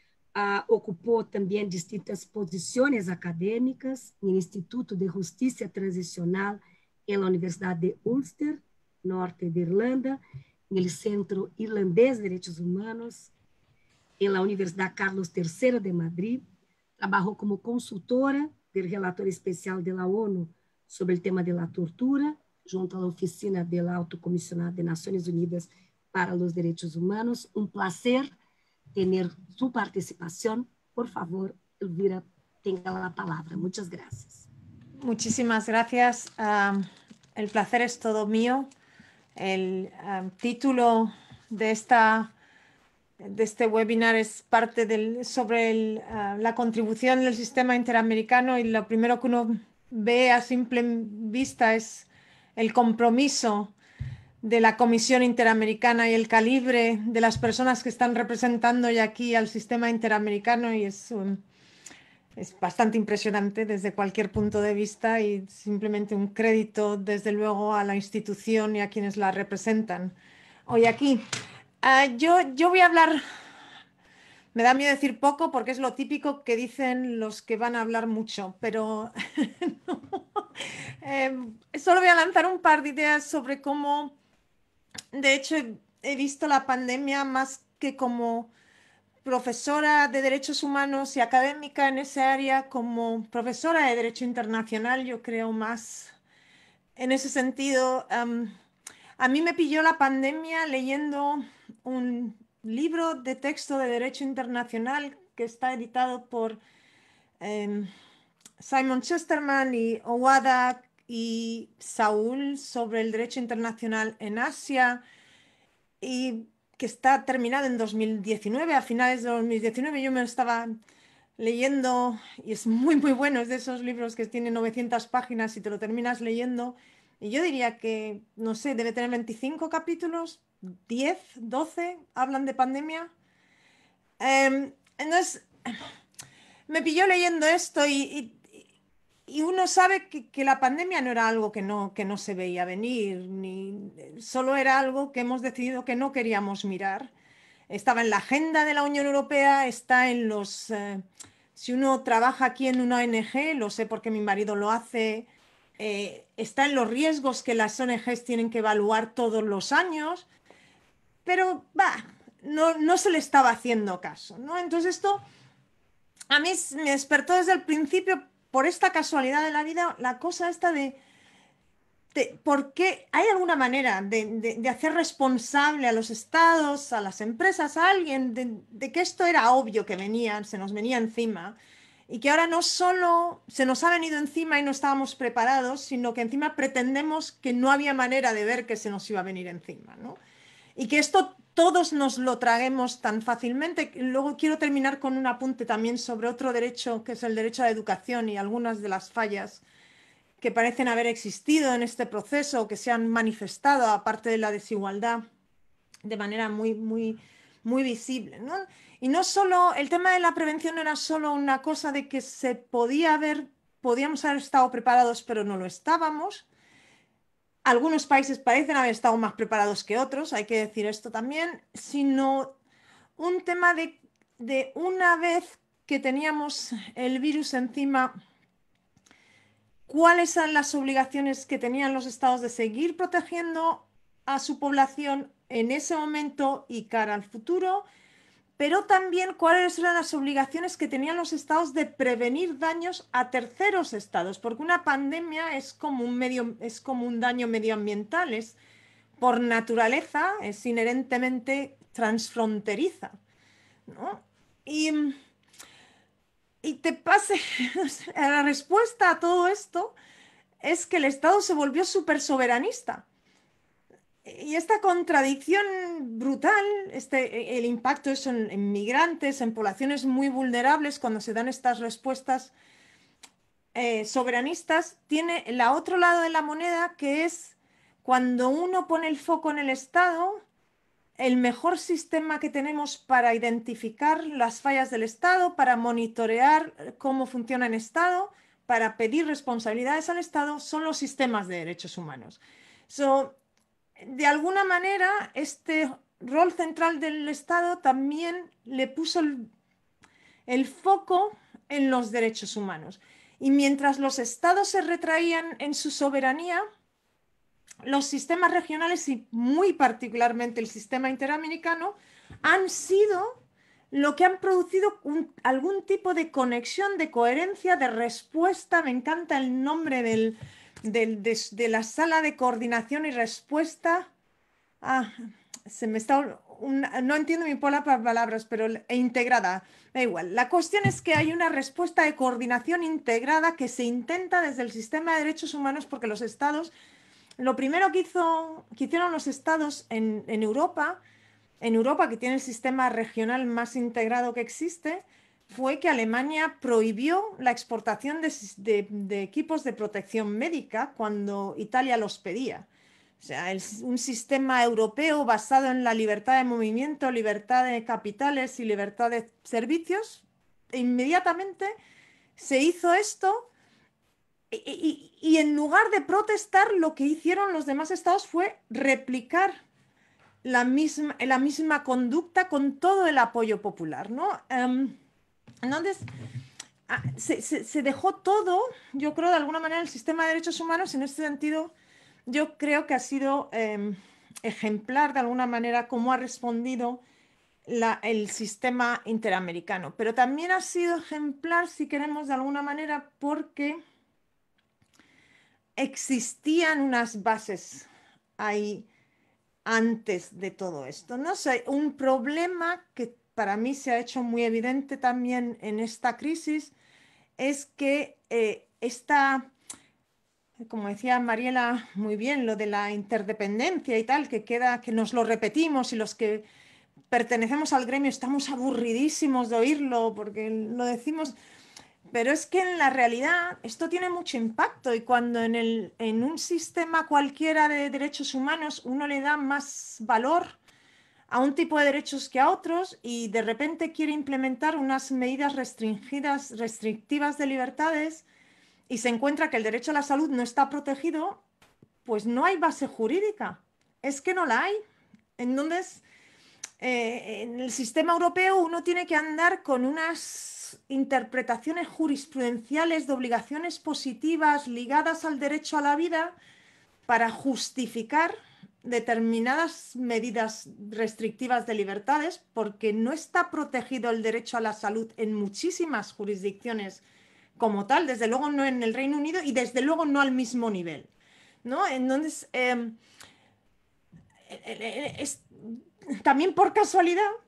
Ocupó también distintas posiciones académicas en el Instituto de Justicia Transicional en la Universidad de Ulster, norte de Irlanda, en el Centro Irlandés de Derechos Humanos, en la Universidad Carlos III de Madrid. Trabajó como consultora del relator especial de la ONU sobre el tema de la tortura, junto a la Oficina del Alto Comisionado de Naciones Unidas para los Derechos Humanos. Un placer tener su participación. Por favor, Elvira, tenga la palabra. Muchas gracias. Muchísimas gracias. El placer es todo mío. El título de este webinar es parte sobre la contribución del sistema interamericano, y lo primero que uno ve a simple vista es el compromiso de la Comisión Interamericana y el calibre de las personas que están representando hoy aquí al sistema interamericano, y es bastante impresionante desde cualquier punto de vista, y simplemente un crédito desde luego a la institución y a quienes la representan hoy aquí. Yo voy a hablar, me da miedo decir poco porque es lo típico que dicen los que van a hablar mucho, pero no. Solo voy a lanzar un par de ideas sobre cómo, de hecho, he visto la pandemia más que como profesora de derechos humanos y académica en esa área, como profesora de derecho internacional, yo creo más en ese sentido. A mí me pilló la pandemia leyendo un libro de texto de derecho internacional que está editado por Simon Chesterman y Owada y Saúl sobre el derecho internacional en Asia, y que está terminado en 2019, a finales de 2019. Yo me lo estaba leyendo y es muy, muy bueno. Es de esos libros que tienen 900 páginas y te lo terminas leyendo. Y yo diría que, no sé, debe tener 25 capítulos, 10, 12, hablan de pandemia. Entonces, me pilló leyendo esto y uno sabe que la pandemia no era algo que no se veía venir, ni solo era algo que hemos decidido que no queríamos mirar. Estaba en la agenda de la Unión Europea, está en los... si uno trabaja aquí en una ONG, lo sé porque mi marido lo hace, está en los riesgos que las ONGs tienen que evaluar todos los años, pero no se le estaba haciendo caso, ¿no? Entonces esto a mí me despertó desde el principio, por esta casualidad de la vida, la cosa esta de ¿por qué hay alguna manera de hacer responsable a los estados, a las empresas, a alguien, de que esto era obvio que se nos venía encima? y que ahora no solo se nos ha venido encima y no estábamos preparados, sino que encima pretendemos que no había manera de ver que se nos iba a venir encima, ¿no? Y que esto todos nos lo traguemos tan fácilmente. Luego quiero terminar con un apunte también sobre otro derecho, que es el derecho a la educación, y algunas de las fallas que parecen haber existido en este proceso, que se han manifestado, aparte de la desigualdad, de manera muy visible, ¿no? Y no solo, el tema de la prevención no era solo una cosa de que podíamos haber estado preparados, pero no lo estábamos. Algunos países parecen haber estado más preparados que otros, hay que decir esto también, sino un tema de una vez que teníamos el virus encima, cuáles eran las obligaciones que tenían los estados de seguir protegiendo a su población en ese momento y cara al futuro, pero también cuáles eran las obligaciones que tenían los estados de prevenir daños a terceros estados, porque una pandemia es como un daño medioambiental, es por naturaleza, es inherentemente transfronteriza, ¿no? Y te pase, la respuesta a todo esto es que el Estado se volvió súper soberanista. Y esta contradicción brutal, el impacto es en migrantes, en poblaciones muy vulnerables, cuando se dan estas respuestas soberanistas, tiene el otro lado de la moneda, que es cuando uno pone el foco en el Estado, el mejor sistema que tenemos para identificar las fallas del Estado, para monitorear cómo funciona el Estado, para pedir responsabilidades al Estado, son los sistemas de derechos humanos. De alguna manera, este rol central del Estado también le puso el foco en los derechos humanos. Y mientras los Estados se retraían en su soberanía, los sistemas regionales y muy particularmente el sistema interamericano han sido lo que han producido algún tipo de conexión, de coherencia, de respuesta. Me encanta el nombre de la sala de coordinación y respuesta. No entiendo mi palabras, pero integrada. Da igual. La cuestión es que hay una respuesta de coordinación integrada que se intenta desde el sistema de derechos humanos, porque los estados, lo primero que hicieron los estados en Europa, que tiene el sistema regional más integrado que existe, fue que Alemania prohibió la exportación de equipos de protección médica cuando Italia los pedía. O sea, un sistema europeo basado en la libertad de movimiento, libertad de capitales y libertad de servicios. Inmediatamente se hizo esto y en lugar de protestar, lo que hicieron los demás estados fue replicar la misma conducta con todo el apoyo popular, ¿no? Entonces, se dejó todo, yo creo, de alguna manera, el sistema de derechos humanos. En este sentido, yo creo que ha sido ejemplar, de alguna manera, cómo ha respondido el sistema interamericano. Pero también ha sido ejemplar, si queremos, de alguna manera, porque existían unas bases ahí antes de todo esto. No sé, un problema que para mí se ha hecho muy evidente también en esta crisis es que como decía Mariela muy bien, lo de la interdependencia y tal, que nos lo repetimos, y los que pertenecemos al gremio estamos aburridísimos de oírlo porque lo decimos, pero es que en la realidad esto tiene mucho impacto, y cuando en un sistema cualquiera de derechos humanos uno le da más valor a un tipo de derechos que a otros, y de repente quiere implementar unas medidas restrictivas de libertades, y se encuentra que el derecho a la salud no está protegido, pues no hay base jurídica. Es que no la hay. Entonces, en el sistema europeo uno tiene que andar con unas interpretaciones jurisprudenciales de obligaciones positivas ligadas al derecho a la vida para justificar determinadas medidas restrictivas de libertades, porque no está protegido el derecho a la salud en muchísimas jurisdicciones como tal, desde luego no en el Reino Unido y desde luego no al mismo nivel, ¿no? Entonces, también por casualidad,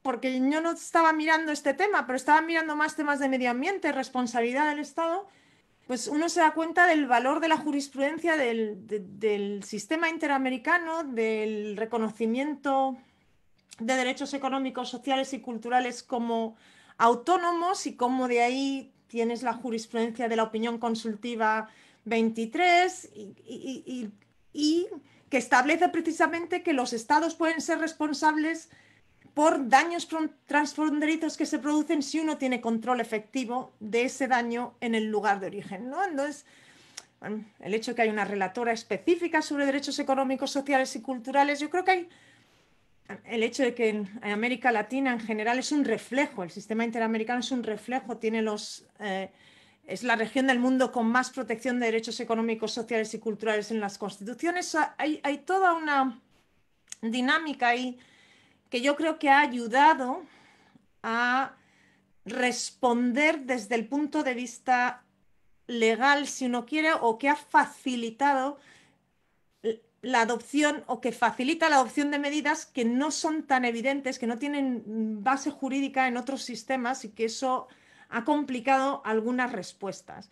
porque yo no estaba mirando este tema, pero estaba mirando más temas de medio ambiente, responsabilidad del Estado, pues uno se da cuenta del valor de la jurisprudencia del sistema interamericano, del reconocimiento de derechos económicos, sociales y culturales como autónomos, y cómo de ahí tienes la jurisprudencia de la opinión consultiva 23 y que establece precisamente que los estados pueden ser responsables por daños transfronterizos que se producen si uno tiene control efectivo de ese daño en el lugar de origen, ¿no? Entonces, bueno, el hecho de que hay una relatora específica sobre derechos económicos, sociales y culturales, yo creo que hay el hecho de que en América Latina en general es un reflejo, el sistema interamericano es un reflejo, tiene es la región del mundo con más protección de derechos económicos, sociales y culturales en las constituciones. Hay toda una dinámica ahí que yo creo que ha ayudado a responder desde el punto de vista legal, si uno quiere, o que ha facilitado la adopción o que facilita la adopción de medidas que no son tan evidentes, que no tienen base jurídica en otros sistemas, y que eso ha complicado algunas respuestas.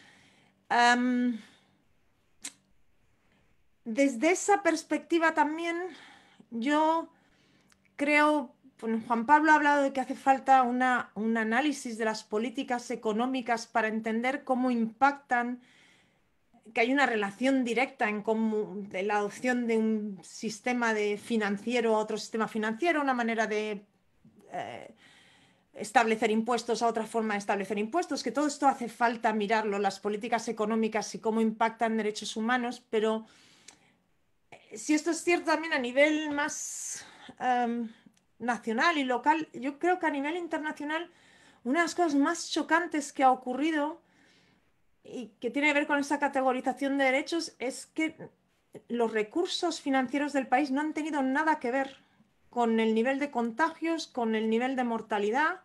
Desde esa perspectiva también yo creo, bueno, Juan Pablo ha hablado de que hace falta un análisis de las políticas económicas para entender cómo impactan, que hay una relación directa de la adopción de un sistema financiero a otro sistema financiero, una manera de establecer impuestos a otra forma de establecer impuestos, que todo esto hace falta mirarlo, las políticas económicas y cómo impactan derechos humanos, pero si esto es cierto también a nivel más nacional y local, yo creo que a nivel internacional una de las cosas más chocantes que ha ocurrido y que tiene que ver con esa categorización de derechos es que los recursos financieros del país no han tenido nada que ver con el nivel de contagios, con el nivel de mortalidad.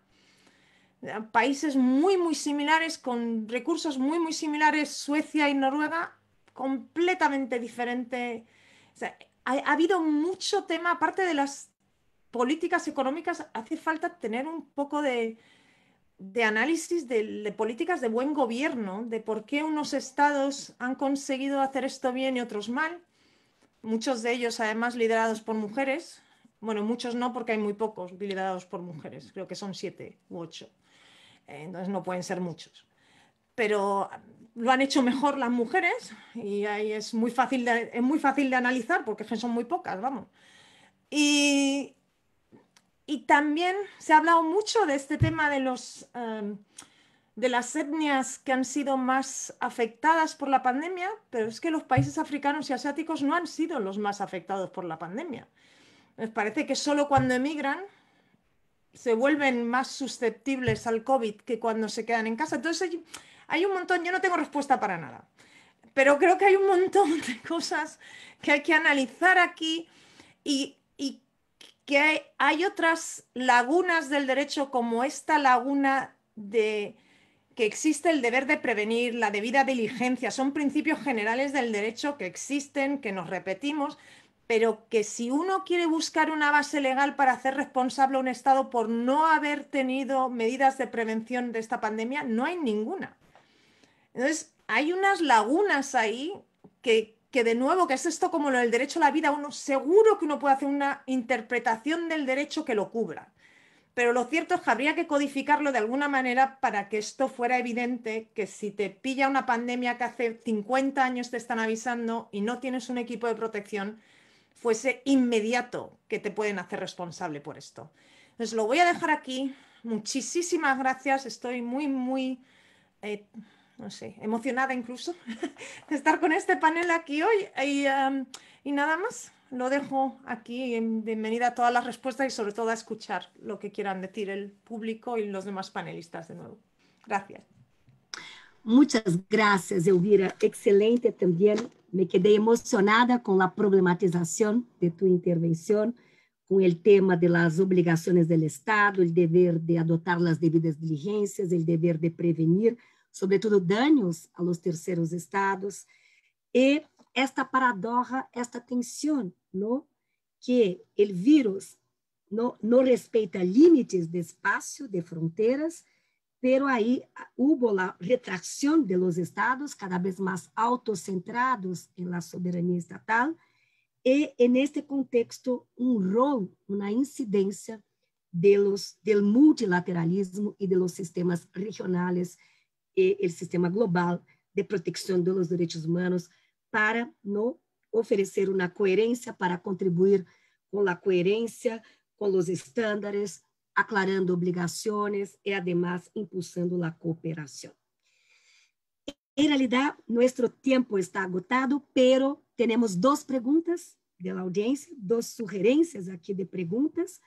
Países muy, muy similares, con recursos muy, muy similares, Suecia y Noruega, completamente diferente. O sea, ha habido mucho tema, aparte de las políticas económicas, hace falta tener un poco de análisis de políticas de buen gobierno, de por qué unos estados han conseguido hacer esto bien y otros mal, muchos de ellos además liderados por mujeres. Bueno, muchos no, porque hay muy pocos liderados por mujeres, creo que son 7 u 8, entonces no pueden ser muchos, pero lo han hecho mejor las mujeres, y ahí es muy fácil de analizar porque son muy pocas, vamos. Y también se ha hablado mucho de este tema de las etnias que han sido más afectadas por la pandemia, pero es que los países africanos y asiáticos no han sido los más afectados por la pandemia. Les parece que solo cuando emigran se vuelven más susceptibles al COVID que cuando se quedan en casa. Entonces hay un montón, yo no tengo respuesta para nada, pero creo que hay un montón de cosas que hay que analizar aquí, y que hay otras lagunas del derecho, como esta laguna de que existe el deber de prevenir, la debida diligencia. Son principios generales del derecho que existen, que nos repetimos, pero que si uno quiere buscar una base legal para hacer responsable a un Estado por no haber tenido medidas de prevención de esta pandemia, no hay ninguna. Entonces, hay unas lagunas ahí que de nuevo, que es esto como lo del derecho a la vida, uno seguro que uno puede hacer una interpretación del derecho que lo cubra. Pero lo cierto es que habría que codificarlo de alguna manera para que esto fuera evidente, que si te pilla una pandemia que hace 50 años te están avisando y no tienes un equipo de protección, fuese inmediato que te pueden hacer responsable por esto. Entonces lo voy a dejar aquí. Muchísimas gracias. Estoy muy, muy, no sé, emocionada incluso de estar con este panel aquí hoy. Y nada más. Lo dejo aquí. Bienvenida a todas las respuestas y sobre todo a escuchar lo que quieran decir el público y los demás panelistas de nuevo. Gracias. Muchas gracias, Elvira. Excelente también. Me quedé emocionada con la problematización de tu intervención, con el tema de las obligaciones del Estado, el deber de adoptar las debidas diligencias, el deber de prevenir, sobre todo daños a los terceros estados, y esta paradoja, esta tensión, ¿no? Que el virus no respeta límites de espacio, de fronteras, pero ahí hubo la retracción de los estados, cada vez más autocentrados en la soberanía estatal, y en este contexto un rol, una incidencia del multilateralismo y de los sistemas regionales y el sistema global de protección de los derechos humanos para no ofrecer una coherencia, para contribuir con la coherencia, con los estándares, aclarando obligaciones y además impulsando la cooperación. En realidad, nuestro tiempo está agotado, pero tenemos dos preguntas de la audiencia, dos sugerencias aquí de preguntas.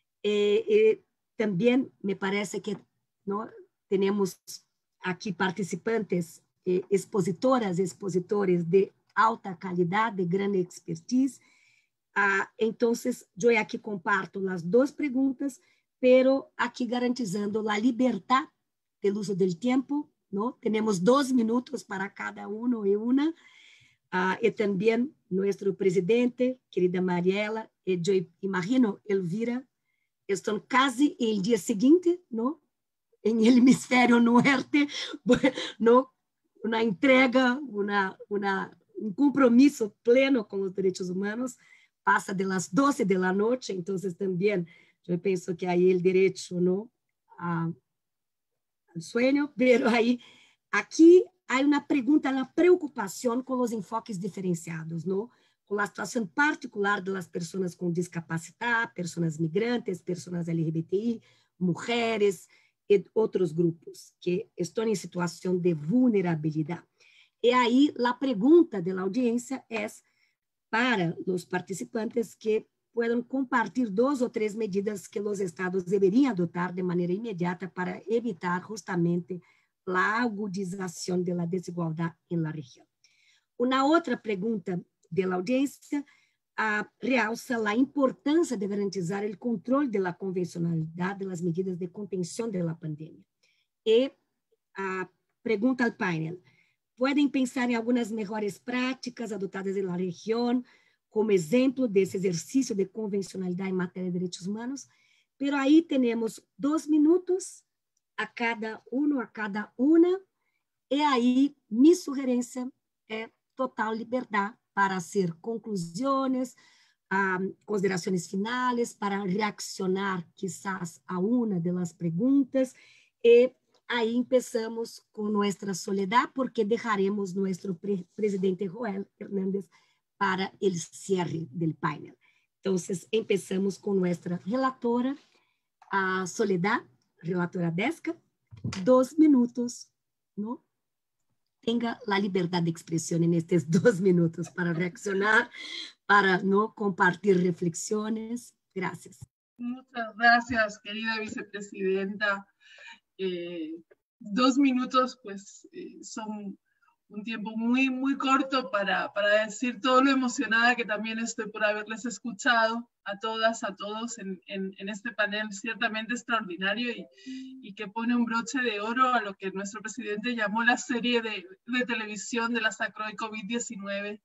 También me parece que ¿no? tenemos aquí participantes, expositoras, expositores de alta calidad, de gran expertise. Entonces, yo aquí comparto las dos preguntas, pero aquí garantizando la libertad del uso del tiempo, ¿no? Tenemos 2 minutos para cada uno y una. Y también nuestro presidente, querida Mariela, y yo imagino, Elvira, están casi el día siguiente, ¿no? En el hemisferio norte, ¿no? Una entrega, un compromiso pleno con los derechos humanos, pasa de las 12 de la noche, entonces también yo pienso que hay el derecho, ¿no? al sueño, pero ahí, aquí hay una pregunta, una preocupación con los enfoques diferenciados, ¿no? Con la situación particular de las personas con discapacidad, personas migrantes, personas LGBTI, mujeres y otros grupos que están en situación de vulnerabilidad. Y ahí la pregunta de la audiencia es para los participantes que puedan compartir 2 o 3 medidas que los estados deberían adoptar de manera inmediata para evitar justamente la agudización de la desigualdad en la región. Una otra pregunta de la audiencia realza la importancia de garantizar el control de la convencionalidad de las medidas de contención de la pandemia. Y pregunta al panel, ¿pueden pensar en algunas mejores prácticas adoptadas en la región como ejemplo de ese ejercicio de convencionalidad en materia de derechos humanos? Pero ahí tenemos 2 minutos a cada uno, a cada una, y ahí mi sugerencia es total libertad para hacer conclusiones, consideraciones finales, para reaccionar quizás a una de las preguntas, y ahí empezamos con nuestra Soledad, porque dejaremos nuestro presidente Joel Hernández para el cierre del panel. Entonces, empezamos con nuestra relatora, Soledad, relatora Desca, 2 minutos, ¿no? Tenga la libertad de expresión en estos 2 minutos para reaccionar, para no compartir reflexiones. Gracias. Muchas gracias, querida vicepresidenta. 2 minutos, pues, son un tiempo muy, muy corto para decir todo lo emocionada que también estoy por haberles escuchado a todas, a todos en este panel ciertamente extraordinario y que pone un broche de oro a lo que nuestro presidente llamó la serie de televisión de la SACROI COVID-19.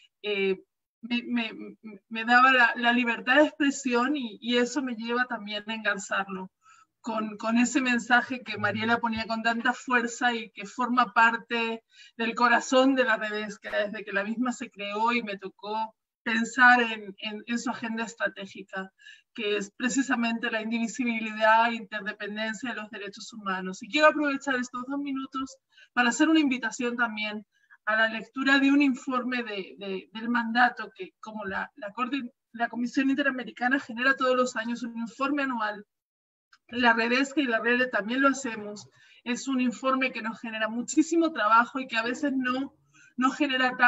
Me daba la libertad de expresión y eso me lleva también a engarzarlo con ese mensaje que Mariela ponía con tanta fuerza y que forma parte del corazón de la Redesca, desde que la misma se creó y me tocó pensar en su agenda estratégica, que es precisamente la indivisibilidad e interdependencia de los derechos humanos. Y quiero aprovechar estos 2 minutos para hacer una invitación también a la lectura de un informe del mandato que, como la Comisión Interamericana genera todos los años un informe anual. La Redesca y la Rede también lo hacemos. Es un informe que nos genera muchísimo trabajo y que a veces no genera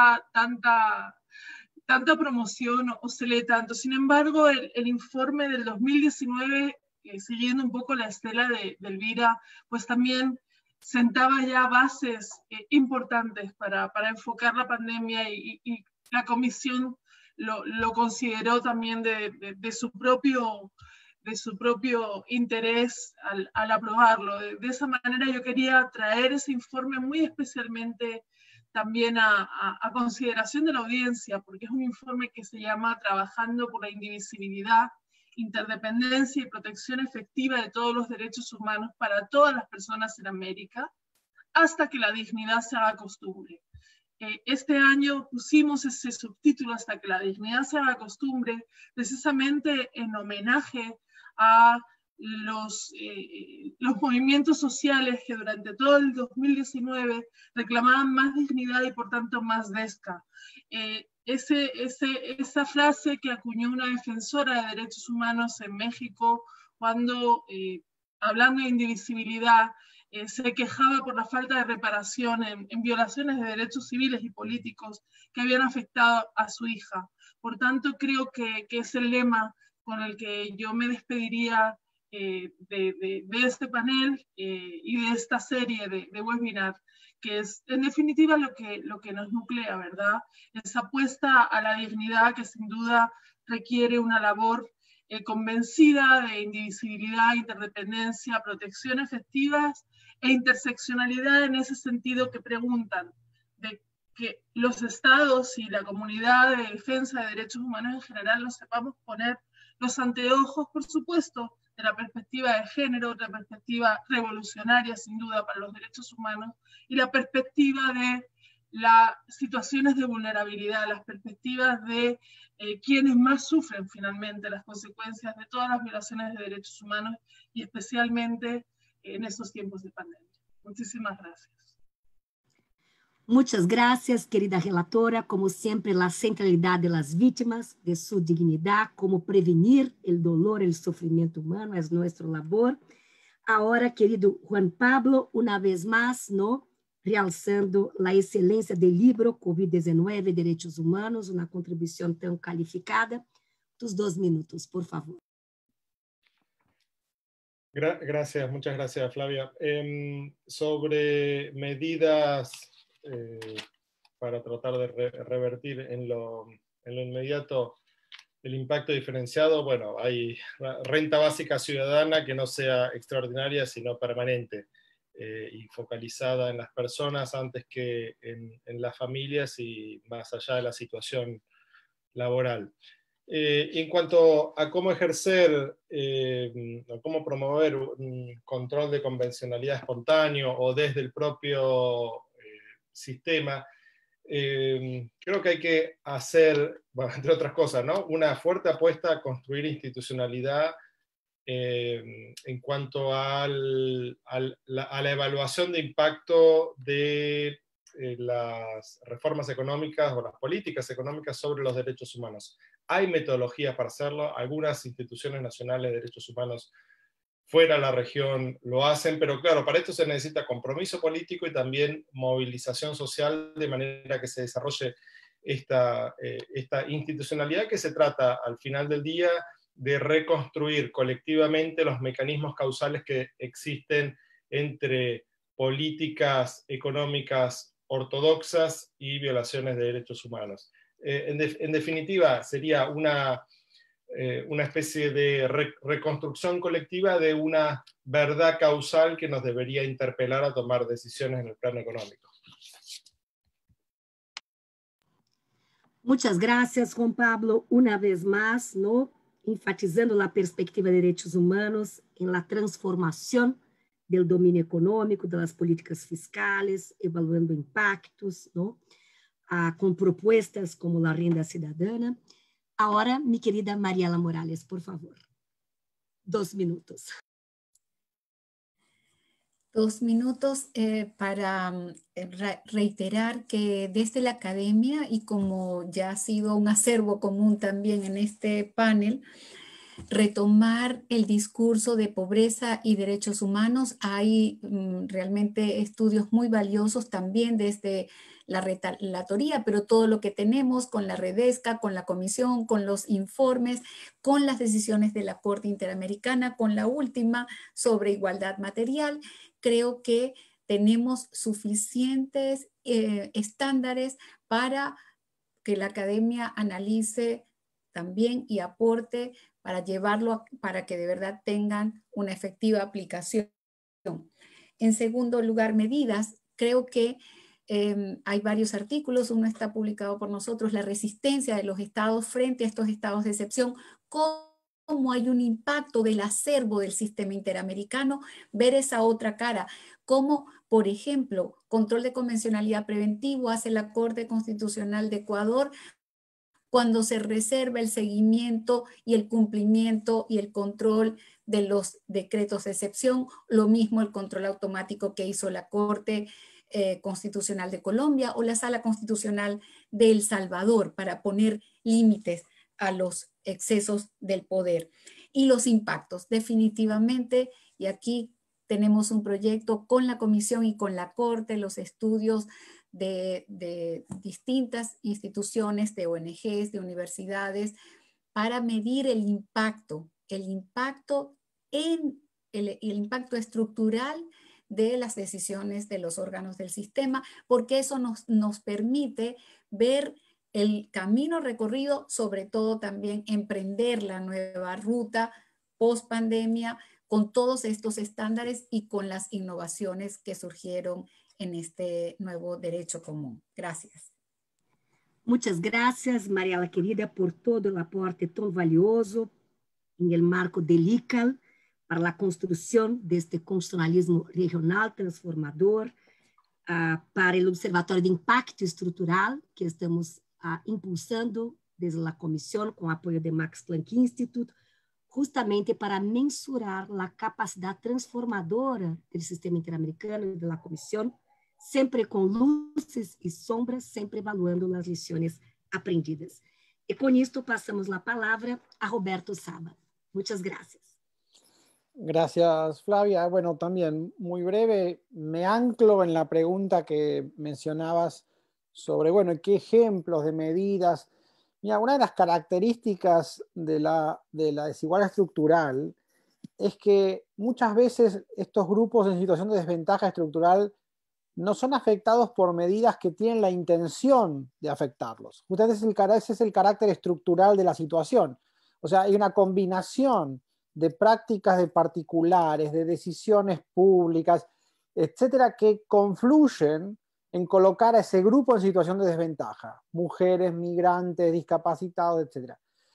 tanta promoción o se lee tanto. Sin embargo, el informe del 2019, siguiendo un poco la estela de Elvira, pues también sentaba ya bases importantes para enfocar la pandemia y la Comisión lo consideró también de su propio interés al aprobarlo. De esa manera yo quería traer ese informe muy especialmente también a consideración de la audiencia, porque es un informe que se llama Trabajando por la Indivisibilidad interdependencia y protección efectiva de todos los derechos humanos para todas las personas en América, hasta que la dignidad se haga costumbre. Este año pusimos ese subtítulo, hasta que la dignidad se haga costumbre, precisamente en homenaje a los movimientos sociales que durante todo el 2019 reclamaban más dignidad y por tanto más DESCA. Esa frase que acuñó una defensora de derechos humanos en México cuando, hablando de indivisibilidad, se quejaba por la falta de reparación en violaciones de derechos civiles y políticos que habían afectado a su hija. Por tanto, creo que es el lema con el que yo me despediría de este panel y de esta serie de webinar, que es en definitiva lo que nos nuclea, ¿verdad? Esa apuesta a la dignidad que sin duda requiere una labor convencida de indivisibilidad, interdependencia, protección efectivas e interseccionalidad en ese sentido que preguntan, de que los estados y la comunidad de defensa de derechos humanos en general nos sepamos poner los anteojos, por supuesto, de la perspectiva de género, de la perspectiva revolucionaria, sin duda, para los derechos humanos, y la perspectiva de las situaciones de vulnerabilidad, las perspectivas de quienes más sufren finalmente las consecuencias de todas las violaciones de derechos humanos, y especialmente en estos tiempos de pandemia. Muchísimas gracias. Muchas gracias, querida relatora. Como siempre, la centralidad de las víctimas, de su dignidad, cómo prevenir el dolor, el sufrimiento humano, es nuestra labor. Ahora, querido Juan Pablo, una vez más, ¿no?, realzando la excelencia del libro COVID-19, Derechos Humanos, una contribución tan calificada. Tus 2 minutos, por favor. Gracias, muchas gracias, Flavia. Sobre medidas para tratar de revertir en lo inmediato el impacto diferenciado, bueno, hay renta básica ciudadana que no sea extraordinaria, sino permanente y focalizada en las personas antes que en las familias y más allá de la situación laboral. En cuanto a cómo ejercer, o cómo promover un control de convencionalidad espontáneo o desde el propio sistema, creo que hay que hacer, bueno, entre otras cosas, ¿no?, una fuerte apuesta a construir institucionalidad en cuanto a la evaluación de impacto de las reformas económicas o las políticas económicas sobre los derechos humanos. Hay metodologías para hacerlo, algunas instituciones nacionales de derechos humanos fuera de la región lo hacen, pero claro, para esto se necesita compromiso político y también movilización social, de manera que se desarrolle esta institucionalidad, que se trata al final del día de reconstruir colectivamente los mecanismos causales que existen entre políticas económicas ortodoxas y violaciones de derechos humanos. En definitiva, sería una especie de reconstrucción colectiva de una verdad causal que nos debería interpelar a tomar decisiones en el plano económico. Muchas gracias, Juan Pablo, una vez más, ¿no?, enfatizando la perspectiva de derechos humanos en la transformación del dominio económico, de las políticas fiscales, evaluando impactos, ¿no?, con propuestas como la renda ciudadana. Ahora, mi querida Mariela Morales, por favor. 2 minutos. 2 minutos para reiterar que desde la academia, y como ya ha sido un acervo común también en este panel, retomar el discurso de pobreza y derechos humanos. Hay realmente estudios muy valiosos también desde la relatoría, pero todo lo que tenemos con la Redesca, con la comisión, con los informes, con las decisiones de la Corte Interamericana, con la última sobre igualdad material, creo que tenemos suficientes estándares para que la academia analice también y aporte para llevarlo para que de verdad tengan una efectiva aplicación. En segundo lugar, medidas. Creo que hay varios artículos, uno está publicado por nosotros, la resistencia de los estados frente a estos estados de excepción, cómo cómo hay un impacto del acervo del sistema interamericano, ver esa otra cara, como por ejemplo, control de convencionalidad preventivo hace la Corte Constitucional de Ecuador cuando se reserva el seguimiento y el cumplimiento y el control de los decretos de excepción, lo mismo el control automático que hizo la Corte Constitucional de Colombia o la Sala Constitucional de El Salvador para poner límites a los excesos del poder. Y los impactos, definitivamente, y aquí tenemos un proyecto con la Comisión y con la Corte, los estudios de distintas instituciones, de ONGs, de universidades, para medir el impacto el impacto estructural de las decisiones de los órganos del sistema, porque eso nos permite ver el camino recorrido, sobre todo también emprender la nueva ruta post pandemia con todos estos estándares y con las innovaciones que surgieron en este nuevo derecho común. Gracias. Muchas gracias, Mariela querida, por todo el aporte tan valioso en el marco del ICAL para la construcción de este constitucionalismo regional transformador, para el Observatorio de Impacto Estructural que estamos impulsando desde la Comisión con apoyo de Max Planck Institute, justamente para mensurar la capacidad transformadora del sistema interamericano y de la Comisión, siempre con luces y sombras, siempre evaluando las lecciones aprendidas. Y con esto pasamos la palabra a Roberto Saba. Muchas gracias. Gracias, Flavia. Bueno, también muy breve, me anclo en la pregunta que mencionabas sobre, bueno, qué ejemplos de medidas. Mira, una de las características de la desigualdad estructural es que muchas veces estos grupos en situación de desventaja estructural no son afectados por medidas que tienen la intención de afectarlos. Ese es el carácter estructural de la situación. O sea, hay una combinación de prácticas de particulares, de decisiones públicas, etcétera, que confluyen en colocar a ese grupo en situación de desventaja, mujeres, migrantes, discapacitados, etcétera.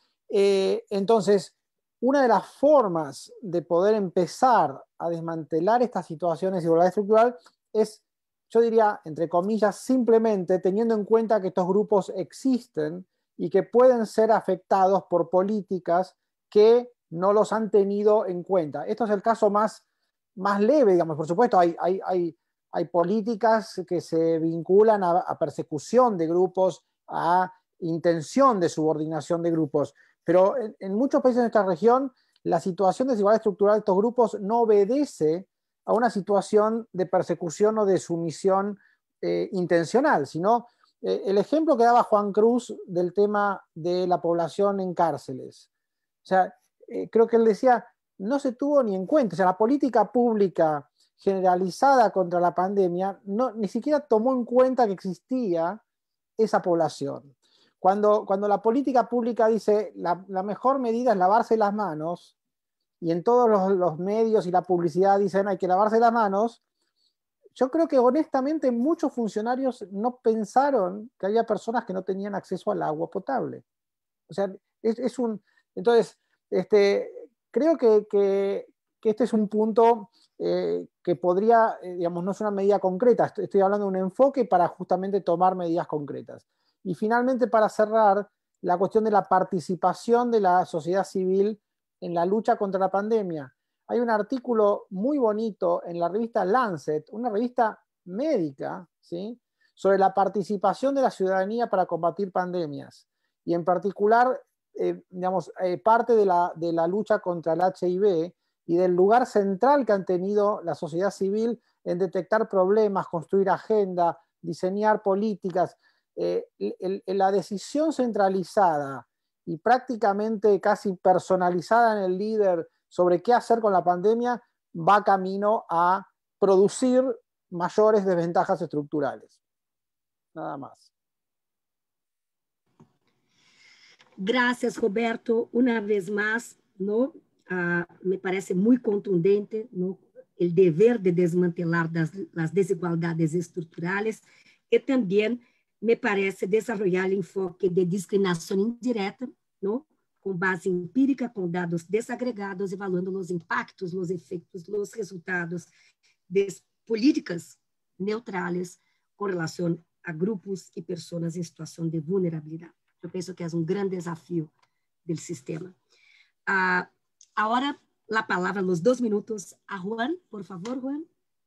Entonces, una de las formas de poder empezar a desmantelar estas situaciones de desigualdad estructural es, yo diría, entre comillas, simplemente teniendo en cuenta que estos grupos existen y que pueden ser afectados por políticas que no los han tenido en cuenta. Esto es el caso más leve, digamos. Por supuesto, hay políticas que se vinculan a persecución de grupos, a intención de subordinación de grupos, pero en muchos países de nuestra región la situación de desigualdad estructural de estos grupos no obedece a una situación de persecución o de sumisión intencional, sino el ejemplo que daba Juan Cruz del tema de la población en cárceles. O sea, creo que él decía, no se tuvo ni en cuenta, o sea, la política pública generalizada contra la pandemia ni siquiera tomó en cuenta que existía esa población. Cuando la política pública dice la mejor medida es lavarse las manos, y en todos los medios y la publicidad dicen hay que lavarse las manos, yo creo que honestamente muchos funcionarios no pensaron que había personas que no tenían acceso al agua potable. O sea, entonces, creo que este es un punto que podría, digamos, no es una medida concreta, estoy hablando de un enfoque para justamente tomar medidas concretas. Y finalmente, para cerrar, la cuestión de la participación de la sociedad civil en la lucha contra la pandemia. Hay un artículo muy bonito en la revista Lancet, una revista médica, ¿sí?, sobre la participación de la ciudadanía para combatir pandemias. Y en particular, parte de la lucha contra el HIV y del lugar central que han tenido la sociedad civil en detectar problemas, construir agenda, diseñar políticas. La decisión centralizada y prácticamente casi personalizada en el líder sobre qué hacer con la pandemia va camino a producir mayores desventajas estructurales. Nada más. Gracias, Roberto. Una vez más, ¿no? Me parece muy contundente, ¿no?, el deber de desmantelar las desigualdades estructurales y también me parece desarrollar el enfoque de discriminación indirecta, ¿no?, com base empírica, com dados desagregados, evaluando os impactos, os efeitos, os resultados de políticas neutrales com relação a grupos e pessoas em situação de vulnerabilidade. Eu penso que é um grande desafio do sistema. Agora, a palavra, os 2 minutos, a Juan, por favor, Juan.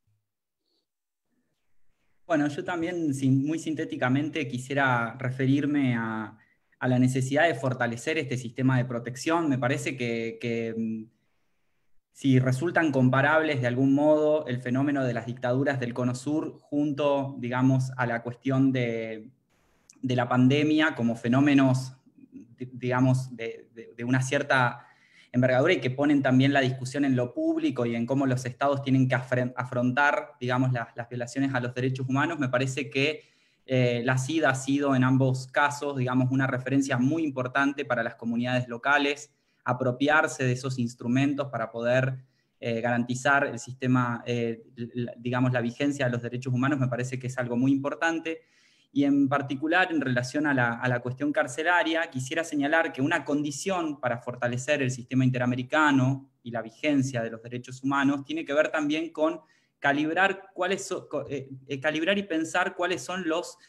Bueno, yo también muy sintéticamente quisiera referirme a la necesidad de fortalecer este sistema de protección. Me parece que si resultan comparables de algún modo el fenómeno de las dictaduras del Cono Sur junto, digamos, a la cuestión de la pandemia como fenómenos, digamos, de una cierta envergadura y que ponen también la discusión en lo público y en cómo los estados tienen que afrontar, digamos, las violaciones a los derechos humanos, me parece que la CID ha sido en ambos casos, digamos, una referencia muy importante para las comunidades locales, apropiarse de esos instrumentos para poder garantizar el sistema, digamos, la vigencia de los derechos humanos, me parece que es algo muy importante. Y en particular, en relación a la cuestión carcelaria, quisiera señalar que una condición para fortalecer el sistema interamericano y la vigencia de los derechos humanos tiene que ver también con calibrar y pensar cuáles son los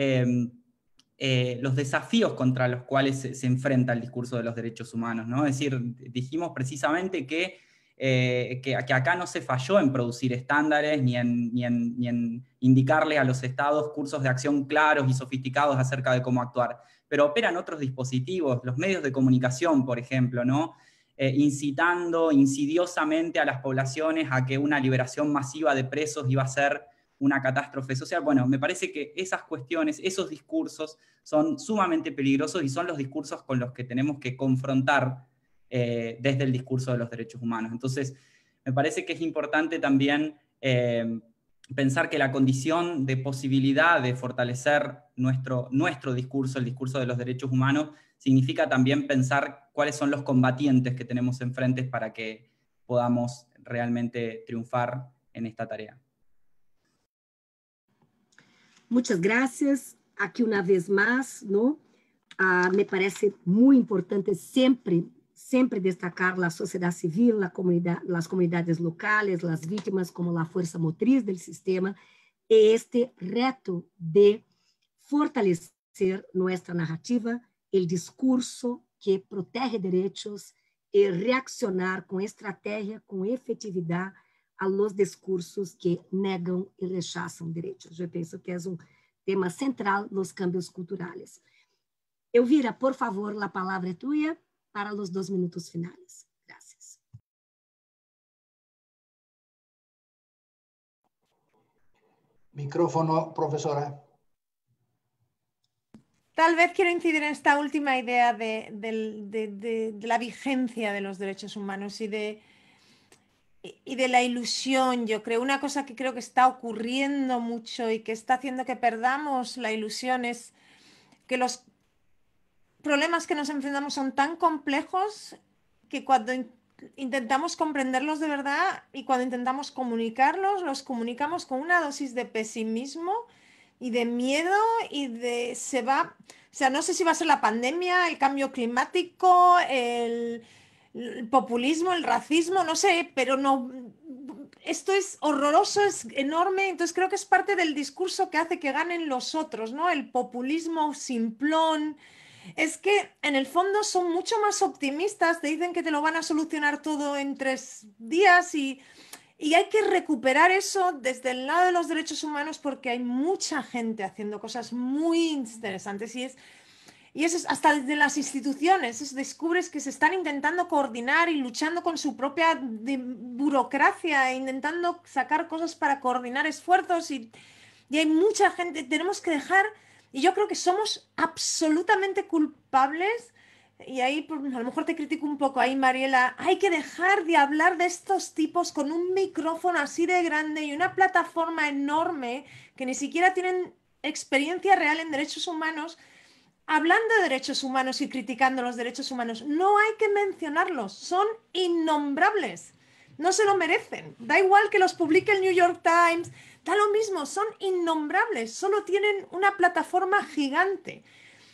desafíos contra los cuales se enfrenta el discurso de los derechos humanos, ¿no? Es decir, dijimos precisamente que acá no se falló en producir estándares ni en indicarle a los estados cursos de acción claros y sofisticados acerca de cómo actuar, pero operan otros dispositivos, los medios de comunicación, por ejemplo, ¿no? Incitando insidiosamente a las poblaciones a que una liberación masiva de presos iba a ser una catástrofe social. Bueno, me parece que esas cuestiones, esos discursos son sumamente peligrosos y son los discursos con los que tenemos que confrontar desde el discurso de los derechos humanos. Entonces, me parece que es importante también pensar que la condición de posibilidad de fortalecer nuestro discurso, el discurso de los derechos humanos, significa también pensar cuáles son los combatientes que tenemos enfrente para que podamos realmente triunfar en esta tarea. Muchas gracias. Aquí una vez más, ¿no? Me parece muy importante siempre destacar la sociedad civil, las comunidades locales, las víctimas como la fuerza motriz del sistema, y este reto de fortalecer nuestra narrativa, el discurso que protege derechos y reaccionar con estrategia, con efetividad a los discursos que negam y rechazan derechos. Yo pienso que es un tema central los cambios culturales. Elvira, por favor, la palabra es tuya para los 2 minutos finales. Gracias. Micrófono, profesora. Tal vez quiero incidir en esta última idea de la vigencia de los derechos humanos y de la ilusión. Yo creo, una cosa que creo que está ocurriendo mucho y que está haciendo que perdamos la ilusión es que los problemas que nos enfrentamos son tan complejos que cuando intentamos comprenderlos de verdad y cuando intentamos comunicarlos, los comunicamos con una dosis de pesimismo y de miedo y no sé si va a ser la pandemia, el cambio climático, el populismo, el racismo, no sé, pero no, esto es horroroso, es enorme, entonces creo que es parte del discurso que hace que ganen los otros, ¿no? El populismo simplón. Es que en el fondo son mucho más optimistas, te dicen que te lo van a solucionar todo en 3 días y hay que recuperar eso desde el lado de los derechos humanos porque hay mucha gente haciendo cosas muy interesantes y eso es hasta desde las instituciones, descubres que se están intentando coordinar y luchando con su propia burocracia, intentando sacar cosas para coordinar esfuerzos y hay mucha gente, tenemos que dejar. Y yo creo que somos absolutamente culpables, y ahí a lo mejor te critico un poco ahí, Mariela, hay que dejar de hablar de estos tipos con un micrófono así de grande y una plataforma enorme que ni siquiera tienen experiencia real en derechos humanos, hablando de derechos humanos y criticando los derechos humanos. No hay que mencionarlos, son innombrables, no se lo merecen. Da igual que los publique el New York Times, da lo mismo, son innombrables, solo tienen una plataforma gigante.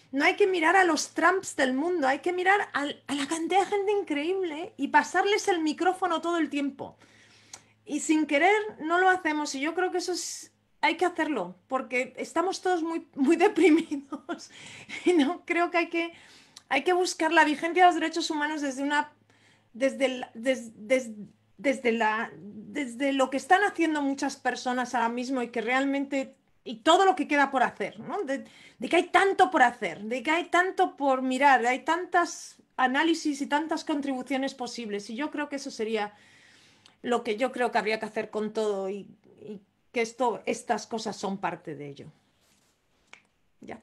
no hay que mirar a los Trumps del mundo, hay que mirar a la cantidad de gente increíble y pasarles el micrófono todo el tiempo. Y sin querer no lo hacemos, y yo creo que eso hay que hacerlo, porque estamos todos muy, muy deprimidos. Y no, creo que hay que buscar la vigencia de los derechos humanos desde lo que están haciendo muchas personas ahora mismo, y que realmente, y todo lo que queda por hacer, ¿no? De que hay tanto por hacer, de que hay tanto por mirar, hay tantos análisis y tantas contribuciones posibles, y yo creo que eso sería lo que yo creo que habría que hacer con todo, y que estas cosas son parte de ello. Ya.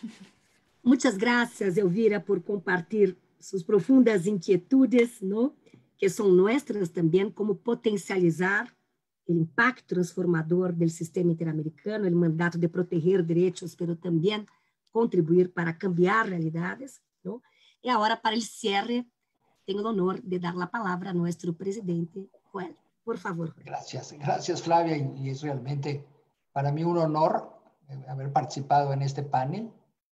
Muchas gracias, Elvira, por compartir sus profundas inquietudes, ¿no? Que son nuestras también, cómo potencializar el impacto transformador del sistema interamericano, el mandato de proteger derechos, pero también contribuir para cambiar realidades, ¿no? Y ahora, para el cierre, tengo el honor de dar la palabra a nuestro presidente, Joel. Por favor. Gracias Flavia, y es realmente para mí un honor haber participado en este panel,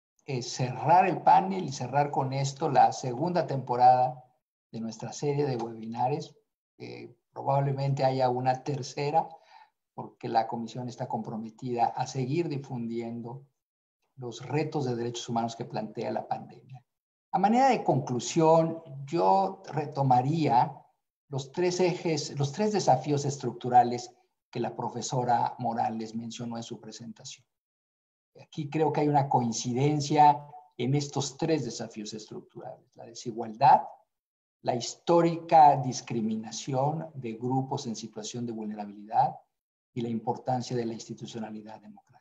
cerrar el panel y cerrar con esto la segunda temporada de nuestra serie de webinares. Probablemente haya una tercera, porque la Comisión está comprometida a seguir difundiendo los retos de derechos humanos que plantea la pandemia. A manera de conclusión, yo retomaría los tres desafíos estructurales que la profesora Morales mencionó en su presentación. Aquí creo que hay una coincidencia en estos tres desafíos estructurales: la desigualdad, la histórica discriminación de grupos en situación de vulnerabilidad y la importancia de la institucionalidad democrática.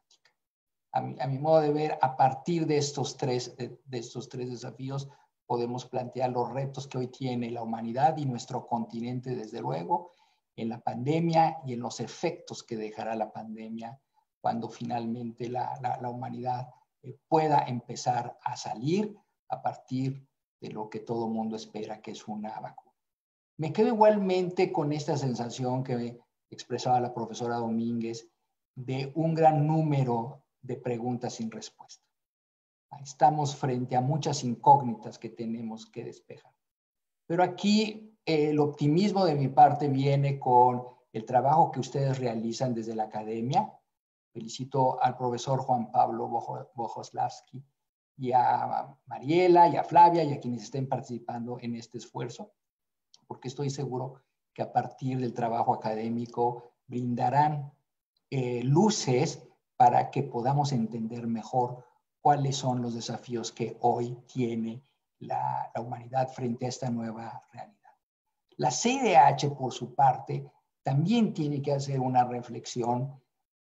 A mi modo de ver, a partir de estos tres desafíos, podemos plantear los retos que hoy tiene la humanidad y nuestro continente, desde luego, en la pandemia y en los efectos que dejará la pandemia cuando finalmente la humanidad pueda empezar a salir a partir de lo que todo mundo espera, que es una vacuna. Me quedo igualmente con esta sensación que expresaba la profesora Domínguez de un gran número de preguntas sin respuesta. Estamos frente a muchas incógnitas que tenemos que despejar. Pero aquí el optimismo de mi parte viene con el trabajo que ustedes realizan desde la academia. Felicito al profesor Juan Pablo Bojoslavsky y a Mariela y a Flavia y a quienes estén participando en este esfuerzo, porque estoy seguro que a partir del trabajo académico brindarán luces para que podamos entender mejor cuáles son los desafíos que hoy tiene la humanidad frente a esta nueva realidad. La CIDH, por su parte, también tiene que hacer una reflexión,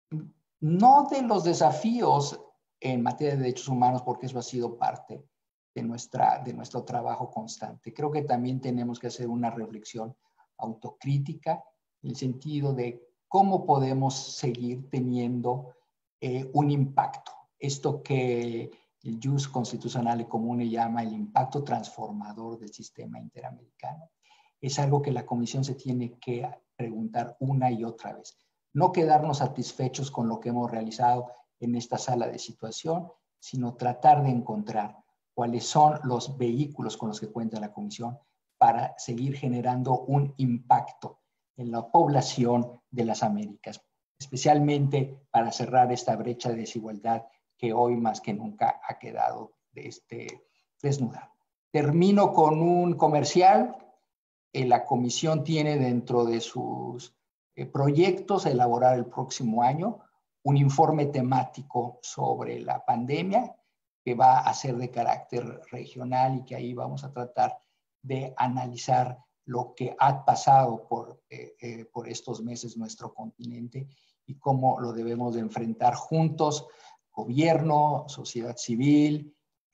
no de los desafíos en materia de derechos humanos, porque eso ha sido parte de nuestro trabajo constante. Creo que también tenemos que hacer una reflexión autocrítica en el sentido de cómo podemos seguir teniendo un impacto. Esto que el Jus Constitucional Comune llama el impacto transformador del sistema interamericano, es algo que la Comisión se tiene que preguntar una y otra vez. No quedarnos satisfechos con lo que hemos realizado en esta sala de situación, sino tratar de encontrar cuáles son los vehículos con los que cuenta la Comisión para seguir generando un impacto en la población de las Américas, especialmente para cerrar esta brecha de desigualdad que hoy más que nunca ha quedado desnudada. Termino con un comercial. La Comisión tiene dentro de sus proyectos a elaborar el próximo año un informe temático sobre la pandemia que va a ser de carácter regional y que ahí vamos a tratar de analizar lo que ha pasado por estos meses nuestro continente y cómo lo debemos de enfrentar juntos, gobierno, sociedad civil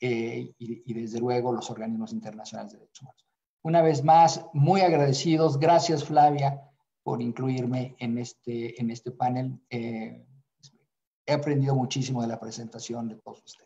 y desde luego los organismos internacionales de derechos humanos. Una vez más, muy agradecidos. Gracias, Flavia, por incluirme en este panel. He aprendido muchísimo de la presentación de todos ustedes.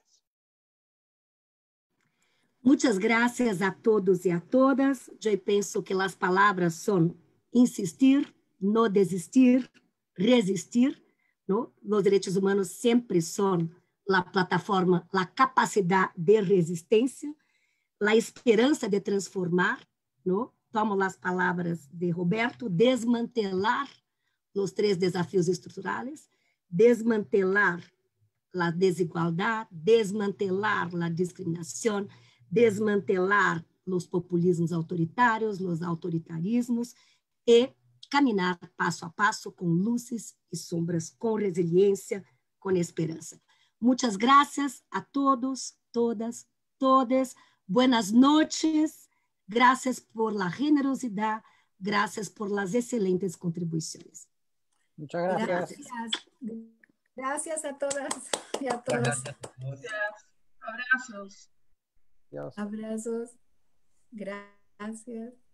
Muchas gracias a todos e a todas. Eu penso que as palavras são insistir, não desistir, resistir. ¿No? Los derechos humanos siempre son la plataforma, la capacidad de resistencia, la esperanza de transformar, ¿no? Tomo las palabras de Roberto, desmantelar los 3 desafíos estructurales, desmantelar la desigualdad, desmantelar la discriminación, desmantelar los populismos autoritarios, los autoritarismos, y caminar paso a paso con luces y sombras, con resiliencia, con esperanza. Muchas gracias a todos, todas, todes. Buenas noches. Gracias por la generosidad. Gracias por las excelentes contribuciones. Muchas gracias. Gracias. Gracias a todas y a todos. Gracias. Abrazos. Adiós. Abrazos. Gracias.